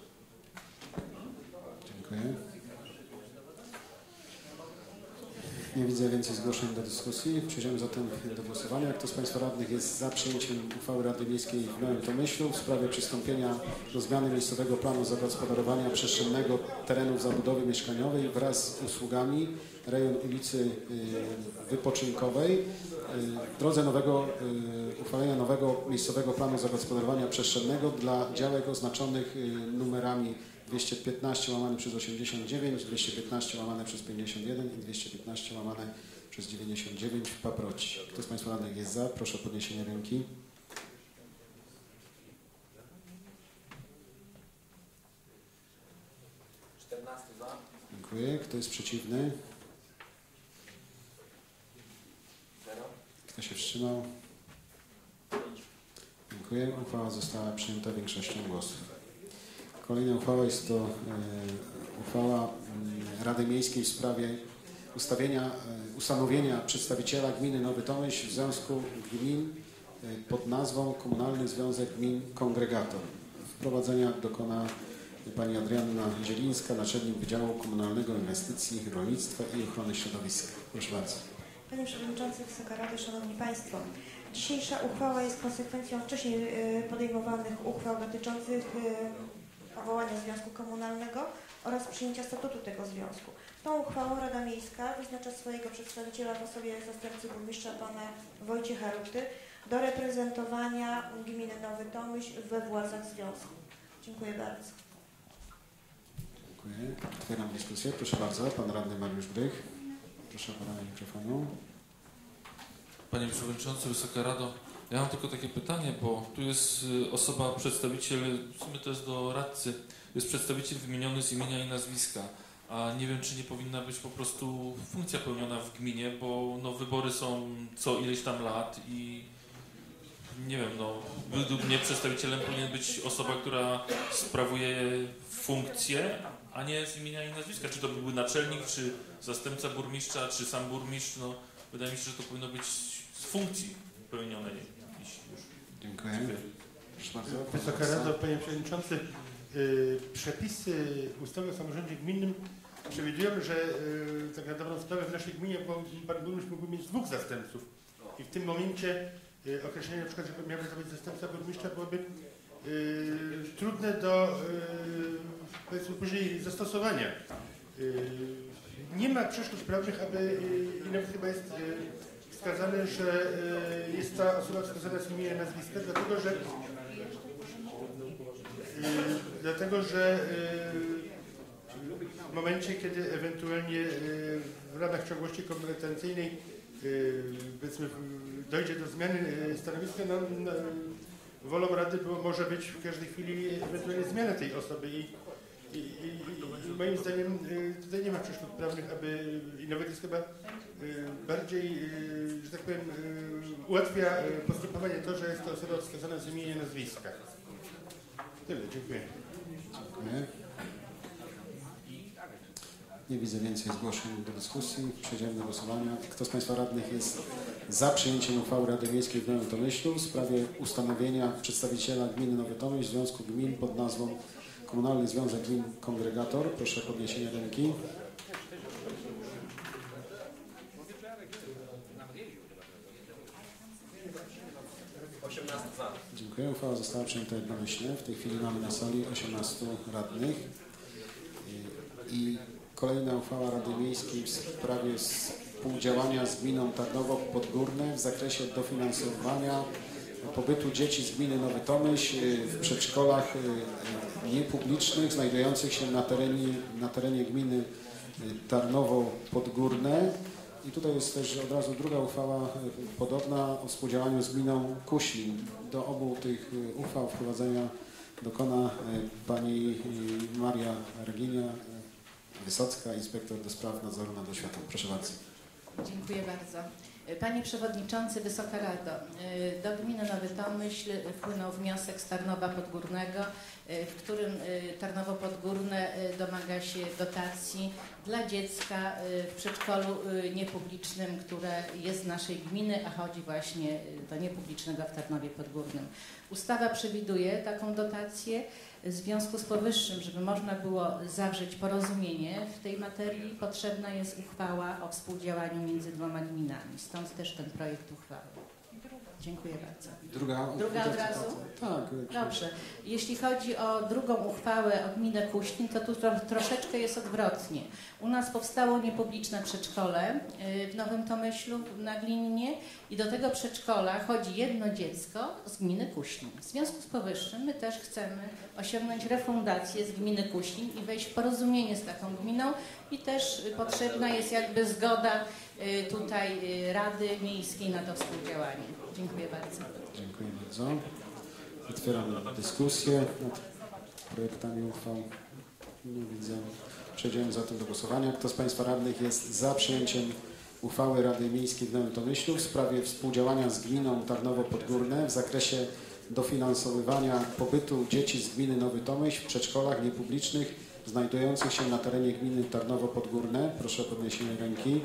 Dziękuję. Nie widzę więcej zgłoszeń do dyskusji. Przejdziemy zatem do głosowania. Kto z Państwa radnych jest za przyjęciem uchwały Rady Miejskiej w Nowym Tomyślu w sprawie przystąpienia do zmiany miejscowego planu zagospodarowania przestrzennego terenów zabudowy mieszkaniowej wraz z usługami rejon ulicy Wypoczynkowej w drodze nowego, uchwalenia nowego miejscowego planu zagospodarowania przestrzennego dla działek oznaczonych numerami dwieście piętnaście łamane przez osiemdziesiąt dziewięć, dwieście piętnaście łamane przez pięćdziesiąt jeden i dwieście piętnaście łamane przez dziewięćdziesiąt dziewięć w Paproci. Kto z Państwa radnych jest za? Proszę o podniesienie ręki. czternaście za. Dziękuję. Kto jest przeciwny? zero. Kto się wstrzymał? Dziękuję. Uchwała została przyjęta większością głosów. Kolejna uchwała jest to e, uchwała e, Rady Miejskiej w sprawie ustawienia, e, ustanowienia przedstawiciela gminy Nowy Tomyśl w Związku Gmin e, pod nazwą Komunalny Związek Gmin Kongregator. Wprowadzenia dokona pani Adrianna Zielińska, naczelnik Wydziału Komunalnego Inwestycji, Rolnictwa i Ochrony Środowiska. Proszę bardzo. Panie Przewodniczący, Wysoka Rado, Szanowni Państwo. Dzisiejsza uchwała jest konsekwencją wcześniej podejmowanych uchwał dotyczących powołania Związku Komunalnego oraz przyjęcia statutu tego związku. Tą uchwałą Rada Miejska wyznacza swojego przedstawiciela w osobie zastępcy burmistrza pana Wojciecha Ruty do reprezentowania gminy Nowy Tomyśl we władzach związku. Dziękuję bardzo. Dziękuję. Otwieram dyskusję. Proszę bardzo, pan radny Mariusz Brych. Proszę o podanie mikrofonu. Panie Przewodniczący, Wysoka Rado, ja mam tylko takie pytanie, bo tu jest osoba, przedstawiciel, w sumie to jest do radcy, jest przedstawiciel wymieniony z imienia i nazwiska, a nie wiem, czy nie powinna być po prostu funkcja pełniona w gminie, bo no, wybory są co ileś tam lat i nie wiem, no według mnie przedstawicielem powinien być osoba, która sprawuje funkcję, a nie z imienia i nazwiska. Czy to byłby naczelnik, czy zastępca burmistrza, czy sam burmistrz, no wydaje mi się, że to powinno być z funkcji pełnionej. Dziękuję. Proszę bardzo. Wysoka Rado, Panie Przewodniczący, yy, przepisy ustawy o samorządzie gminnym przewidują, że yy, tak na dobrą sprawę w naszej gminie pan burmistrz mógłby mieć dwóch zastępców. I w tym momencie yy, określenie, na przykład, że miałby to być zastępca burmistrza, byłoby yy, trudne do yy, powiedzmy później zastosowania. Yy, nie ma przeszkód prawnych, aby yy, i nawet chyba jest yy, wskazane, że y, jest ta osoba wskazana z imienia i nazwiska, dlatego że, y, dlatego, że y, w momencie, kiedy ewentualnie y, w radach ciągłości kompetencyjnej y, powiedzmy, dojdzie do zmiany y, stanowiska, no, no, wolą rady było, może być w każdej chwili ewentualnie zmiana tej osoby i, i, i, i moim zdaniem y, tutaj nie ma przeszkód prawnych, aby i nawet jest chyba bardziej, że tak powiem, ułatwia postępowanie to, że jest to osoba wskazana z imienia i nazwiska. Tyle, dziękuję. Dziękuję. Nie widzę więcej zgłoszeń do dyskusji. Przejdziemy do głosowania. Kto z Państwa radnych jest za przyjęciem uchwały Rady Miejskiej w Nowym Tomyślu w sprawie ustanowienia przedstawiciela gminy Nowy Tomyśl, Związku Gmin pod nazwą Komunalny Związek Gmin Kongregator? Proszę o podniesienie ręki. osiemnaście za. Dziękuję. Uchwała została przyjęta jednomyślnie. W tej chwili mamy na sali osiemnastu radnych. I kolejna uchwała Rady Miejskiej w sprawie współdziałania z gminą Tarnowo Podgórne w zakresie dofinansowania pobytu dzieci z gminy Nowy Tomyśl w przedszkolach niepublicznych znajdujących się na terenie, na terenie gminy Tarnowo Podgórne. I tutaj jest też od razu druga uchwała podobna o współdziałaniu z gminą Kuślin. Do obu tych uchwał wprowadzenia dokona pani Maria Reginia Wysocka, inspektor do spraw nadzoru nad oświatą. Proszę bardzo. Dziękuję bardzo. Panie Przewodniczący, Wysoka Rado, do gminy Nowy Tomyśl wpłynął wniosek z Tarnowa Podgórnego, w którym Tarnowo Podgórne domaga się dotacji dla dziecka w przedszkolu niepublicznym, które jest z naszej gminy, a chodzi właśnie do niepublicznego w Tarnowie Podgórnym. Ustawa przewiduje taką dotację, W związku z powyższym, żeby można było zawrzeć porozumienie w tej materii, potrzebna jest uchwała o współdziałaniu między dwoma gminami. Stąd też ten projekt uchwały. Dziękuję bardzo. Druga, Druga od razu? Tak. Dobrze. Jeśli chodzi o drugą uchwałę o gminę Kuśnin, to tu tro, troszeczkę jest odwrotnie. U nas powstało niepubliczne przedszkole w Nowym Tomyślu na Glinnie i do tego przedszkola chodzi jedno dziecko z gminy Kuśnin. W związku z powyższym my też chcemy osiągnąć refundację z gminy Kuśnin i wejść w porozumienie z taką gminą i też potrzebna jest jakby zgoda tutaj Rady Miejskiej na to współdziałanie. Dziękuję bardzo. Dziękuję bardzo. Otwieram dyskusję nad projektami uchwał. Nie widzę. Przejdziemy zatem do głosowania. Kto z Państwa radnych jest za przyjęciem uchwały Rady Miejskiej w Nowym Tomyślu w sprawie współdziałania z gminą Tarnowo Podgórne w zakresie dofinansowywania pobytu dzieci z gminy Nowy Tomyśl w przedszkolach niepublicznych znajdujących się na terenie gminy Tarnowo Podgórne? Proszę o podniesienie ręki.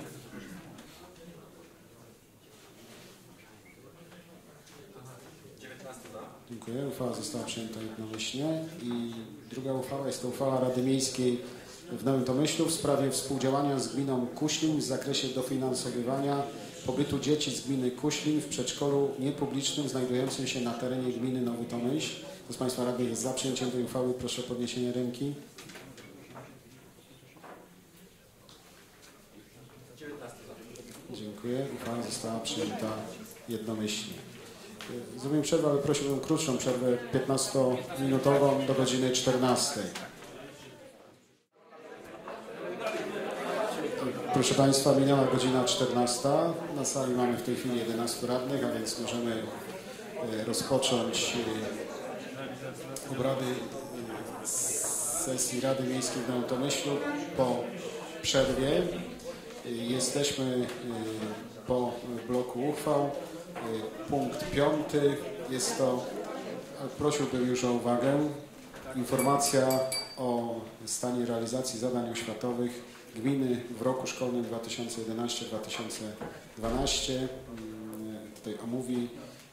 Dziękuję. Uchwała została przyjęta jednomyślnie. I druga uchwała jest to uchwała Rady Miejskiej w Nowym Tomyślu w sprawie współdziałania z gminą Kuślin w zakresie dofinansowywania pobytu dzieci z gminy Kuślin w przedszkolu niepublicznym znajdującym się na terenie gminy Nowy Tomyśl. Kto z Państwa radnych jest za przyjęciem tej uchwały? Proszę o podniesienie ręki. Dziękuję. Uchwała została przyjęta jednomyślnie. Zrobimy przerwę, ale prosiłbym krótszą przerwę, piętnastominutową do godziny czternastej. Proszę Państwa, minęła godzina czternasta. Na sali mamy w tej chwili jedenastu radnych, a więc możemy rozpocząć obrady sesji Rady Miejskiej w Nowym Tomyślu po przerwie. Jesteśmy po bloku uchwał. Punkt piąty jest to, prosiłbym już o uwagę, informacja o stanie realizacji zadań oświatowych gminy w roku szkolnym dwa tysiące jedenasty dwa tysiące dwanaście. Tutaj omówi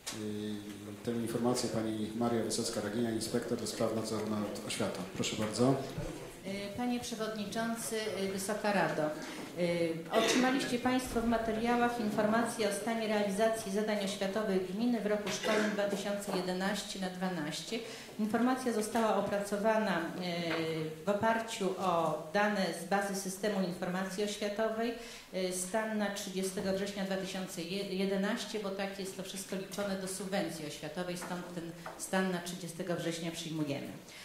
tę informację pani Maria Wysocka-Ragina, inspektor do spraw nadzoru nad oświatą. Proszę bardzo. Panie Przewodniczący, Wysoka Rado, otrzymaliście Państwo w materiałach informację o stanie realizacji zadań oświatowych gminy w roku szkolnym dwa tysiące jedenasty na dwanaście. Informacja została opracowana w oparciu o dane z bazy Systemu Informacji Oświatowej, stan na trzydziestego września dwa tysiące jedenastego, bo tak jest to wszystko liczone do subwencji oświatowej, stąd ten stan na trzydziestego września przyjmujemy.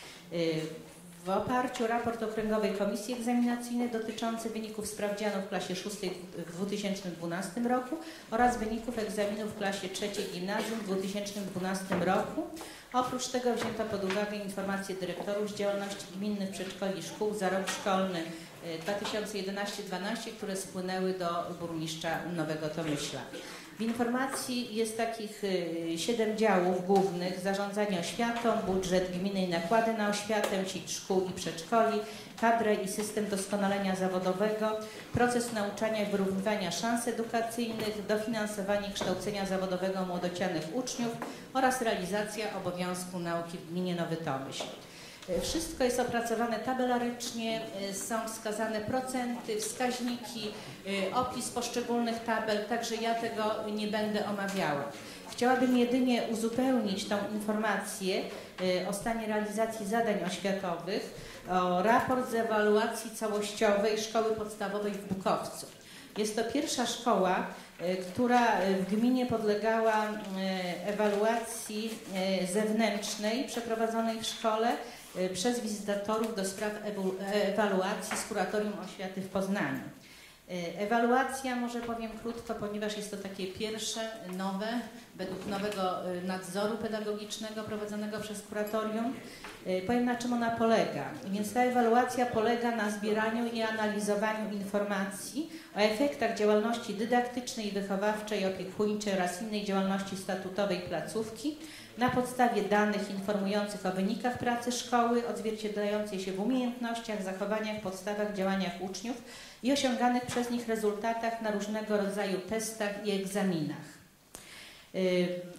W oparciu o raport Okręgowej Komisji Egzaminacyjnej dotyczący wyników sprawdzianu w klasie szóstej w dwa tysiące dwunastym roku oraz wyników egzaminów w klasie trzeciej gimnazjum w dwa tysiące dwunastym roku. Oprócz tego wzięto pod uwagę informacje dyrektorów z działalności gminnych przedszkoli i szkół za rok szkolny dwa tysiące jedenasty dwanaście, które spłynęły do burmistrza Nowego Tomyśla. W informacji jest takich siedem działów głównych: zarządzanie oświatą, budżet gminy i nakłady na oświatę, sieć szkół i przedszkoli, kadrę i system doskonalenia zawodowego, proces nauczania i wyrównywania szans edukacyjnych, dofinansowanie kształcenia zawodowego młodocianych uczniów oraz realizacja obowiązku nauki w gminie Nowy Tomyśl. Wszystko jest opracowane tabelarycznie, są wskazane procenty, wskaźniki, opis poszczególnych tabel, także ja tego nie będę omawiała. Chciałabym jedynie uzupełnić tą informację o stanie realizacji zadań oświatowych o raport z ewaluacji całościowej Szkoły Podstawowej w Bukowcu. Jest to pierwsza szkoła, która w gminie podlegała ewaluacji zewnętrznej przeprowadzonej w szkole przez wizytatorów do spraw ewaluacji z Kuratorium Oświaty w Poznaniu. Ewaluacja, może powiem krótko, ponieważ jest to takie pierwsze, nowe, według nowego nadzoru pedagogicznego prowadzonego przez kuratorium. Powiem, na czym ona polega. Więc ta ewaluacja polega na zbieraniu i analizowaniu informacji o efektach działalności dydaktycznej, wychowawczej, opiekuńczej oraz innej działalności statutowej placówki na podstawie danych informujących o wynikach pracy szkoły, odzwierciedlającej się w umiejętnościach, zachowaniach, podstawach, działaniach uczniów i osiąganych przez nich rezultatach na różnego rodzaju testach i egzaminach.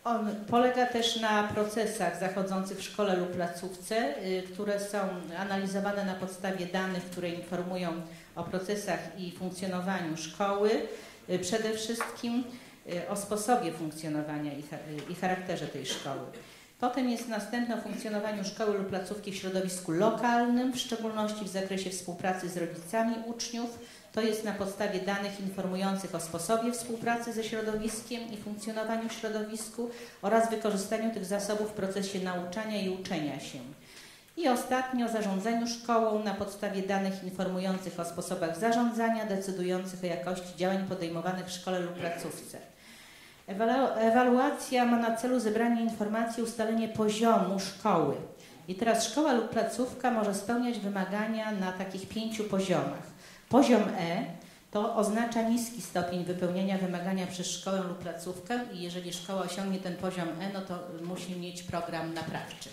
On polega też na procesach zachodzących w szkole lub placówce, które są analizowane na podstawie danych, które informują o procesach i funkcjonowaniu szkoły, przede wszystkim o sposobie funkcjonowania i charakterze tej szkoły. Potem jest następne o funkcjonowaniu szkoły lub placówki w środowisku lokalnym, w szczególności w zakresie współpracy z rodzicami uczniów. To jest na podstawie danych informujących o sposobie współpracy ze środowiskiem i funkcjonowaniu w środowisku oraz wykorzystaniu tych zasobów w procesie nauczania i uczenia się. I ostatnio o zarządzaniu szkołą na podstawie danych informujących o sposobach zarządzania, decydujących o jakości działań podejmowanych w szkole lub placówce. Ewaluacja ma na celu zebranie informacji i ustalenie poziomu szkoły. I teraz szkoła lub placówka może spełniać wymagania na takich pięciu poziomach. Poziom E to oznacza niski stopień wypełnienia wymagania przez szkołę lub placówkę i jeżeli szkoła osiągnie ten poziom E, no to musi mieć program naprawczy.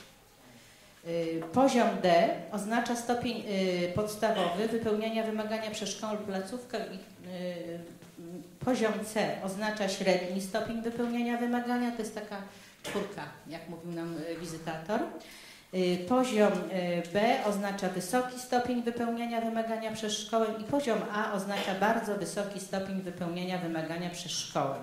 Poziom D oznacza stopień podstawowy wypełniania wymagania przez szkołę lub placówkę i poziom C oznacza średni stopień wypełniania wymagania, to jest taka czwórka, jak mówił nam wizytator. Poziom B oznacza wysoki stopień wypełniania wymagania przez szkołę i poziom A oznacza bardzo wysoki stopień wypełniania wymagania przez szkołę.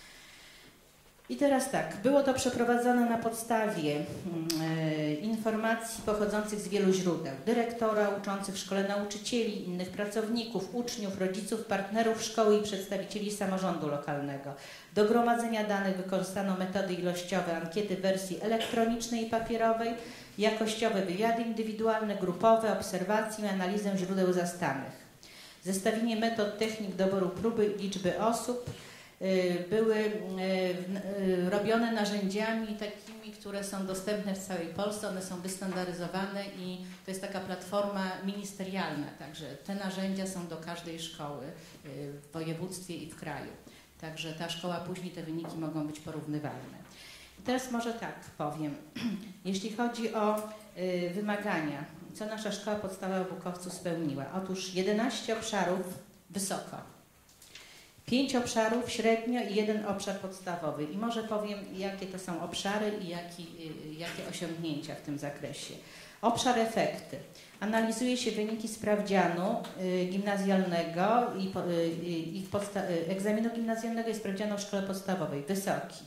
I teraz tak, było to przeprowadzone na podstawie e, informacji pochodzących z wielu źródeł. Dyrektora, uczących w szkole nauczycieli, innych pracowników, uczniów, rodziców, partnerów szkoły i przedstawicieli samorządu lokalnego. Do gromadzenia danych wykorzystano metody ilościowe, ankiety w wersji elektronicznej i papierowej, jakościowe wywiady indywidualne, grupowe, obserwacje i analizę źródeł zastanych. Zestawienie metod, technik doboru próby i liczby osób były robione narzędziami takimi, które są dostępne w całej Polsce, one są wystandaryzowane i to jest taka platforma ministerialna, także te narzędzia są do każdej szkoły w województwie i w kraju. Także ta szkoła później te wyniki mogą być porównywalne. I teraz może tak powiem, jeśli chodzi o wymagania, co nasza szkoła podstawowa w Bukowcu spełniła? Otóż jedenaście obszarów wysoko. Pięć obszarów średnio i jeden obszar podstawowy. I może powiem, jakie to są obszary i jaki, jakie osiągnięcia w tym zakresie. Obszar efekty. Analizuje się wyniki sprawdzianu y, gimnazjalnego i, y, i y, egzaminu gimnazjalnego i sprawdzianu w szkole podstawowej. Wysoki.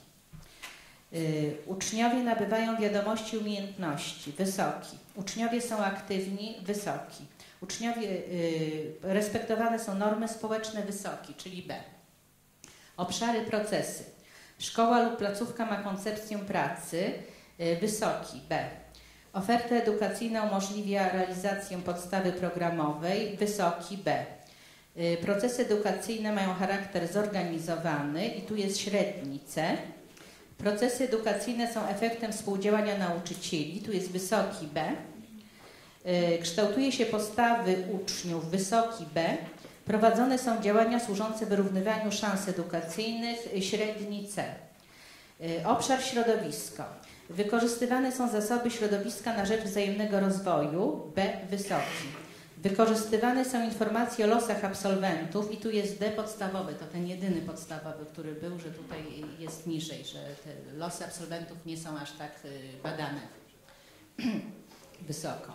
Y, uczniowie nabywają wiadomości i umiejętności. Wysoki. Uczniowie są aktywni. Wysoki. Uczniowie, y, respektowane są normy społeczne. Wysoki, czyli B. Obszary procesy. Szkoła lub placówka ma koncepcję pracy. Y, wysoki, B. Oferta edukacyjna umożliwia realizację podstawy programowej. Wysoki, B. Y, procesy edukacyjne mają charakter zorganizowany i tu jest średni, C. Procesy edukacyjne są efektem współdziałania nauczycieli. Tu jest wysoki, B. Kształtuje się postawy uczniów, wysoki B. Prowadzone są działania służące wyrównywaniu szans edukacyjnych, średni C. Obszar środowisko. Wykorzystywane są zasoby środowiska na rzecz wzajemnego rozwoju, B. Wysoki. Wykorzystywane są informacje o losach absolwentów i tu jest D podstawowy, to ten jedyny podstawowy, który był, że tutaj jest niżej, że te losy absolwentów nie są aż tak badane wysoko.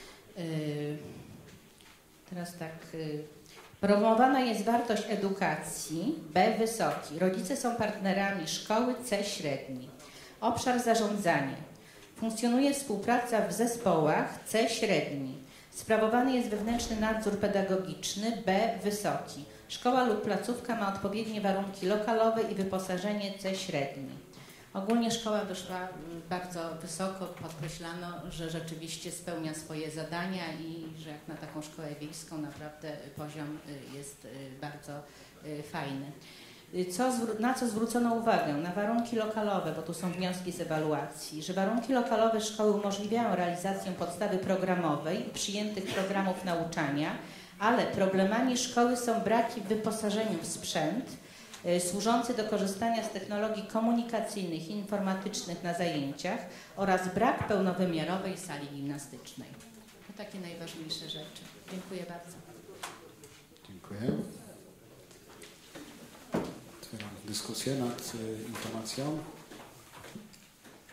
Teraz tak, promowana jest wartość edukacji, B wysoki. Rodzice są partnerami szkoły, C średni. Obszar zarządzania. Funkcjonuje współpraca w zespołach, C średni. Sprawowany jest wewnętrzny nadzór pedagogiczny, B wysoki. Szkoła lub placówka ma odpowiednie warunki lokalowe i wyposażenie, C średni. Ogólnie szkoła wyszła bardzo wysoko, podkreślano, że rzeczywiście spełnia swoje zadania i że jak na taką szkołę wiejską naprawdę poziom jest bardzo fajny. Co, na co zwrócono uwagę? Na warunki lokalowe, bo tu są wnioski z ewaluacji, że warunki lokalowe szkoły umożliwiają realizację podstawy programowej i przyjętych programów nauczania, ale problemami szkoły są braki w wyposażeniu w sprzęt, służący do korzystania z technologii komunikacyjnych i informatycznych na zajęciach oraz brak pełnowymiarowej sali gimnastycznej. To takie najważniejsze rzeczy. Dziękuję bardzo. Dziękuję. Otwieram dyskusję nad y, informacją.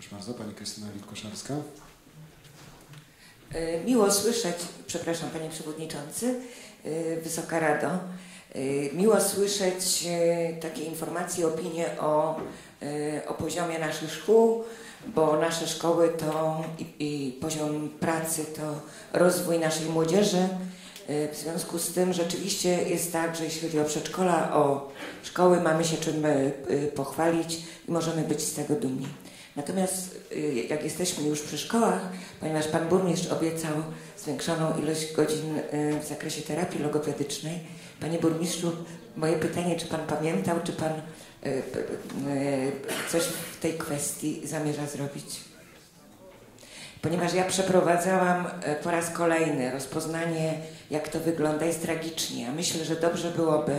Proszę bardzo, pani Krystyna Wilkoszarska. Miło słyszeć, przepraszam Panie Przewodniczący, Wysoka Rado, miło słyszeć takie informacje, opinie o, o poziomie naszych szkół, bo nasze szkoły to i, i poziom pracy to rozwój naszej młodzieży. W związku z tym rzeczywiście jest tak, że jeśli chodzi o przedszkola, o szkoły, mamy się czym pochwalić i możemy być z tego dumni. Natomiast jak jesteśmy już przy szkołach, ponieważ Pan Burmistrz obiecał zwiększoną ilość godzin w zakresie terapii logopedycznej, Panie Burmistrzu, moje pytanie, czy Pan pamiętał, czy Pan coś w tej kwestii zamierza zrobić? Ponieważ ja przeprowadzałam po raz kolejny rozpoznanie, jak to wygląda, jest tragicznie. Myślę, że dobrze byłoby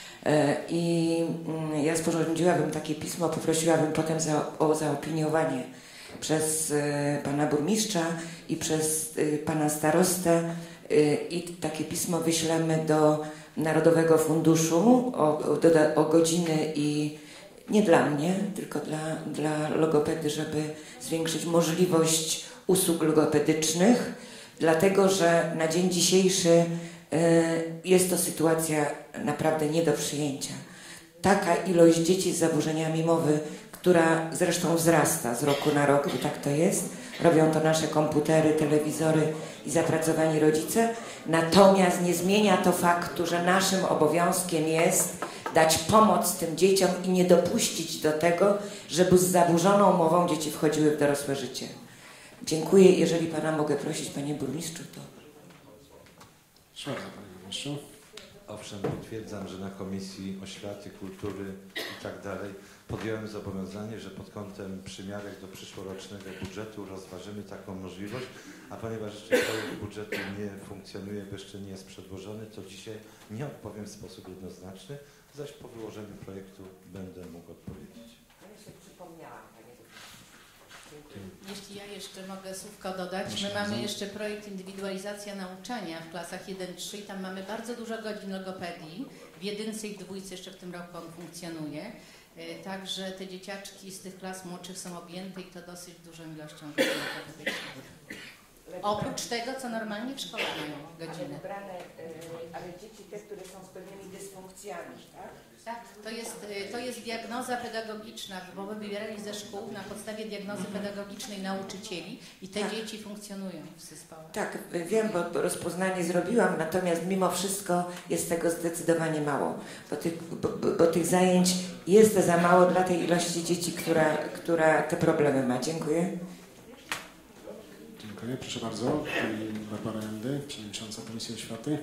i ja sporządziłabym takie pismo, poprosiłabym potem za, o zaopiniowanie przez Pana Burmistrza i przez Pana Starostę i takie pismo wyślemy do Narodowego Funduszu o, o, o godziny i nie dla mnie, tylko dla, dla logopedy, żeby zwiększyć możliwość usług logopedycznych, dlatego że na dzień dzisiejszy jest to sytuacja naprawdę nie do przyjęcia. Taka ilość dzieci z zaburzeniami mowy, która zresztą wzrasta z roku na rok, bo tak to jest, robią to nasze komputery, telewizory i zapracowani rodzice, natomiast nie zmienia to faktu, że naszym obowiązkiem jest dać pomoc tym dzieciom i nie dopuścić do tego, żeby z zaburzoną mową dzieci wchodziły w dorosłe życie. Dziękuję. Jeżeli Pana mogę prosić, Panie Burmistrzu, to... Szanowny Panie Burmistrzu. Owszem, potwierdzam, że na Komisji Oświaty, Kultury i tak dalej podjąłem zobowiązanie, że pod kątem przymiarek do przyszłorocznego budżetu rozważymy taką możliwość, a ponieważ jeszcze projekt budżetu nie funkcjonuje, bo jeszcze nie jest przedłożony, to dzisiaj nie odpowiem w sposób jednoznaczny, zaś po wyłożeniu projektu będę mógł odpowiedzieć. Ja się przypomniałam, Panie Burmistrzu. Jeśli ja jeszcze mogę słówko dodać, my mamy jeszcze projekt indywidualizacja nauczania w klasach jeden trzy i tam mamy bardzo dużo godzin logopedii. W jedynce i w dwójce jeszcze w tym roku on funkcjonuje. Także te dzieciaczki z tych klas młodszych są objęte i to dosyć dużą ilością godzin logopedycznych. Oprócz tego, co normalnie w szkole mają godziny. Ale, brane, ale dzieci te, które są z pewnymi dysfunkcjami, tak? Tak, to jest, to jest diagnoza pedagogiczna, bo my wybierali ze szkół na podstawie diagnozy pedagogicznej nauczycieli i te tak. dzieci funkcjonują w zespole. Tak, wiem, bo rozpoznanie zrobiłam, natomiast mimo wszystko jest tego zdecydowanie mało, bo tych, bo, bo tych zajęć jest za mało dla tej ilości dzieci, która, która te problemy ma. Dziękuję. Dziękuję. Proszę bardzo. Pani Barbara Jandy, Przewodnicząca Komisji Oświaty.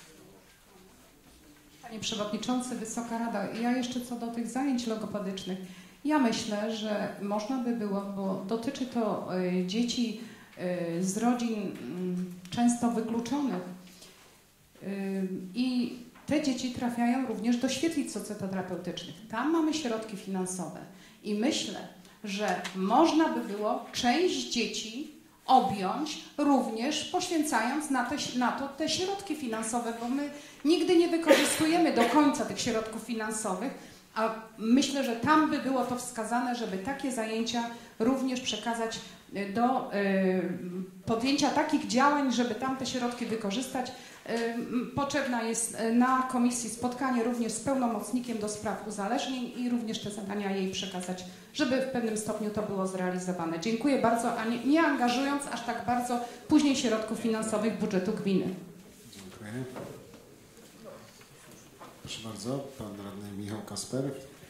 Panie Przewodniczący, Wysoka Rado, ja jeszcze co do tych zajęć logopedycznych, ja myślę, że można by było, bo dotyczy to y, dzieci y, z rodzin y, często wykluczonych y, i te dzieci trafiają również do świetlic socjoterapeutycznych. Tam mamy środki finansowe i myślę, że można by było część dzieci objąć również poświęcając na, te, na to te środki finansowe, bo my nigdy nie wykorzystujemy do końca tych środków finansowych, a myślę, że tam by było to wskazane, żeby takie zajęcia również przekazać do y, podjęcia takich działań, żeby tam te środki wykorzystać. Y, potrzebna jest na komisji spotkanie również z pełnomocnikiem do spraw uzależnień i również te zadania jej przekazać, żeby w pewnym stopniu to było zrealizowane. Dziękuję bardzo, a nie, nie angażując aż tak bardzo później środków finansowych budżetu gminy. Dziękuję. Proszę bardzo, Pan Radny Michał Kasper.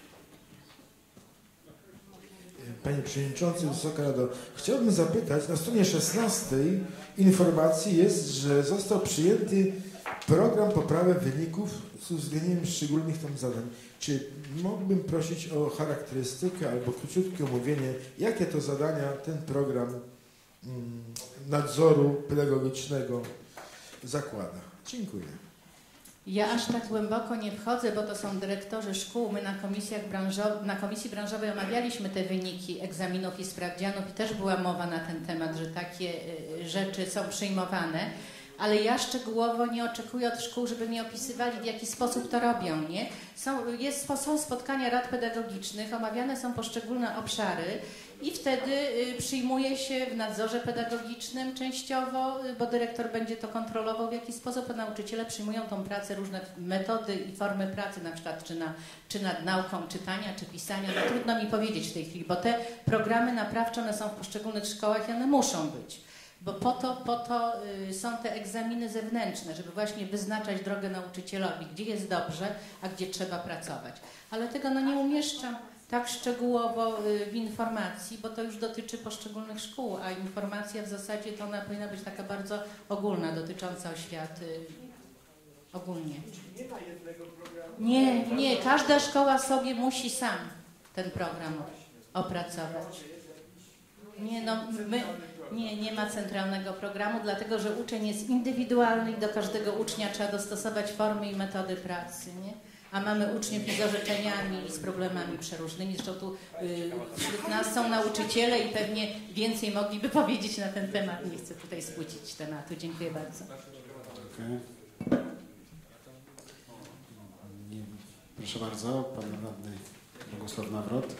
Panie Przewodniczący, Wysoka Rado, chciałbym zapytać, na stronie szesnastej informacji jest, że został przyjęty program poprawy wyników z uwzględnieniem szczególnych tam zadań. Czy mógłbym prosić o charakterystykę albo króciutkie omówienie, jakie to zadania ten program mm, nadzoru pedagogicznego zakłada? Dziękuję. Ja aż tak głęboko nie wchodzę, bo to są dyrektorzy szkół. My na, komisjach branżow- na komisji branżowej omawialiśmy te wyniki egzaminów i sprawdzianów i też była mowa na ten temat, że takie y, rzeczy są przyjmowane, ale ja szczegółowo nie oczekuję od szkół, żeby mi opisywali, w jaki sposób to robią, nie? Są, jest, są spotkania rad pedagogicznych, omawiane są poszczególne obszary i wtedy y, przyjmuje się w nadzorze pedagogicznym częściowo, y, bo dyrektor będzie to kontrolował, w jaki sposób, a nauczyciele przyjmują tą pracę, różne metody i formy pracy, na przykład czy, na, czy nad nauką czytania, czy pisania, no trudno mi powiedzieć w tej chwili, bo te programy naprawcze, one są w poszczególnych szkołach i one muszą być. Bo po to, po to y, są te egzaminy zewnętrzne, żeby właśnie wyznaczać drogę nauczycielowi, gdzie jest dobrze, a gdzie trzeba pracować. Ale tego no, nie umieszczam tak szczegółowo y, w informacji, bo to już dotyczy poszczególnych szkół, a informacja w zasadzie to ona powinna być taka bardzo ogólna, dotycząca oświaty ogólnie. Nie ma jednego programu? Nie, nie. Każda szkoła sobie musi sam ten program opracować. Nie, no my... Nie, nie ma centralnego programu, dlatego że uczeń jest indywidualny i do każdego ucznia trzeba dostosować formy i metody pracy, nie? A mamy uczniów z orzeczeniami i z problemami przeróżnymi. Zresztą tu y, wśród nas są nauczyciele i pewnie więcej mogliby powiedzieć na ten temat. Nie chcę tutaj spłycić tematu. Dziękuję bardzo. Okay. Proszę bardzo, pan radny Bogusław Nawrot.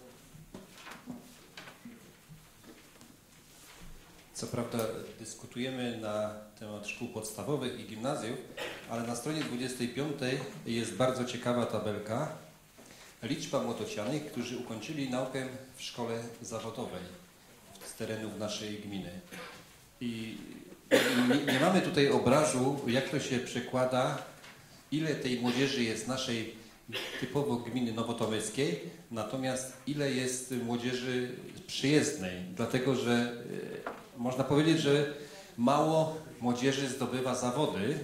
Co prawda dyskutujemy na temat szkół podstawowych i gimnazjów, ale na stronie dwudziestej piątej jest bardzo ciekawa tabelka. Liczba młodocianych, którzy ukończyli naukę w szkole zawodowej z terenów naszej gminy. I nie, nie mamy tutaj obrazu, jak to się przekłada, ile tej młodzieży jest z naszej typowo gminy nowotomyskiej, natomiast ile jest młodzieży przyjezdnej, dlatego że można powiedzieć, że mało młodzieży zdobywa zawody,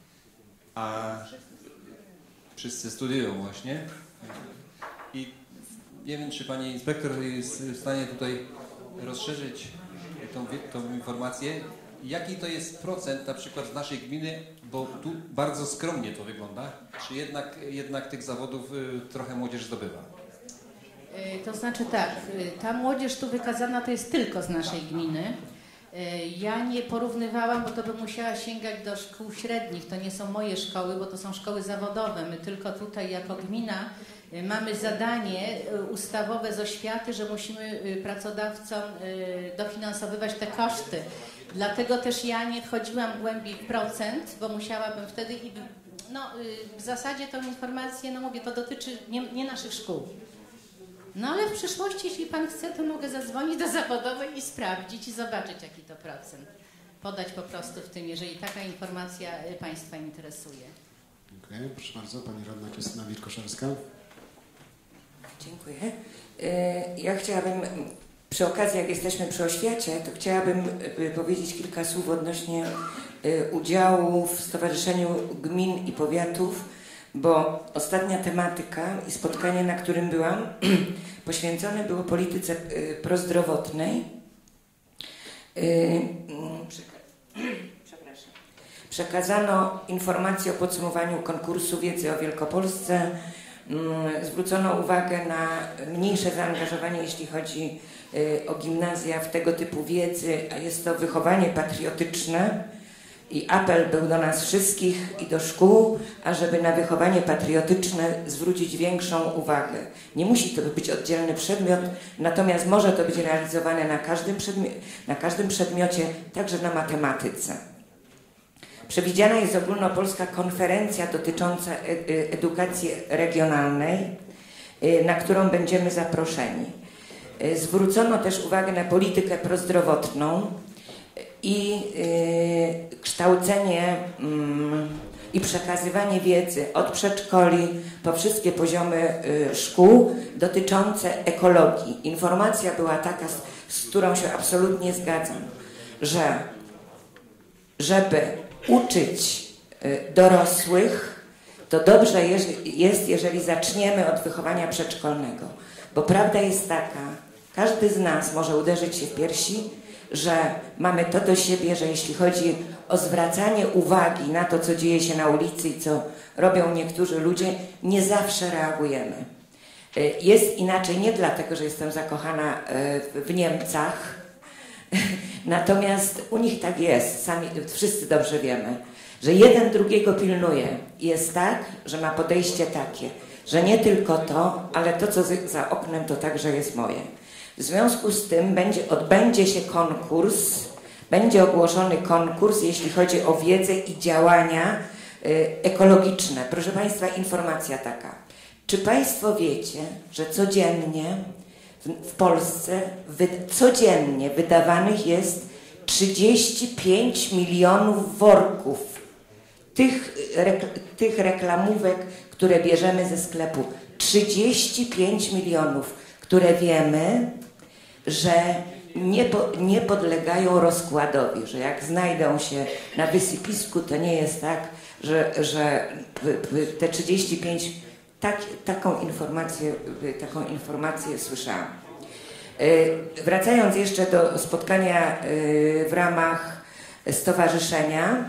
a wszyscy studiują właśnie. I nie wiem, czy pani inspektor jest w stanie tutaj rozszerzyć tą, tą informację. Jaki to jest procent na przykład z naszej gminy, bo tu bardzo skromnie to wygląda, czy jednak, jednak tych zawodów trochę młodzież zdobywa? To znaczy tak, ta młodzież tu wykazana to jest tylko z naszej gminy. Ja nie porównywałam, bo to bym musiała sięgać do szkół średnich. To nie są moje szkoły, bo to są szkoły zawodowe. My tylko tutaj jako gmina mamy zadanie ustawowe z oświaty, że musimy pracodawcom dofinansowywać te koszty. Dlatego też ja nie wchodziłam głębiej w procent, bo musiałabym wtedy i no, w zasadzie tą informację, no mówię, to dotyczy nie, nie naszych szkół. No ale w przyszłości, jeśli pan chce, to mogę zadzwonić do zawodowej i sprawdzić i zobaczyć, jaki to procent. Podać po prostu w tym, jeżeli taka informacja państwa interesuje. Dziękuję. Proszę bardzo, pani radna Krystyna Wilkoszewska. Dziękuję. Ja chciałabym, przy okazji, jak jesteśmy przy oświacie, to chciałabym powiedzieć kilka słów odnośnie udziału w Stowarzyszeniu Gmin i Powiatów, bo ostatnia tematyka i spotkanie, na którym byłam, poświęcone było polityce prozdrowotnej. Przepraszam. Przekazano informacje o podsumowaniu konkursu wiedzy o Wielkopolsce. Zwrócono uwagę na mniejsze zaangażowanie, jeśli chodzi o gimnazja w tego typu wiedzy, a jest to wychowanie patriotyczne. I apel był do nas wszystkich i do szkół, ażeby na wychowanie patriotyczne zwrócić większą uwagę. Nie musi to być oddzielny przedmiot, natomiast może to być realizowane na każdym, przedmi na każdym przedmiocie, także na matematyce. Przewidziana jest ogólnopolska konferencja dotycząca edukacji regionalnej, na którą będziemy zaproszeni. Zwrócono też uwagę na politykę prozdrowotną i y, kształcenie y, i przekazywanie wiedzy od przedszkoli po wszystkie poziomy y, szkół dotyczące ekologii. Informacja była taka, z, z którą się absolutnie zgadzam, że żeby uczyć y, dorosłych, to dobrze jest, jeżeli zaczniemy od wychowania przedszkolnego. Bo prawda jest taka, każdy z nas może uderzyć się w piersi, że mamy to do siebie, że jeśli chodzi o zwracanie uwagi na to, co dzieje się na ulicy i co robią niektórzy ludzie, nie zawsze reagujemy. Jest inaczej nie dlatego, że jestem zakochana w Niemcach, Natomiast u nich tak jest, sami wszyscy dobrze wiemy, że jeden drugiego pilnuje. Jest tak, że ma podejście takie, że nie tylko to, ale to, co za oknem, to także jest moje. W związku z tym będzie, odbędzie się konkurs, będzie ogłoszony konkurs, jeśli chodzi o wiedzę i działania y, ekologiczne. Proszę Państwa, informacja taka. Czy Państwo wiecie, że codziennie w, w Polsce wy, codziennie wydawanych jest trzydzieści pięć milionów worków tych, rek, tych reklamówek, które bierzemy ze sklepu. trzydzieści pięć milionów, które wiemy, że nie, po, nie podlegają rozkładowi, że jak znajdą się na wysypisku, to nie jest tak, że, że te trzydzieści pięć, tak, taką, informację, taką informację słyszałam. Wracając jeszcze do spotkania w ramach stowarzyszenia,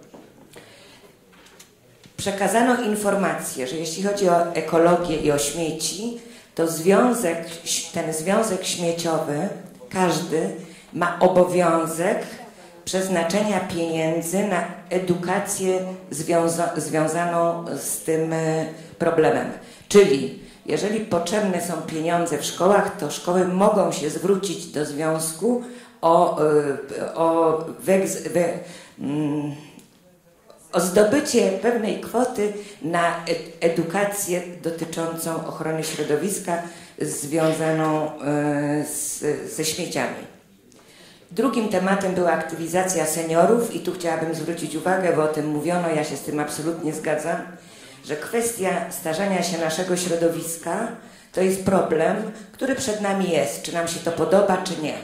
przekazano informację, że jeśli chodzi o ekologię i o śmieci, to związek, ten związek śmieciowy, każdy ma obowiązek przeznaczenia pieniędzy na edukację związa związaną z tym problemem. Czyli jeżeli potrzebne są pieniądze w szkołach, to szkoły mogą się zwrócić do związku o, o, wegz, we, o zdobycie pewnej kwoty na edukację dotyczącą ochrony środowiska związaną z, ze śmieciami. Drugim tematem była aktywizacja seniorów i tu chciałabym zwrócić uwagę, bo o tym mówiono, ja się z tym absolutnie zgadzam, że kwestia starzenia się naszego środowiska to jest problem, który przed nami jest, czy nam się to podoba, czy nie.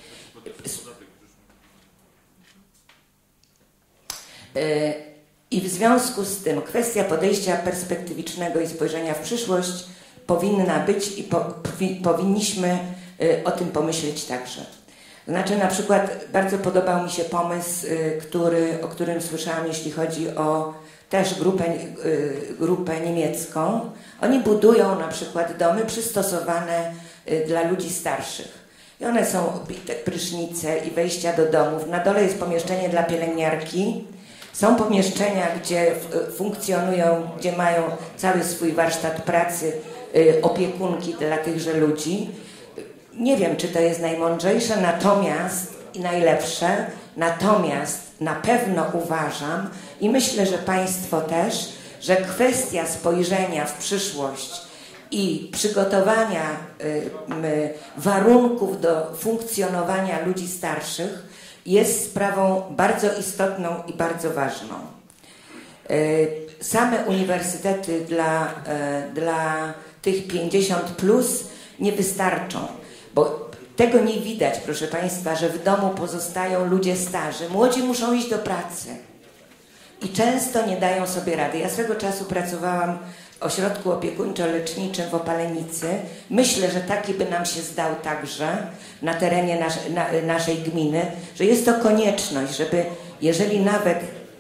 I w związku z tym kwestia podejścia perspektywicznego i spojrzenia w przyszłość powinna być i po, powinniśmy o tym pomyśleć także. Znaczy na przykład bardzo podobał mi się pomysł, który, o którym słyszałam, jeśli chodzi o też grupę, grupę niemiecką. Oni budują na przykład domy przystosowane dla ludzi starszych. I one są prysznice i wejścia do domów. Na dole jest pomieszczenie dla pielęgniarki. Są pomieszczenia, gdzie funkcjonują, gdzie mają cały swój warsztat pracy, opiekunki dla tychże ludzi. Nie wiem, czy to jest najmądrzejsze, natomiast i najlepsze, natomiast na pewno uważam i myślę, że Państwo też, że kwestia spojrzenia w przyszłość i przygotowania y, y, warunków do funkcjonowania ludzi starszych jest sprawą bardzo istotną i bardzo ważną. Y, same uniwersytety dla, y, dla tych pięćdziesiąt plus nie wystarczą, bo tego nie widać, proszę Państwa, że w domu pozostają ludzie starzy. Młodzi muszą iść do pracy i często nie dają sobie rady. Ja swego czasu pracowałam w ośrodku opiekuńczo-leczniczym w Opalenicy. Myślę, że taki by nam się zdał także na terenie nas, na, naszej gminy, że jest to konieczność, żeby jeżeli nawet...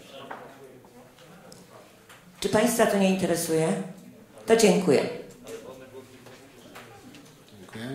Czy Państwa to nie interesuje? To dziękuję. Dziękuję.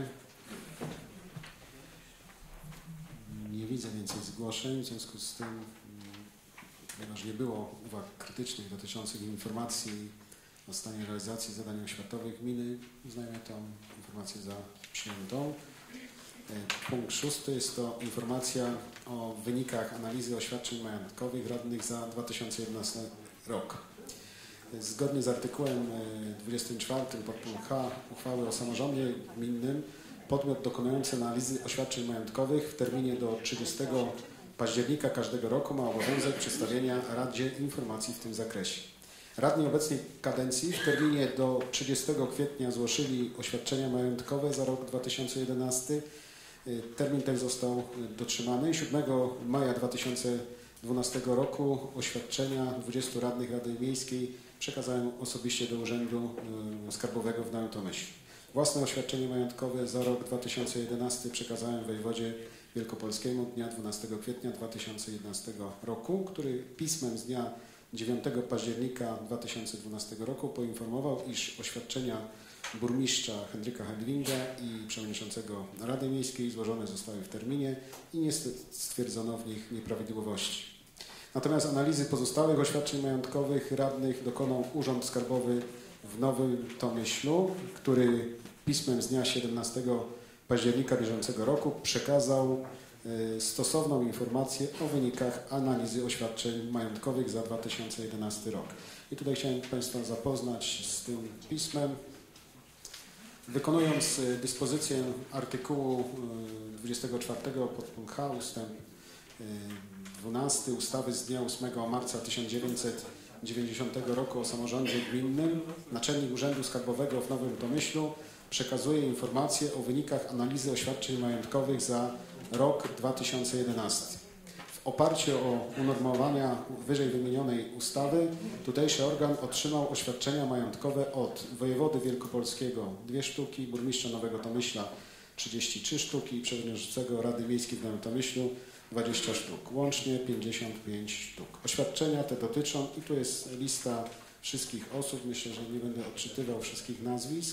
Nie widzę więcej zgłoszeń, w związku z tym, ponieważ nie było uwag krytycznych dotyczących informacji o stanie realizacji zadań oświatowych gminy, uznajemy tę informację za przyjętą. Punkt szósty jest to informacja o wynikach analizy oświadczeń majątkowych radnych za dwa tysiące jedenasty rok. Zgodnie z artykułem dwudziestym czwartym podpunkt H uchwały o samorządzie gminnym podmiot dokonujący analizy oświadczeń majątkowych w terminie do trzydziestego października każdego roku ma obowiązek przedstawienia Radzie informacji w tym zakresie. Radni obecnej kadencji w terminie do trzydziestego kwietnia złożyli oświadczenia majątkowe za rok dwa tysiące jedenasty. Termin ten został dotrzymany. siódmego maja dwa tysiące dwunastego roku oświadczenia dwudziestu radnych Rady Miejskiej przekazałem osobiście do Urzędu Skarbowego w Nowym-Tomyślu. Własne oświadczenie majątkowe za rok dwa tysiące jedenasty przekazałem wojewodzie wielkopolskiemu dnia dwunastego kwietnia dwa tysiące jedenastego roku, który pismem z dnia dziewiątego października dwa tysiące dwunastego roku poinformował, iż oświadczenia burmistrza Henryka Hedwinga i przewodniczącego Rady Miejskiej złożone zostały w terminie i nie stwierdzono w nich nieprawidłowości. Natomiast analizy pozostałych oświadczeń majątkowych radnych dokonał Urząd Skarbowy w Nowym Tomyślu, który pismem z dnia siedemnastego października bieżącego roku przekazał stosowną informację o wynikach analizy oświadczeń majątkowych za dwa tysiące jedenasty rok. I tutaj chciałem Państwa zapoznać z tym pismem. Wykonując dyspozycję artykułu dwudziestego czwartego podpunkt H ustęp dwunasty ustawy z dnia ósmego marca tysiąc dziewięćset dziewięćdziesiątego roku o samorządzie gminnym, naczelnik Urzędu Skarbowego w Nowym Tomyślu przekazuje informacje o wynikach analizy oświadczeń majątkowych za rok dwa tysiące jedenasty. W oparciu o unormowania wyżej wymienionej ustawy tutejszy organ otrzymał oświadczenia majątkowe od wojewody wielkopolskiego dwie sztuki, burmistrza Nowego Tomyśla trzydzieści trzy sztuki i przewodniczącego Rady Miejskiej w Nowym Tomyślu dwadzieścia sztuk, łącznie pięćdziesiąt pięć sztuk. Oświadczenia te dotyczą, i tu jest lista wszystkich osób, myślę, że nie będę odczytywał wszystkich nazwisk.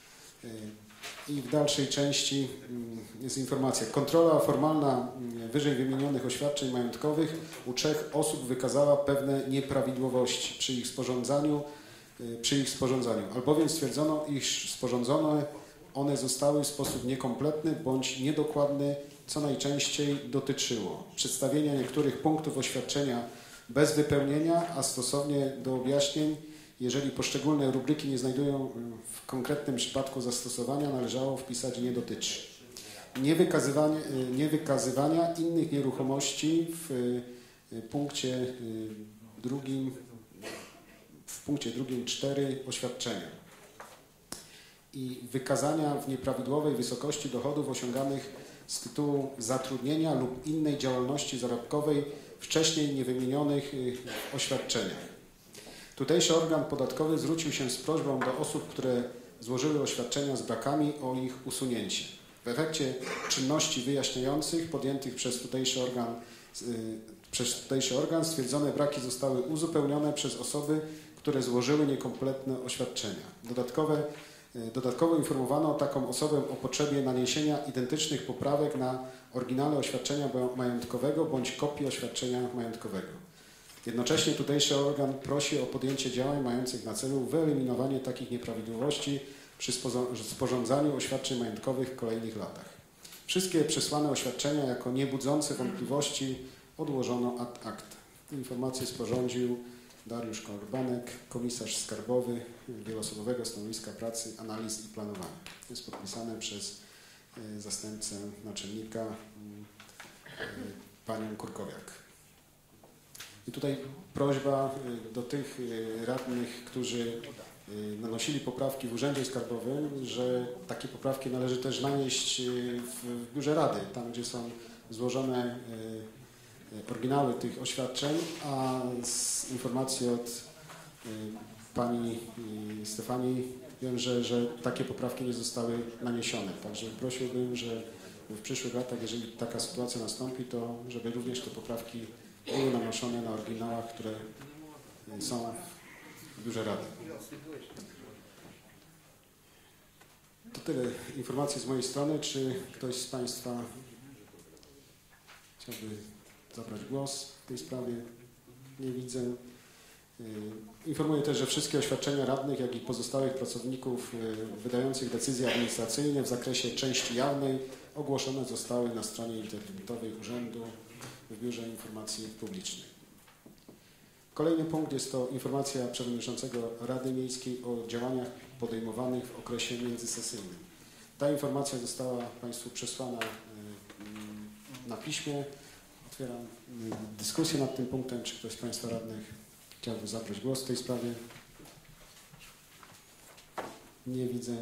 I w dalszej części jest informacja. Kontrola formalna wyżej wymienionych oświadczeń majątkowych u trzech osób wykazała pewne nieprawidłowości przy ich sporządzaniu, przy ich sporządzaniu, albowiem stwierdzono, iż sporządzone one zostały w sposób niekompletny bądź niedokładny, co najczęściej dotyczyło przedstawienia niektórych punktów oświadczenia bez wypełnienia, a stosownie do objaśnień, jeżeli poszczególne rubryki nie znajdują w konkretnym przypadku zastosowania, należało wpisać nie dotyczy. Niewykazywanie, niewykazywania innych nieruchomości w punkcie drugim, w punkcie drugim cztery oświadczenia i wykazania w nieprawidłowej wysokości dochodów osiąganych z tytułu zatrudnienia lub innej działalności zarobkowej wcześniej niewymienionych w oświadczeniach. Tutejszy organ podatkowy zwrócił się z prośbą do osób, które złożyły oświadczenia z brakami, o ich usunięcie. W efekcie czynności wyjaśniających podjętych przez tutejszy organ, przez tutejszy organ stwierdzone braki zostały uzupełnione przez osoby, które złożyły niekompletne oświadczenia. Dodatkowe, dodatkowo informowano taką osobę o potrzebie naniesienia identycznych poprawek na oryginale oświadczenia majątkowego bądź kopii oświadczenia majątkowego. Jednocześnie tutejszy organ prosi o podjęcie działań mających na celu wyeliminowanie takich nieprawidłowości przy sporządzaniu oświadczeń majątkowych w kolejnych latach. Wszystkie przesłane oświadczenia jako niebudzące wątpliwości odłożono ad acta. Informację sporządził Dariusz Korbanek, komisarz skarbowy wieloosobowego stanowiska pracy, analiz i planowania. Jest podpisane przez zastępcę naczelnika panią Kurkowiak. I tutaj prośba do tych radnych, którzy nanosili poprawki w Urzędzie Skarbowym, że takie poprawki należy też nanieść w Biurze Rady, tam gdzie są złożone oryginały tych oświadczeń, a z informacji od pani Stefanii wiem, że, że takie poprawki nie zostały naniesione. Także prosiłbym, że w przyszłych latach, jeżeli taka sytuacja nastąpi, to żeby również te poprawki były nanoszone na oryginałach, które są w Biurze Rady. To tyle informacji z mojej strony. Czy ktoś z Państwa chciałby zabrać głos w tej sprawie? Nie widzę. Informuję też, że wszystkie oświadczenia radnych, jak i pozostałych pracowników wydających decyzje administracyjne w zakresie części jawnej ogłoszone zostały na stronie internetowej Urzędu w Biurze Informacji Publicznej. Kolejny punkt jest to informacja przewodniczącego Rady Miejskiej o działaniach podejmowanych w okresie międzysesyjnym. Ta informacja została Państwu przesłana na piśmie. Otwieram dyskusję nad tym punktem. Czy ktoś z Państwa radnych chciałby zabrać głos w tej sprawie? Nie widzę.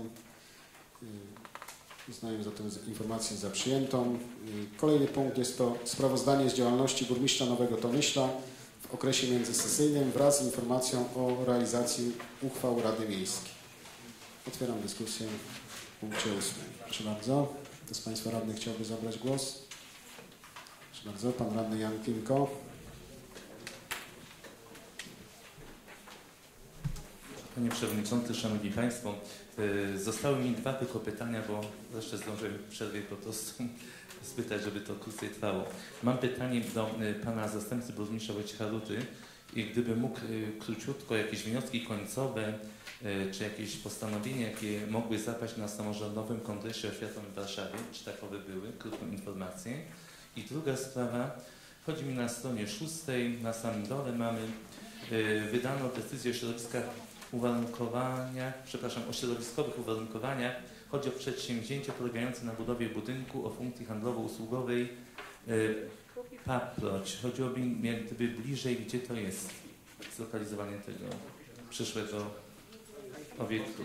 Uznaję zatem informację za przyjętą. Kolejny punkt jest to sprawozdanie z działalności burmistrza Nowego Tomyśla w okresie międzysesyjnym wraz z informacją o realizacji uchwał Rady Miejskiej. Otwieram dyskusję w punkcie ósmym. Proszę bardzo. Kto z Państwa radnych chciałby zabrać głos? Proszę bardzo. Pan radny Jan Klimko. Panie Przewodniczący, Szanowni Państwo, y, zostały mi dwa tylko pytania, bo jeszcze zdążę w przerwie po prostu spytać, żeby to krócej trwało. Mam pytanie do y, Pana Zastępcy Burmistrza Wojciecha Ruty i gdyby mógł y, króciutko jakieś wnioski końcowe, y, czy jakieś postanowienia, jakie mogły zapaść na samorządowym kongresie oświatowym w Warszawie, czy takowe były, krótką informację. I druga sprawa, chodzi mi na stronie szóstej, na samym dole mamy y, wydaną decyzję o środowiskach uwarunkowania, przepraszam, o środowiskowych uwarunkowaniach. Chodzi o przedsięwzięcie polegające na budowie budynku o funkcji handlowo-usługowej y, Paproć. Chodziłoby mi jak gdyby bliżej, gdzie to jest zlokalizowanie tego przyszłego obiektu.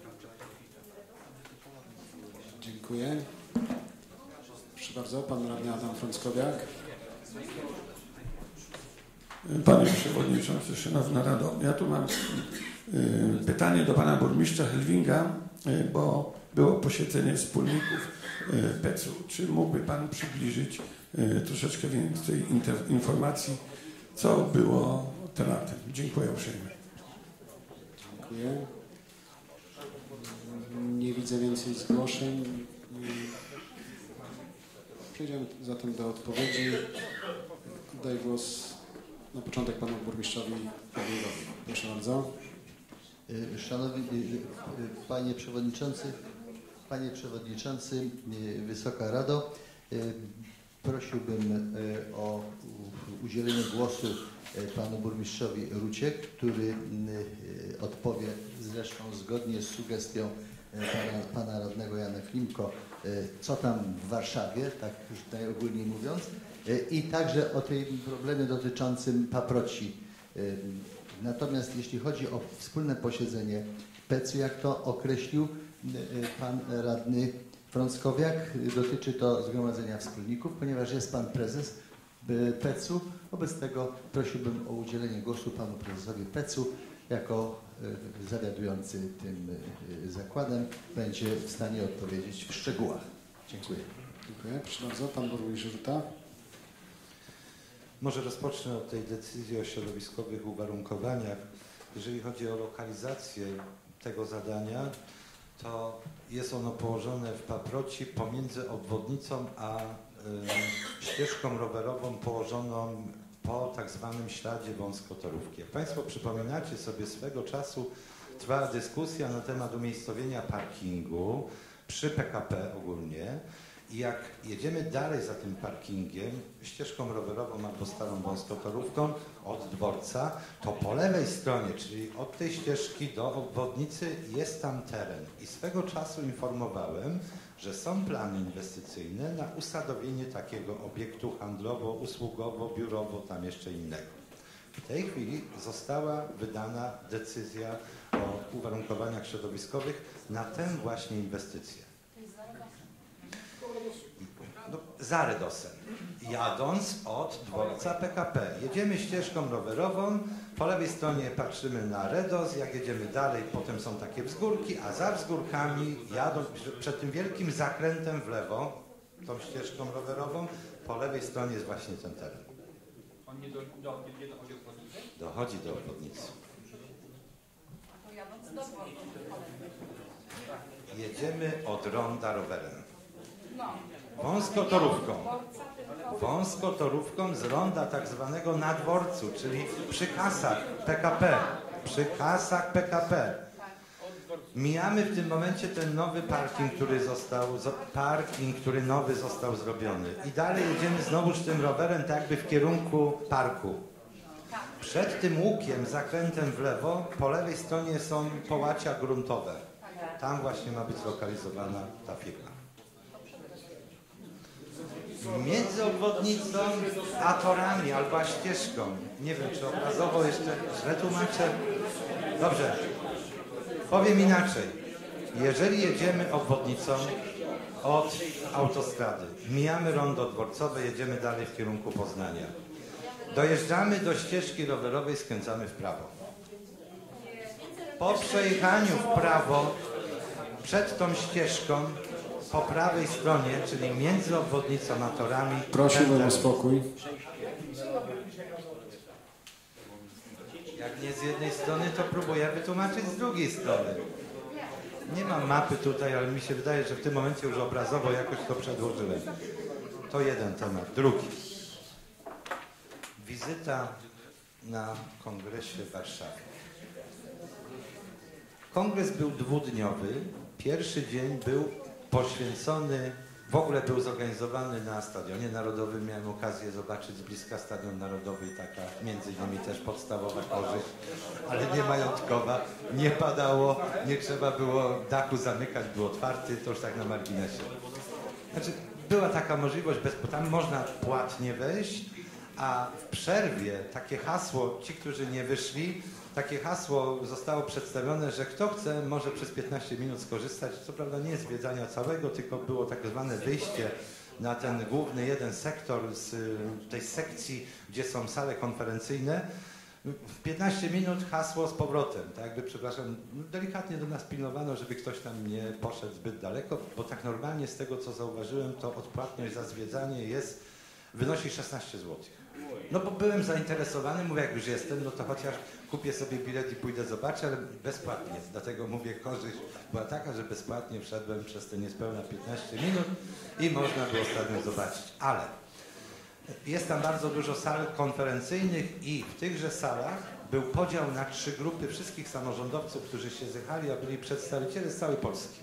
Dziękuję. Proszę bardzo, pan radny Adam Frąckowiak. Panie Przewodniczący, Szanowna Rado, ja tu mam y, pytanie do Pana Burmistrza Helwinga, y, bo było posiedzenie wspólników y, P E C u. Czy mógłby Pan przybliżyć y, troszeczkę więcej inter- informacji, co było tematem? Dziękuję uprzejmie. Dziękuję. Nie widzę więcej zgłoszeń. Przejdziemy zatem do odpowiedzi. Oddaję głos na początek panu burmistrzowi Helwingowi. Proszę bardzo. Szanowny Panie Przewodniczący, Panie Przewodniczący, Wysoka Rado, prosiłbym o udzielenie głosu panu burmistrzowi Rucie, który odpowie zresztą zgodnie z sugestią pana, pana radnego Jana Klimko, co tam w Warszawie, tak już najogólniej mówiąc, i także o tym problemie dotyczącym paproci. Natomiast jeśli chodzi o wspólne posiedzenie P E C u, jak to określił pan radny Frąckowiak, dotyczy to Zgromadzenia Wspólników, ponieważ jest pan prezes P E C u. Wobec tego prosiłbym o udzielenie głosu panu prezesowi P E C u jako zawiadujący tym zakładem. Będzie w stanie odpowiedzieć w szczegółach. Dziękuję. Dziękuję. Proszę bardzo, pan burmistrz Ruta. Może rozpocznę od tej decyzji o środowiskowych uwarunkowaniach. Jeżeli chodzi o lokalizację tego zadania, to jest ono położone w Paproci pomiędzy obwodnicą a y, ścieżką rowerową położoną po tak zwanym śladzie wąskotorówki. Jak Państwo przypominacie sobie, swego czasu trwała dyskusja na temat umiejscowienia parkingu przy P K P ogólnie. I jak jedziemy dalej za tym parkingiem, ścieżką rowerową albo starą wąskotorówką od dworca, to po lewej stronie, czyli od tej ścieżki do obwodnicy, jest tam teren. I swego czasu informowałem, że są plany inwestycyjne na usadowienie takiego obiektu handlowo, usługowo, biurowo, tam jeszcze innego. W tej chwili została wydana decyzja o uwarunkowaniach środowiskowych na tę właśnie inwestycję. No, za Redosem, jadąc od dworca P K P. Jedziemy ścieżką rowerową, po lewej stronie patrzymy na Redos, jak jedziemy dalej, potem są takie wzgórki, a za wzgórkami, jadąc przed tym wielkim zakrętem w lewo, tą ścieżką rowerową, po lewej stronie jest właśnie ten teren. On nie, do, do, nie dochodzi do obwodnicy? Dochodzi do obwodnicy. Jedziemy od ronda rowerem. Wąskotorówką. Wąskotorówką z ronda tak zwanego na dworcu, czyli przy kasach P K P. Przy kasach P K P. Mijamy w tym momencie ten nowy parking, który został, parking, który nowy został zrobiony. I dalej jedziemy znowuż tym rowerem tak jakby w kierunku parku. Przed tym łukiem, zakrętem w lewo, po lewej stronie są połacia gruntowe. Tam właśnie ma być zlokalizowana ta firma. Między obwodnicą a torami albo a ścieżką. Nie wiem, czy obrazowo jeszcze źle tłumaczę. Dobrze. Powiem inaczej. Jeżeli jedziemy obwodnicą od autostrady, mijamy rondo dworcowe, jedziemy dalej w kierunku Poznania. Dojeżdżamy do ścieżki rowerowej, skręcamy w prawo. Po przejechaniu w prawo, przed tą ścieżką, po prawej stronie, czyli między obwodnicą a torami... Prosiłbym o spokój. Jak nie z jednej strony, to próbuję wytłumaczyć z drugiej strony. Nie mam mapy tutaj, ale mi się wydaje, że w tym momencie już obrazowo jakoś to przedłożyłem. To jeden temat. Drugi. Wizyta na kongresie w Warszawie. Kongres był dwudniowy. Pierwszy dzień był poświęcony, w ogóle był zorganizowany na Stadionie Narodowym. Miałem okazję zobaczyć z bliska Stadion Narodowy i taka między innymi też podstawowa korzyść, ale nie majątkowa. Nie padało, nie trzeba było dachu zamykać, był otwarty, to już tak na marginesie. Znaczy, była taka możliwość, bez, tam można płatnie wejść, a w przerwie takie hasło, ci, którzy nie wyszli, takie hasło zostało przedstawione, że kto chce, może przez piętnaście minut skorzystać. Co prawda nie zwiedzania całego, tylko było tak zwane wyjście na ten główny jeden sektor z tej sekcji, gdzie są sale konferencyjne. W piętnaście minut hasło z powrotem. Tak jakby, przepraszam, delikatnie do nas pilnowano, żeby ktoś tam nie poszedł zbyt daleko, bo tak normalnie z tego, co zauważyłem, to odpłatność za zwiedzanie jest, wynosi szesnaście złotych. No bo byłem zainteresowany, mówię, jak już jestem, no to chociaż kupię sobie bilet i pójdę zobaczyć, ale bezpłatnie. Dlatego mówię, korzyść była taka, że bezpłatnie wszedłem przez te niespełna piętnaście minut i można było stadion zobaczyć. Ale jest tam bardzo dużo sal konferencyjnych i w tychże salach był podział na trzy grupy wszystkich samorządowców, którzy się zjechali, a byli przedstawiciele z całej Polski.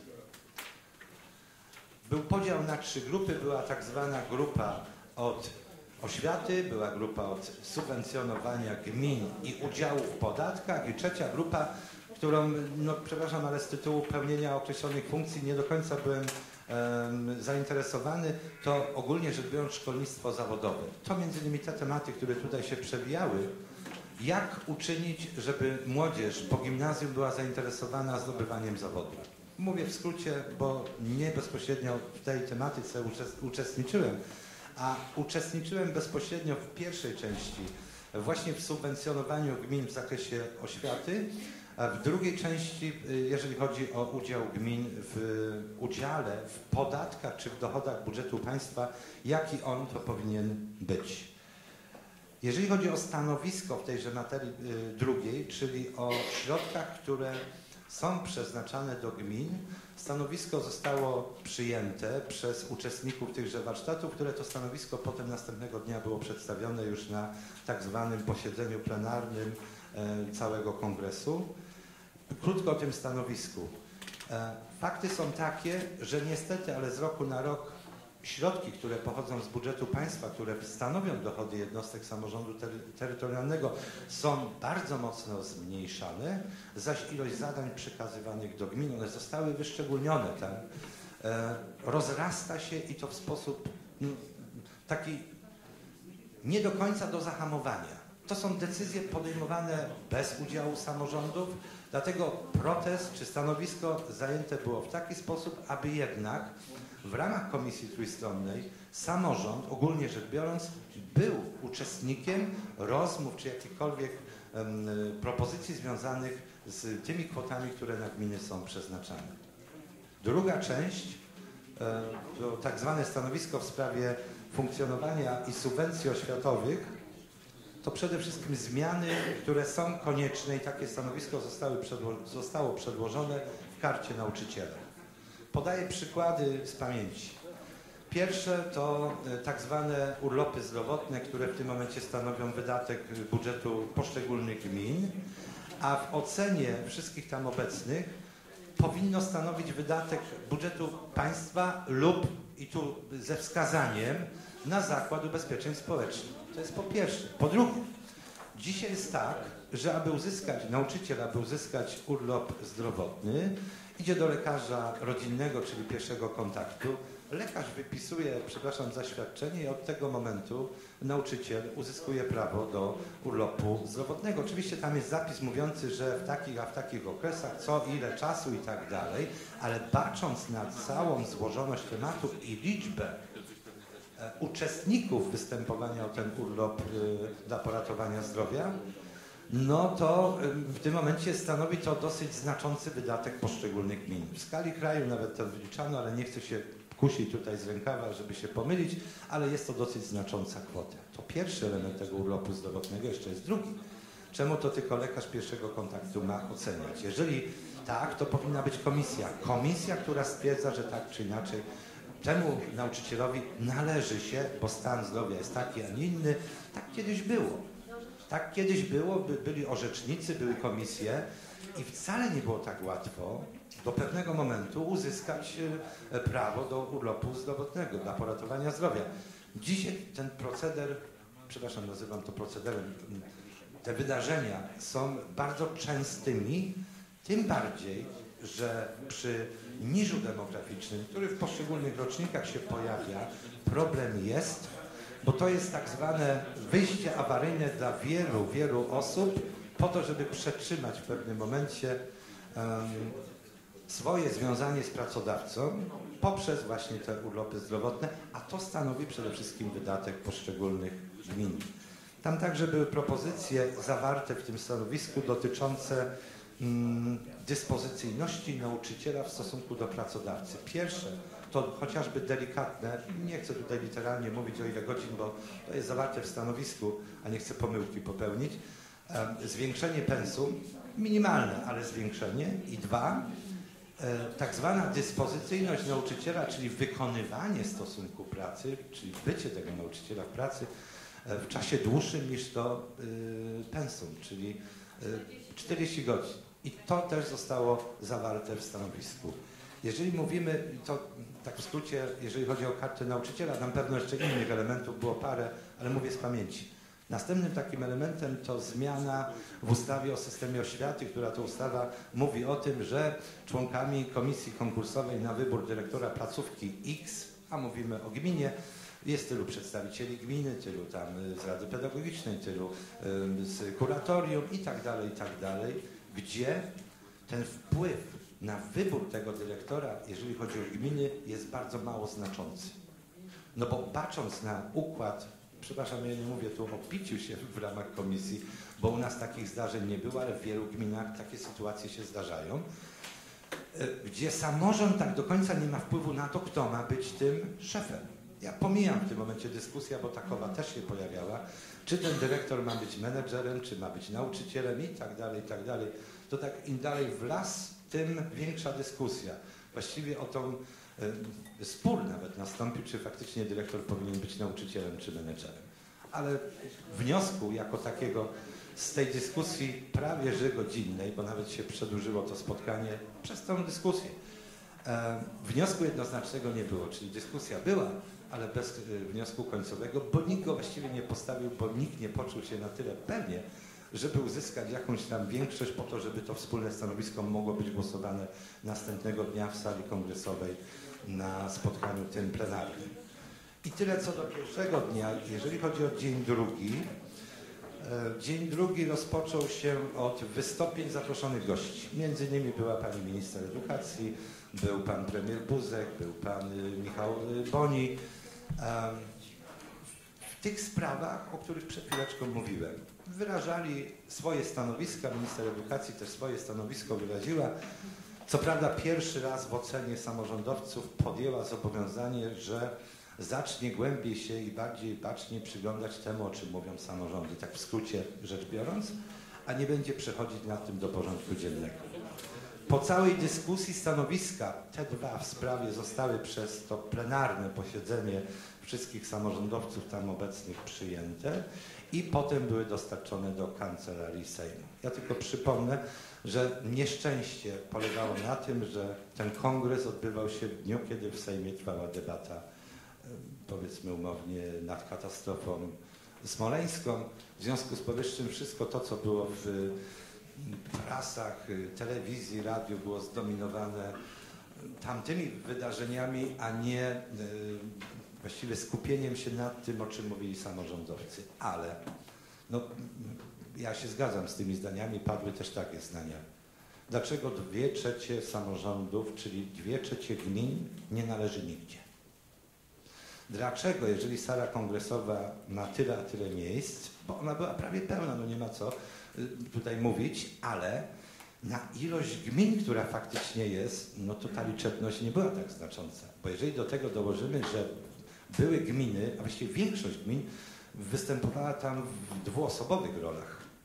Był podział na trzy grupy, była tak zwana grupa od oświaty, była grupa od subwencjonowania gmin i udziału w podatkach i trzecia grupa, którą, no przepraszam, ale z tytułu pełnienia określonych funkcji nie do końca byłem um, zainteresowany, to ogólnie rzecz biorąc szkolnictwo zawodowe. To między innymi te tematy, które tutaj się przewijały, jak uczynić, żeby młodzież po gimnazjum była zainteresowana zdobywaniem zawodu. Mówię w skrócie, bo nie bezpośrednio w tej tematyce uczestniczyłem, a uczestniczyłem bezpośrednio w pierwszej części właśnie w subwencjonowaniu gmin w zakresie oświaty, a w drugiej części, jeżeli chodzi o udział gmin w udziale, w podatkach czy w dochodach budżetu państwa, jaki on to powinien być. Jeżeli chodzi o stanowisko w tejże materii drugiej, czyli o środkach, które są przeznaczane do gmin, stanowisko zostało przyjęte przez uczestników tychże warsztatów, które to stanowisko potem następnego dnia było przedstawione już na tak zwanym posiedzeniu plenarnym e, całego kongresu. Krótko o tym stanowisku. E, fakty są takie, że niestety, ale z roku na rok środki, które pochodzą z budżetu państwa, które stanowią dochody jednostek samorządu tery terytorialnego, są bardzo mocno zmniejszane, zaś ilość zadań przekazywanych do gmin, one zostały wyszczególnione tam, e, rozrasta się i to w sposób m, taki nie do końca do zahamowania. To są decyzje podejmowane bez udziału samorządów, dlatego protest czy stanowisko zajęte było w taki sposób, aby jednak w ramach komisji trójstronnej samorząd, ogólnie rzecz biorąc, był uczestnikiem rozmów czy jakichkolwiek um, propozycji związanych z tymi kwotami, które na gminy są przeznaczane. Druga część e, to tak zwane stanowisko w sprawie funkcjonowania i subwencji oświatowych, to przede wszystkim zmiany, które są konieczne i takie stanowisko zostały przedło zostało przedłożone w karcie nauczyciela. Podaję przykłady z pamięci. Pierwsze to tak zwane urlopy zdrowotne, które w tym momencie stanowią wydatek budżetu poszczególnych gmin, a w ocenie wszystkich tam obecnych powinno stanowić wydatek budżetu państwa lub, i tu ze wskazaniem, na Zakład Ubezpieczeń Społecznych. To jest po pierwsze. Po drugie, dzisiaj jest tak, że aby uzyskać, nauczyciel, aby uzyskać urlop zdrowotny, idzie do lekarza rodzinnego, czyli pierwszego kontaktu. Lekarz wypisuje, przepraszam, zaświadczenie i od tego momentu nauczyciel uzyskuje prawo do urlopu zdrowotnego. Oczywiście tam jest zapis mówiący, że w takich, a w takich okresach, co, ile czasu i tak dalej, ale bacząc na całą złożoność tematu i liczbę e, uczestników występowania o ten urlop e, dla poratowania zdrowia, no to w tym momencie stanowi to dosyć znaczący wydatek poszczególnych gmin. W skali kraju nawet to wyliczano, ale nie chcę się kusić tutaj z rękawa, żeby się pomylić, ale jest to dosyć znacząca kwota. To pierwszy element tego urlopu zdrowotnego, jeszcze jest drugi. Czemu to tylko lekarz pierwszego kontaktu ma oceniać? Jeżeli tak, to powinna być komisja. Komisja, która stwierdza, że tak czy inaczej temu nauczycielowi należy się, bo stan zdrowia jest taki, a nie inny. Tak kiedyś było. Tak kiedyś było, by, byli orzecznicy, były komisje i wcale nie było tak łatwo do pewnego momentu uzyskać prawo do urlopu zdrowotnego dla poratowania zdrowia. Dzisiaj ten proceder, przepraszam, nazywam to procederem, te wydarzenia są bardzo częstymi, tym bardziej, że przy niżu demograficznym, który w poszczególnych rocznikach się pojawia, problem jest, bo to jest tak zwane wyjście awaryjne dla wielu, wielu osób po to, żeby przetrzymać w pewnym momencie um, swoje związanie z pracodawcą poprzez właśnie te urlopy zdrowotne, a to stanowi przede wszystkim wydatek poszczególnych gmin. Tam także były propozycje zawarte w tym stanowisku dotyczące mm, dyspozycyjności nauczyciela w stosunku do pracodawcy. Pierwsze to chociażby delikatne, nie chcę tutaj literalnie mówić o ile godzin, bo to jest zawarte w stanowisku, a nie chcę pomyłki popełnić, e, zwiększenie pensum, minimalne, ale zwiększenie i dwa, e, tak zwana dyspozycyjność nauczyciela, czyli wykonywanie stosunku pracy, czyli bycie tego nauczyciela w pracy e, w czasie dłuższym niż to e, pensum, czyli e, czterdzieści godzin. I to też zostało zawarte w stanowisku. Jeżeli mówimy, to tak w skrócie, jeżeli chodzi o kartę nauczyciela, na pewno jeszcze innych elementów było parę, ale mówię z pamięci. Następnym takim elementem to zmiana w ustawie o systemie oświaty, która to ustawa mówi o tym, że członkami komisji konkursowej na wybór dyrektora placówki X, a mówimy o gminie, jest tylu przedstawicieli gminy, tylu tam z Rady Pedagogicznej, tylu z kuratorium i tak dalej, i tak dalej, gdzie ten wpływ na wybór tego dyrektora, jeżeli chodzi o gminy, jest bardzo mało znaczący. No bo patrząc na układ, przepraszam, ja nie mówię tu o piciu się w ramach komisji, bo u nas takich zdarzeń nie było, ale w wielu gminach takie sytuacje się zdarzają, gdzie samorząd tak do końca nie ma wpływu na to, kto ma być tym szefem. Ja pomijam w tym momencie dyskusję, bo takowa też się pojawiała, czy ten dyrektor ma być menedżerem, czy ma być nauczycielem i tak dalej, i tak dalej. To tak im dalej w las, tym większa dyskusja. Właściwie o tą y, spór nawet nastąpił, czy faktycznie dyrektor powinien być nauczycielem, czy menedżerem. Ale wniosku jako takiego z tej dyskusji prawie że godzinnej, bo nawet się przedłużyło to spotkanie przez tą dyskusję, e, wniosku jednoznacznego nie było, czyli dyskusja była, ale bez y, wniosku końcowego, bo nikt go właściwie nie postawił, bo nikt nie poczuł się na tyle pewnie, żeby uzyskać jakąś tam większość po to, żeby to wspólne stanowisko mogło być głosowane następnego dnia w sali kongresowej na spotkaniu tym plenarnym. I tyle co do pierwszego dnia. Jeżeli chodzi o dzień drugi, dzień drugi rozpoczął się od wystąpień zaproszonych gości. Między innymi była pani minister edukacji, był pan premier Buzek, był pan Michał Boni. W tych sprawach, o których przed chwileczką mówiłem, wyrażali swoje stanowiska, minister edukacji też swoje stanowisko wyraziła. Co prawda pierwszy raz w ocenie samorządowców podjęła zobowiązanie, że zacznie głębiej się i bardziej bacznie przyglądać temu, o czym mówią samorządy, tak w skrócie rzecz biorąc, a nie będzie przechodzić nad tym do porządku dziennego. Po całej dyskusji stanowiska, te dwa w sprawie zostały przez to plenarne posiedzenie wszystkich samorządowców tam obecnych przyjęte i potem były dostarczone do Kancelarii Sejmu. Ja tylko przypomnę, że nieszczęście polegało na tym, że ten kongres odbywał się w dniu, kiedy w Sejmie trwała debata, powiedzmy umownie, nad katastrofą smoleńską. W związku z powyższym wszystko to, co było w prasach, telewizji, radiu, było zdominowane tamtymi wydarzeniami, a nie właściwie skupieniem się nad tym, o czym mówili samorządowcy. Ale no, ja się zgadzam z tymi zdaniami, padły też takie zdania. Dlaczego dwie trzecie samorządów, czyli dwie trzecie gmin nie należy nigdzie? Dlaczego, jeżeli sala kongresowa ma tyle, a tyle miejsc, bo ona była prawie pełna, no nie ma co tutaj mówić, ale na ilość gmin, która faktycznie jest, no to ta liczebność nie była tak znacząca. Bo jeżeli do tego dołożymy, że były gminy, a właściwie większość gmin występowała tam w dwuosobowych rolach,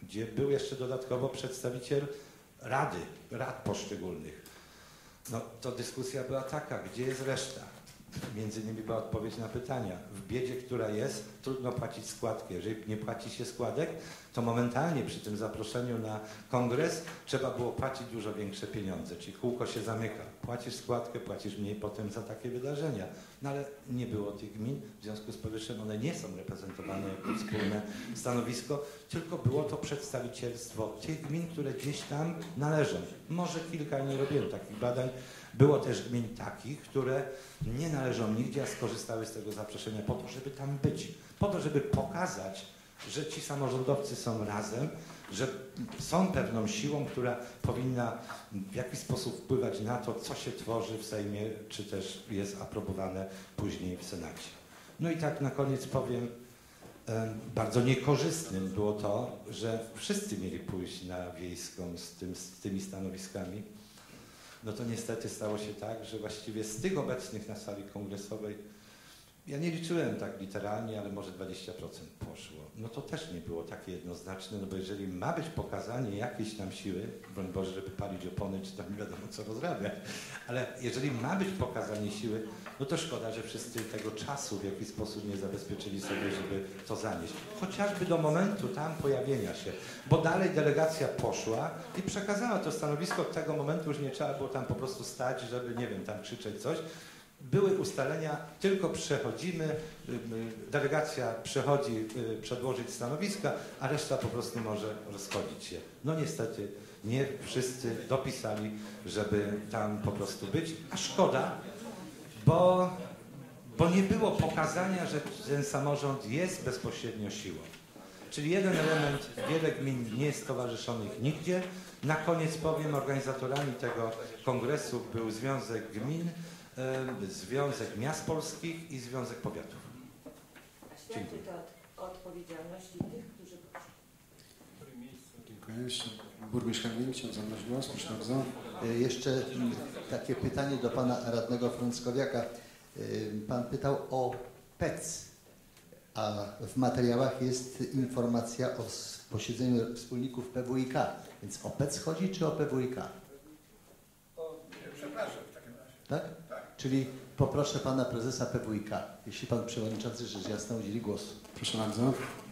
gdzie był jeszcze dodatkowo przedstawiciel rady, rad poszczególnych. No to dyskusja była taka, gdzie jest reszta? Między innymi była odpowiedź na pytania. W biedzie, która jest, trudno płacić składkę. Jeżeli nie płaci się składek, to momentalnie przy tym zaproszeniu na kongres trzeba było płacić dużo większe pieniądze, czyli kółko się zamyka. Płacisz składkę, płacisz mniej potem za takie wydarzenia. No ale nie było tych gmin, w związku z powyższym one nie są reprezentowane jako wspólne stanowisko, tylko było to przedstawicielstwo tych gmin, które gdzieś tam należą. Może kilka, nie robiłem takich badań. Było też gmin takich, które nie należą nigdzie, a skorzystały z tego zaproszenia po to, żeby tam być. Po to, żeby pokazać, że ci samorządowcy są razem, że są pewną siłą, która powinna w jakiś sposób wpływać na to, co się tworzy w Sejmie, czy też jest aprobowane później w Senacie. No i tak na koniec powiem, bardzo niekorzystnym było to, że wszyscy mieli pójść na wiejską z, tym, z tymi stanowiskami. No to niestety stało się tak, że właściwie z tych obecnych na sali kongresowej, ja nie liczyłem tak literalnie, ale może dwadzieścia procent poszło. No to też nie było takie jednoznaczne, no bo jeżeli ma być pokazanie jakiejś tam siły, broń Boże, żeby palić opony, czy tam nie wiadomo co rozrabiać, ale jeżeli ma być pokazanie siły, no to szkoda, że wszyscy tego czasu w jakiś sposób nie zabezpieczyli sobie, żeby to zanieść. Chociażby do momentu tam pojawienia się, bo dalej delegacja poszła i przekazała to stanowisko, od tego momentu już nie trzeba było tam po prostu stać, żeby, nie wiem, tam krzyczeć coś. Były ustalenia, tylko przechodzimy, delegacja przechodzi przedłożyć stanowiska, a reszta po prostu może rozchodzić się. No niestety nie wszyscy dopisali, żeby tam po prostu być, a szkoda, bo, bo nie było pokazania, że ten samorząd jest bezpośrednio siłą. Czyli jeden element, wiele gmin nie jest stowarzyszonych nigdzie. Na koniec powiem, organizatorami tego kongresu był Związek Gmin, Związek Miast Polskich i Związek Powiatów. Dziękuję. To od odpowiedzialności tych, którzy... Dziękuję. Jeszcze burmistrz Hermin chciał zabrać głos. Proszę bardzo. Jeszcze takie pytanie do pana radnego Frąckowiaka. Pan pytał o P E C, a w materiałach jest informacja o posiedzeniu wspólników P W I K. Więc o P E C chodzi, czy o P W I K? Przepraszam w takim razie. Tak? Czyli poproszę pana prezesa P W I K, jeśli pan przewodniczący rzecz jasna udzieli głosu. Proszę bardzo.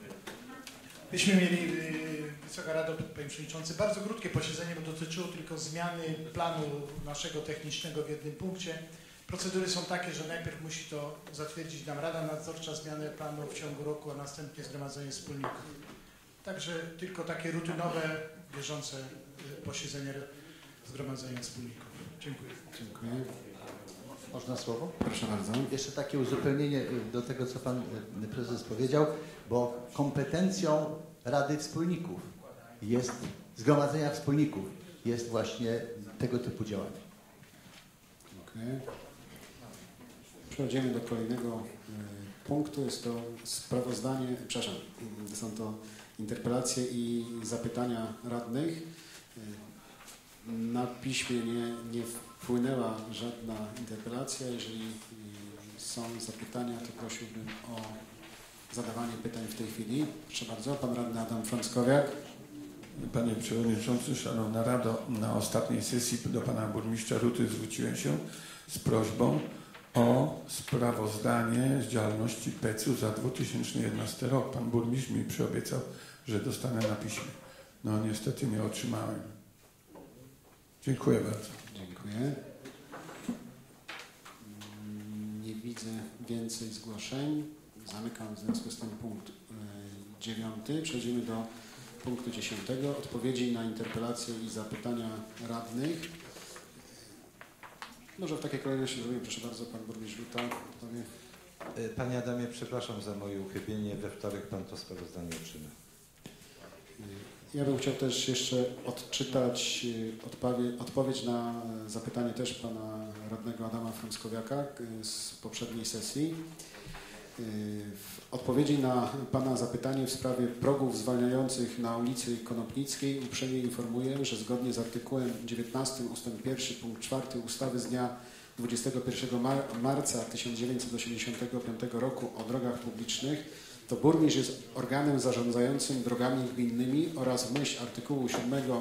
Myśmy mieli, Wysoka Rado, panie przewodniczący, bardzo krótkie posiedzenie, bo dotyczyło tylko zmiany planu naszego technicznego w jednym punkcie. Procedury są takie, że najpierw musi to zatwierdzić nam Rada Nadzorcza, zmianę planu w ciągu roku, a następnie zgromadzenie wspólników. Także tylko takie rutynowe, bieżące posiedzenie zgromadzenia wspólników. Dziękuję. Dziękuję. Można słowo? Proszę bardzo. Jeszcze takie uzupełnienie do tego, co pan prezes powiedział, bo kompetencją Rady Wspólników jest, Zgromadzenia Wspólników jest właśnie tego typu działanie. Dziękuję. Przechodzimy do kolejnego punktu. Jest to sprawozdanie, przepraszam, są to interpelacje i zapytania radnych. Na piśmie nie, nie wpłynęła żadna interpelacja. Jeżeli są zapytania, to prosiłbym o zadawanie pytań w tej chwili. Proszę bardzo, pan radny Adam Frąckowiak. Panie Przewodniczący, Szanowna Rado, na ostatniej sesji do Pana Burmistrza Ruty zwróciłem się z prośbą o sprawozdanie z działalności P E C u za dwa tysiące jedenasty rok. Pan Burmistrz mi przyobiecał, że dostanę na piśmie. No niestety nie otrzymałem. Dziękuję bardzo. Dziękuję. Nie widzę więcej zgłoszeń. Zamykam w związku z tym punkt dziewiąty. Przechodzimy do punktu dziesiątego. Odpowiedzi na interpelacje i zapytania radnych. Może w takiej kolejności zrobimy, proszę bardzo, pan burmistrz Ruta powie. Panie Adamie, przepraszam za moje uchybienie. We wtorek pan to sprawozdanie otrzyma. Ja bym chciał też jeszcze odczytać odpowie, odpowiedź na zapytanie też pana radnego Adama Frąckowiaka z poprzedniej sesji. W odpowiedzi na pana zapytanie w sprawie progów zwalniających na ulicy Konopnickiej uprzejmie informuję, że zgodnie z artykułem dziewiętnastym ustęp pierwszy punkt czwarty ustawy z dnia dwudziestego pierwszego marca tysiąc dziewięćset osiemdziesiątego piątego roku o drogach publicznych, to burmistrz jest organem zarządzającym drogami gminnymi oraz w myśl artykułu siódmego,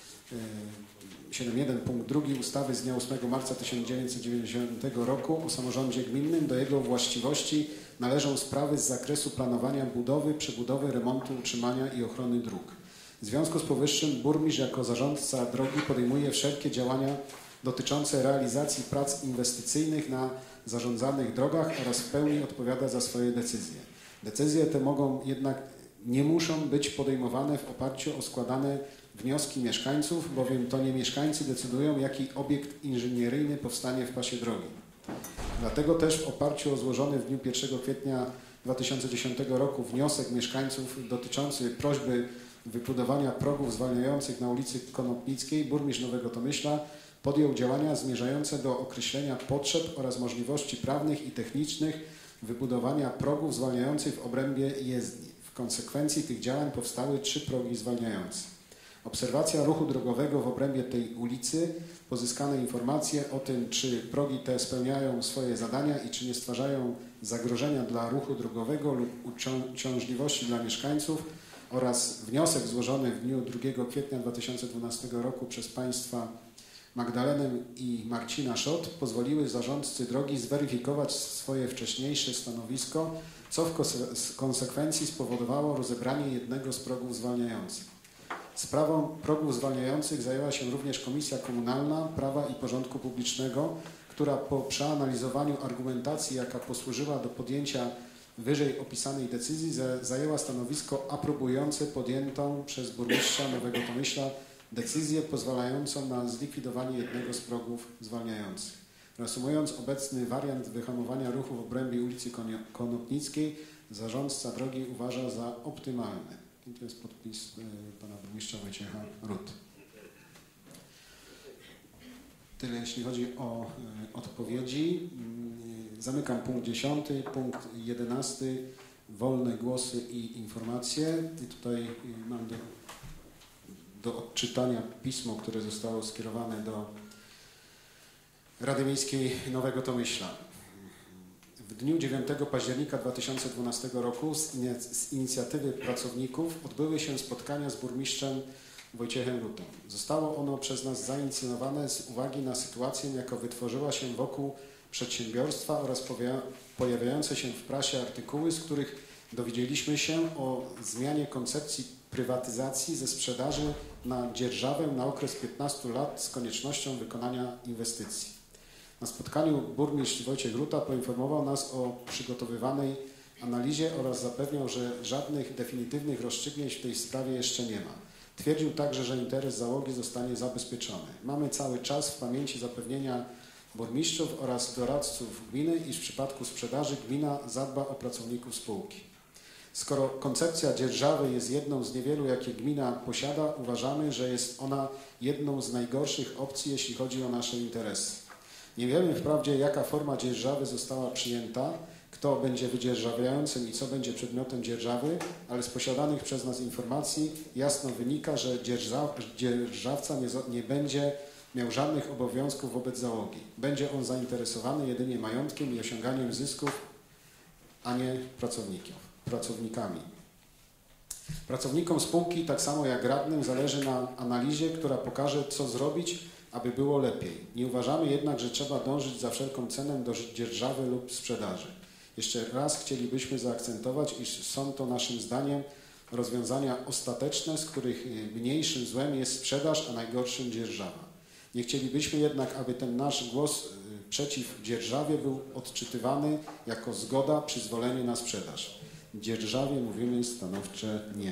siedem jeden punkt drugi ustawy z dnia ósmego marca tysiąc dziewięćset dziewięćdziesiątego roku o samorządzie gminnym do jego właściwości należą sprawy z zakresu planowania budowy, przebudowy, remontu, utrzymania i ochrony dróg. W związku z powyższym burmistrz jako zarządca drogi podejmuje wszelkie działania dotyczące realizacji prac inwestycyjnych na zarządzanych drogach oraz w pełni odpowiada za swoje decyzje. Decyzje te mogą jednak nie muszą być podejmowane w oparciu o składane wnioski mieszkańców, bowiem to nie mieszkańcy decydują, jaki obiekt inżynieryjny powstanie w pasie drogi. Dlatego też w oparciu o złożony w dniu pierwszego kwietnia dwa tysiące dziesiątego roku wniosek mieszkańców dotyczący prośby wybudowania progów zwalniających na ulicy Konopnickiej burmistrz Nowego Tomyśla podjął działania zmierzające do określenia potrzeb oraz możliwości prawnych i technicznych wybudowania progów zwalniających w obrębie jezdni. W konsekwencji tych działań powstały trzy progi zwalniające. Obserwacja ruchu drogowego w obrębie tej ulicy, pozyskane informacje o tym, czy progi te spełniają swoje zadania i czy nie stwarzają zagrożenia dla ruchu drogowego lub uciążliwości dla mieszkańców oraz wniosek złożony w dniu drugiego kwietnia dwa tysiące dwunastego roku przez państwa Magdalenę i Marcina Szot pozwoliły zarządcy drogi zweryfikować swoje wcześniejsze stanowisko, co w konsekwencji spowodowało rozebranie jednego z progów zwalniających. Sprawą progów zwalniających zajęła się również Komisja Komunalna Prawa i Porządku Publicznego, która po przeanalizowaniu argumentacji, jaka posłużyła do podjęcia wyżej opisanej decyzji, zajęła stanowisko aprobujące podjętą przez burmistrza Nowego Tomyśla decyzję pozwalającą na zlikwidowanie jednego z progów zwalniających. Reasumując, obecny wariant wyhamowania ruchu w obrębie ulicy Konopnickiej zarządca drogi uważa za optymalny. I to jest podpis y, pana burmistrza Wojciecha Rut. Tyle jeśli chodzi o y, odpowiedzi. Y, zamykam punkt dziesiąty, punkt jedenasty. Wolne głosy i informacje. I tutaj y, mam do, do odczytania pismo, które zostało skierowane do Rady Miejskiej Nowego Tomyśla. W dniu dziewiątego października dwa tysiące dwunastego roku z, in, z inicjatywy pracowników odbyły się spotkania z burmistrzem Wojciechem Rutą. Zostało ono przez nas zainicjowane z uwagi na sytuację, jaka wytworzyła się wokół przedsiębiorstwa oraz pojawiające się w prasie artykuły, z których dowiedzieliśmy się o zmianie koncepcji prywatyzacji ze sprzedaży na dzierżawę na okres piętnastu lat z koniecznością wykonania inwestycji. Na spotkaniu burmistrz Wojciech Ruta poinformował nas o przygotowywanej analizie oraz zapewniał, że żadnych definitywnych rozstrzygnięć w tej sprawie jeszcze nie ma. Twierdził także, że interes załogi zostanie zabezpieczony. Mamy cały czas w pamięci zapewnienia burmistrzów oraz doradców gminy, iż w przypadku sprzedaży gmina zadba o pracowników spółki. Skoro koncepcja dzierżawy jest jedną z niewielu, jakie gmina posiada, uważamy, że jest ona jedną z najgorszych opcji, jeśli chodzi o nasze interesy. Nie wiemy wprawdzie, jaka forma dzierżawy została przyjęta, kto będzie wydzierżawiającym i co będzie przedmiotem dzierżawy, ale z posiadanych przez nas informacji jasno wynika, że dzierża, dzierżawca nie, nie będzie miał żadnych obowiązków wobec załogi. Będzie on zainteresowany jedynie majątkiem i osiąganiem zysków, a nie pracownikami. Pracownikom spółki, tak samo jak radnym, zależy na analizie, która pokaże, co zrobić, aby było lepiej. Nie uważamy jednak, że trzeba dążyć za wszelką cenę do dzierżawy lub sprzedaży. Jeszcze raz chcielibyśmy zaakcentować, iż są to naszym zdaniem rozwiązania ostateczne, z których mniejszym złem jest sprzedaż, a najgorszym dzierżawa. Nie chcielibyśmy jednak, aby ten nasz głos przeciw dzierżawie był odczytywany jako zgoda, przyzwolenie na sprzedaż. Dzierżawie mówimy stanowcze nie.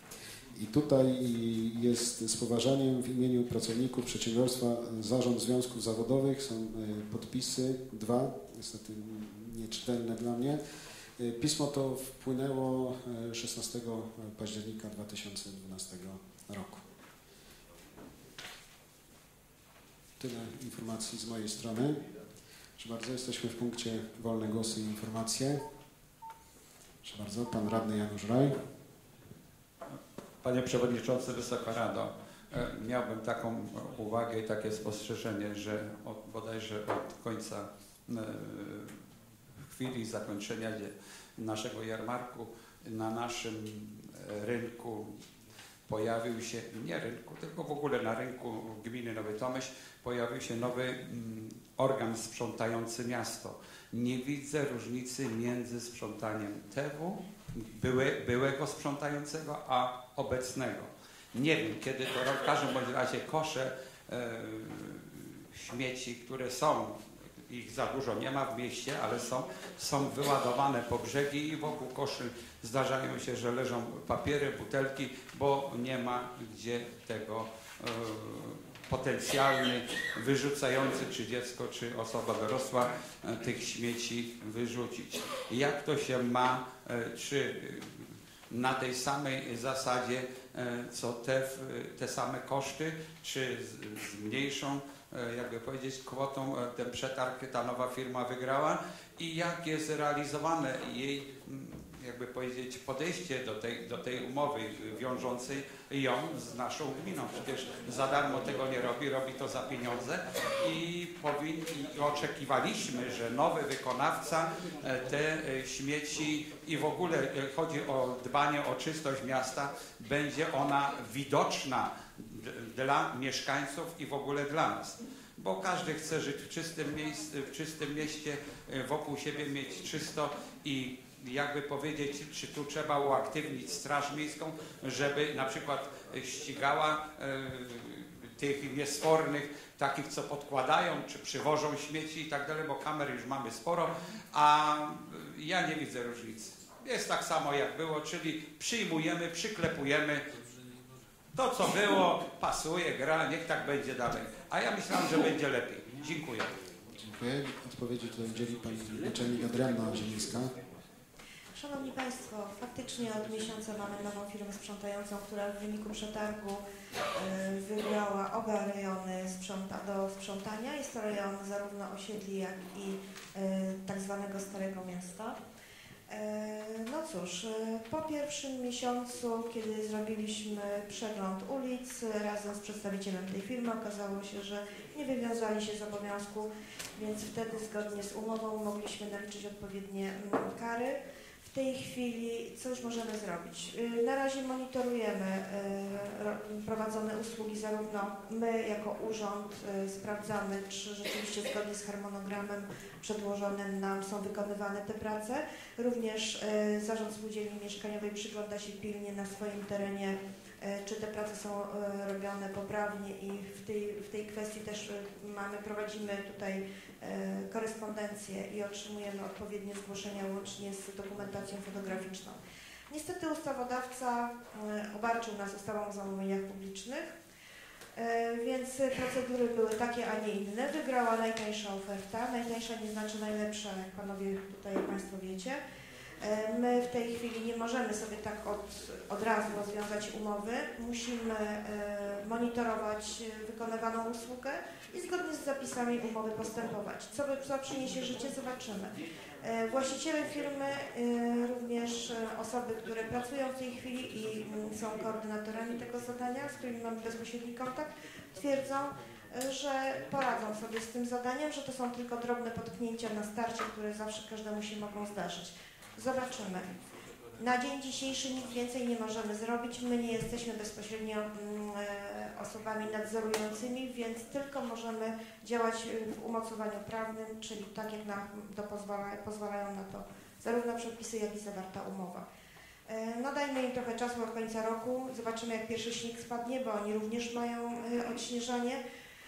I tutaj jest z poważaniem w imieniu pracowników przedsiębiorstwa Zarząd Związków Zawodowych. Są podpisy, dwa, niestety nieczytelne dla mnie. Pismo to wpłynęło szesnastego października dwa tysiące dwunastego roku. Tyle informacji z mojej strony. Proszę bardzo, jesteśmy w punkcie wolne głosy i informacje. Proszę bardzo, pan radny Janusz Raj. Panie Przewodniczący, Wysoka Rado, Miałbym taką uwagę i takie spostrzeżenie, że od, bodajże od końca, w chwili zakończenia naszego jarmarku na naszym rynku pojawił się, nie rynku, tylko w ogóle na rynku gminy Nowy Tomyśl pojawił się nowy organ sprzątający miasto. Nie widzę różnicy między sprzątaniem T W, były, byłego sprzątającego, a obecnego. Nie wiem, kiedy to robi. W każdym bądź razie kosze e, śmieci, które są, ich za dużo nie ma w mieście, ale są, są wyładowane po brzegi i wokół koszy zdarzają się, że leżą papiery, butelki, bo nie ma gdzie tego e, potencjalny wyrzucający, czy dziecko, czy osoba dorosła e, tych śmieci wyrzucić. Jak to się ma, e, czy na tej samej zasadzie, co te, te same koszty, czy z, z mniejszą, jakby powiedzieć, kwotą ten przetarg ta nowa firma wygrała i jak jest realizowane jej, jakby powiedzieć, podejście do tej, do tej umowy wiążącej ją z naszą gminą. Przecież za darmo tego nie robi, robi to za pieniądze i, powinni, i oczekiwaliśmy, że nowy wykonawca te śmieci i w ogóle chodzi o dbanie o czystość miasta, będzie ona widoczna dla mieszkańców i w ogóle dla nas. Bo każdy chce żyć w czystym, miejscu, w czystym mieście, wokół siebie mieć czysto i jakby powiedzieć, czy tu trzeba uaktywnić Straż Miejską, żeby na przykład ścigała y, tych niesfornych, takich co podkładają, czy przywożą śmieci i tak dalej, bo kamer już mamy sporo, a ja nie widzę różnicy. Jest tak samo jak było, czyli przyjmujemy, przyklepujemy. To co było, pasuje, gra, niech tak będzie dalej. A ja myślałem, że będzie lepiej. Dziękuję. Dziękuję. Odpowiedzi tutaj udzieli pani naczelnik Adrianna Zielińska. Szanowni Państwo, faktycznie od miesiąca mamy nową firmę sprzątającą, która w wyniku przetargu y, wybrała oba rejony sprząta, do sprzątania. Jest to rejon zarówno osiedli, jak i y, tak zwanego Starego Miasta. Y, no cóż, y, po pierwszym miesiącu, kiedy zrobiliśmy przegląd ulic razem z przedstawicielem tej firmy, okazało się, że nie wywiązali się z obowiązku, więc wtedy zgodnie z umową mogliśmy naliczyć odpowiednie mm, kary. W tej chwili co już możemy zrobić? Na razie monitorujemy prowadzone usługi, zarówno my jako urząd sprawdzamy, czy rzeczywiście zgodnie z harmonogramem przedłożonym nam są wykonywane te prace. Również Zarząd Spółdzielni Mieszkaniowej przygląda się pilnie na swoim terenie, czy te prace są robione poprawnie i w tej, w tej kwestii też mamy, prowadzimy tutaj korespondencję i otrzymujemy odpowiednie zgłoszenia łącznie z dokumentacją fotograficzną. Niestety ustawodawca obarczył nas ustawą o zamówieniach publicznych, więc procedury były takie, a nie inne. Wygrała najtańsza oferta. Najtańsza nie znaczy najlepsza, jak panowie tutaj Państwo wiecie. My w tej chwili nie możemy sobie tak od, od razu rozwiązać umowy. Musimy monitorować wykonywaną usługę i zgodnie z zapisami umowy postępować. Co, co przyniesie życie, zobaczymy. Właściciele firmy, również osoby, które pracują w tej chwili i są koordynatorami tego zadania, z którymi mamy bezpośredni kontakt, twierdzą, że poradzą sobie z tym zadaniem, że to są tylko drobne potknięcia na starcie, które zawsze każdemu się mogą zdarzyć. Zobaczymy. Na dzień dzisiejszy nic więcej nie możemy zrobić. My nie jesteśmy bezpośrednio mm, osobami nadzorującymi, więc tylko możemy działać w umocowaniu prawnym, czyli tak jak nam to pozwala, pozwalają na to zarówno przepisy, jak i zawarta umowa. No dajmy im trochę czasu od końca roku. Zobaczymy, jak pierwszy śnieg spadnie, bo oni również mają odśnieżanie.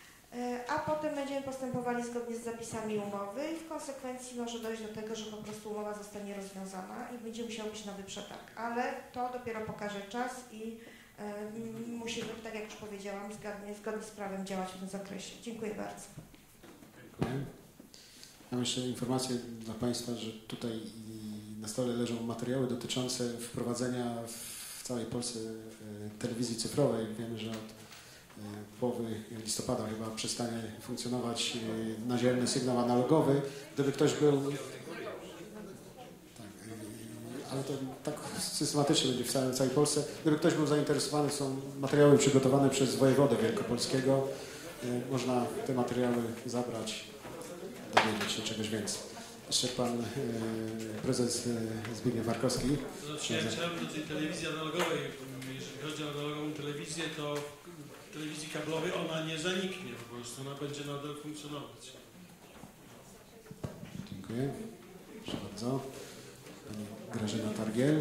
A potem będziemy postępowali zgodnie z zapisami umowy i w konsekwencji może dojść do tego, że po prostu umowa zostanie rozwiązana i będzie musiał być nowy przetarg. Ale to dopiero pokaże czas i y, musimy, tak jak już powiedziałam, zgodnie, zgodnie z prawem działać w tym zakresie. Dziękuję bardzo. Dziękuję. Mam jeszcze informację dla Państwa, że tutaj na stole leżą materiały dotyczące wprowadzenia w całej Polsce telewizji cyfrowej. Wiemy, że od połowy listopada chyba przestanie funkcjonować naziemny sygnał analogowy. Gdyby ktoś był... Tak, ale to tak systematycznie będzie w całej, w całej Polsce. Gdyby ktoś był zainteresowany, są materiały przygotowane przez wojewodę wielkopolskiego. Można te materiały zabrać, dowiedzieć się czegoś więcej. Jeszcze pan prezes Zbigniew Markowski. Znaczy, ja chciałem do tej telewizji analogowej, jeżeli chodzi o analogową telewizję, to w telewizji kablowej ona nie zaniknie po prostu, ona będzie nadal funkcjonować. Dziękuję. Proszę bardzo. Pani Grażyna Targiel.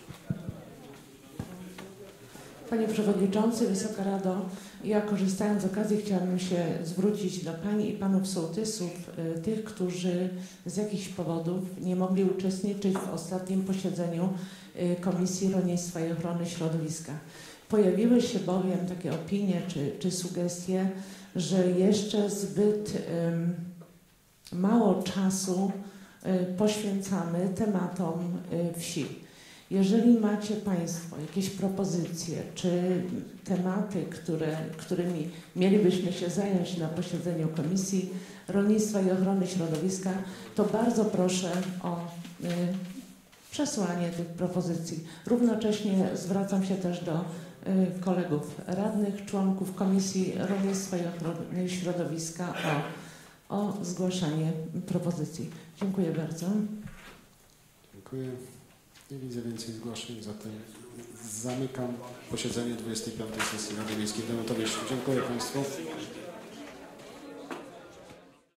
Panie Przewodniczący, Wysoka Rado, ja korzystając z okazji chciałabym się zwrócić do Pani i Panów sołtysów, y, tych, którzy z jakichś powodów nie mogli uczestniczyć w ostatnim posiedzeniu y, Komisji Rolnictwa i Ochrony Środowiska. Pojawiły się bowiem takie opinie czy, czy sugestie, że jeszcze zbyt y, mało czasu y, poświęcamy tematom y, wsi. Jeżeli macie Państwo jakieś propozycje czy tematy, które, którymi mielibyśmy się zająć na posiedzeniu Komisji Rolnictwa i Ochrony Środowiska, to bardzo proszę o y, przesłanie tych propozycji. Równocześnie zwracam się też do y, kolegów radnych, członków Komisji Rolnictwa i Ochrony Środowiska o, o zgłaszanie propozycji. Dziękuję bardzo. Dziękuję. Nie widzę więcej zgłoszeń, zatem zamykam posiedzenie dwudziestej piątej sesji Rady Miejskiej w Bełchatowie. Dziękuję Państwu.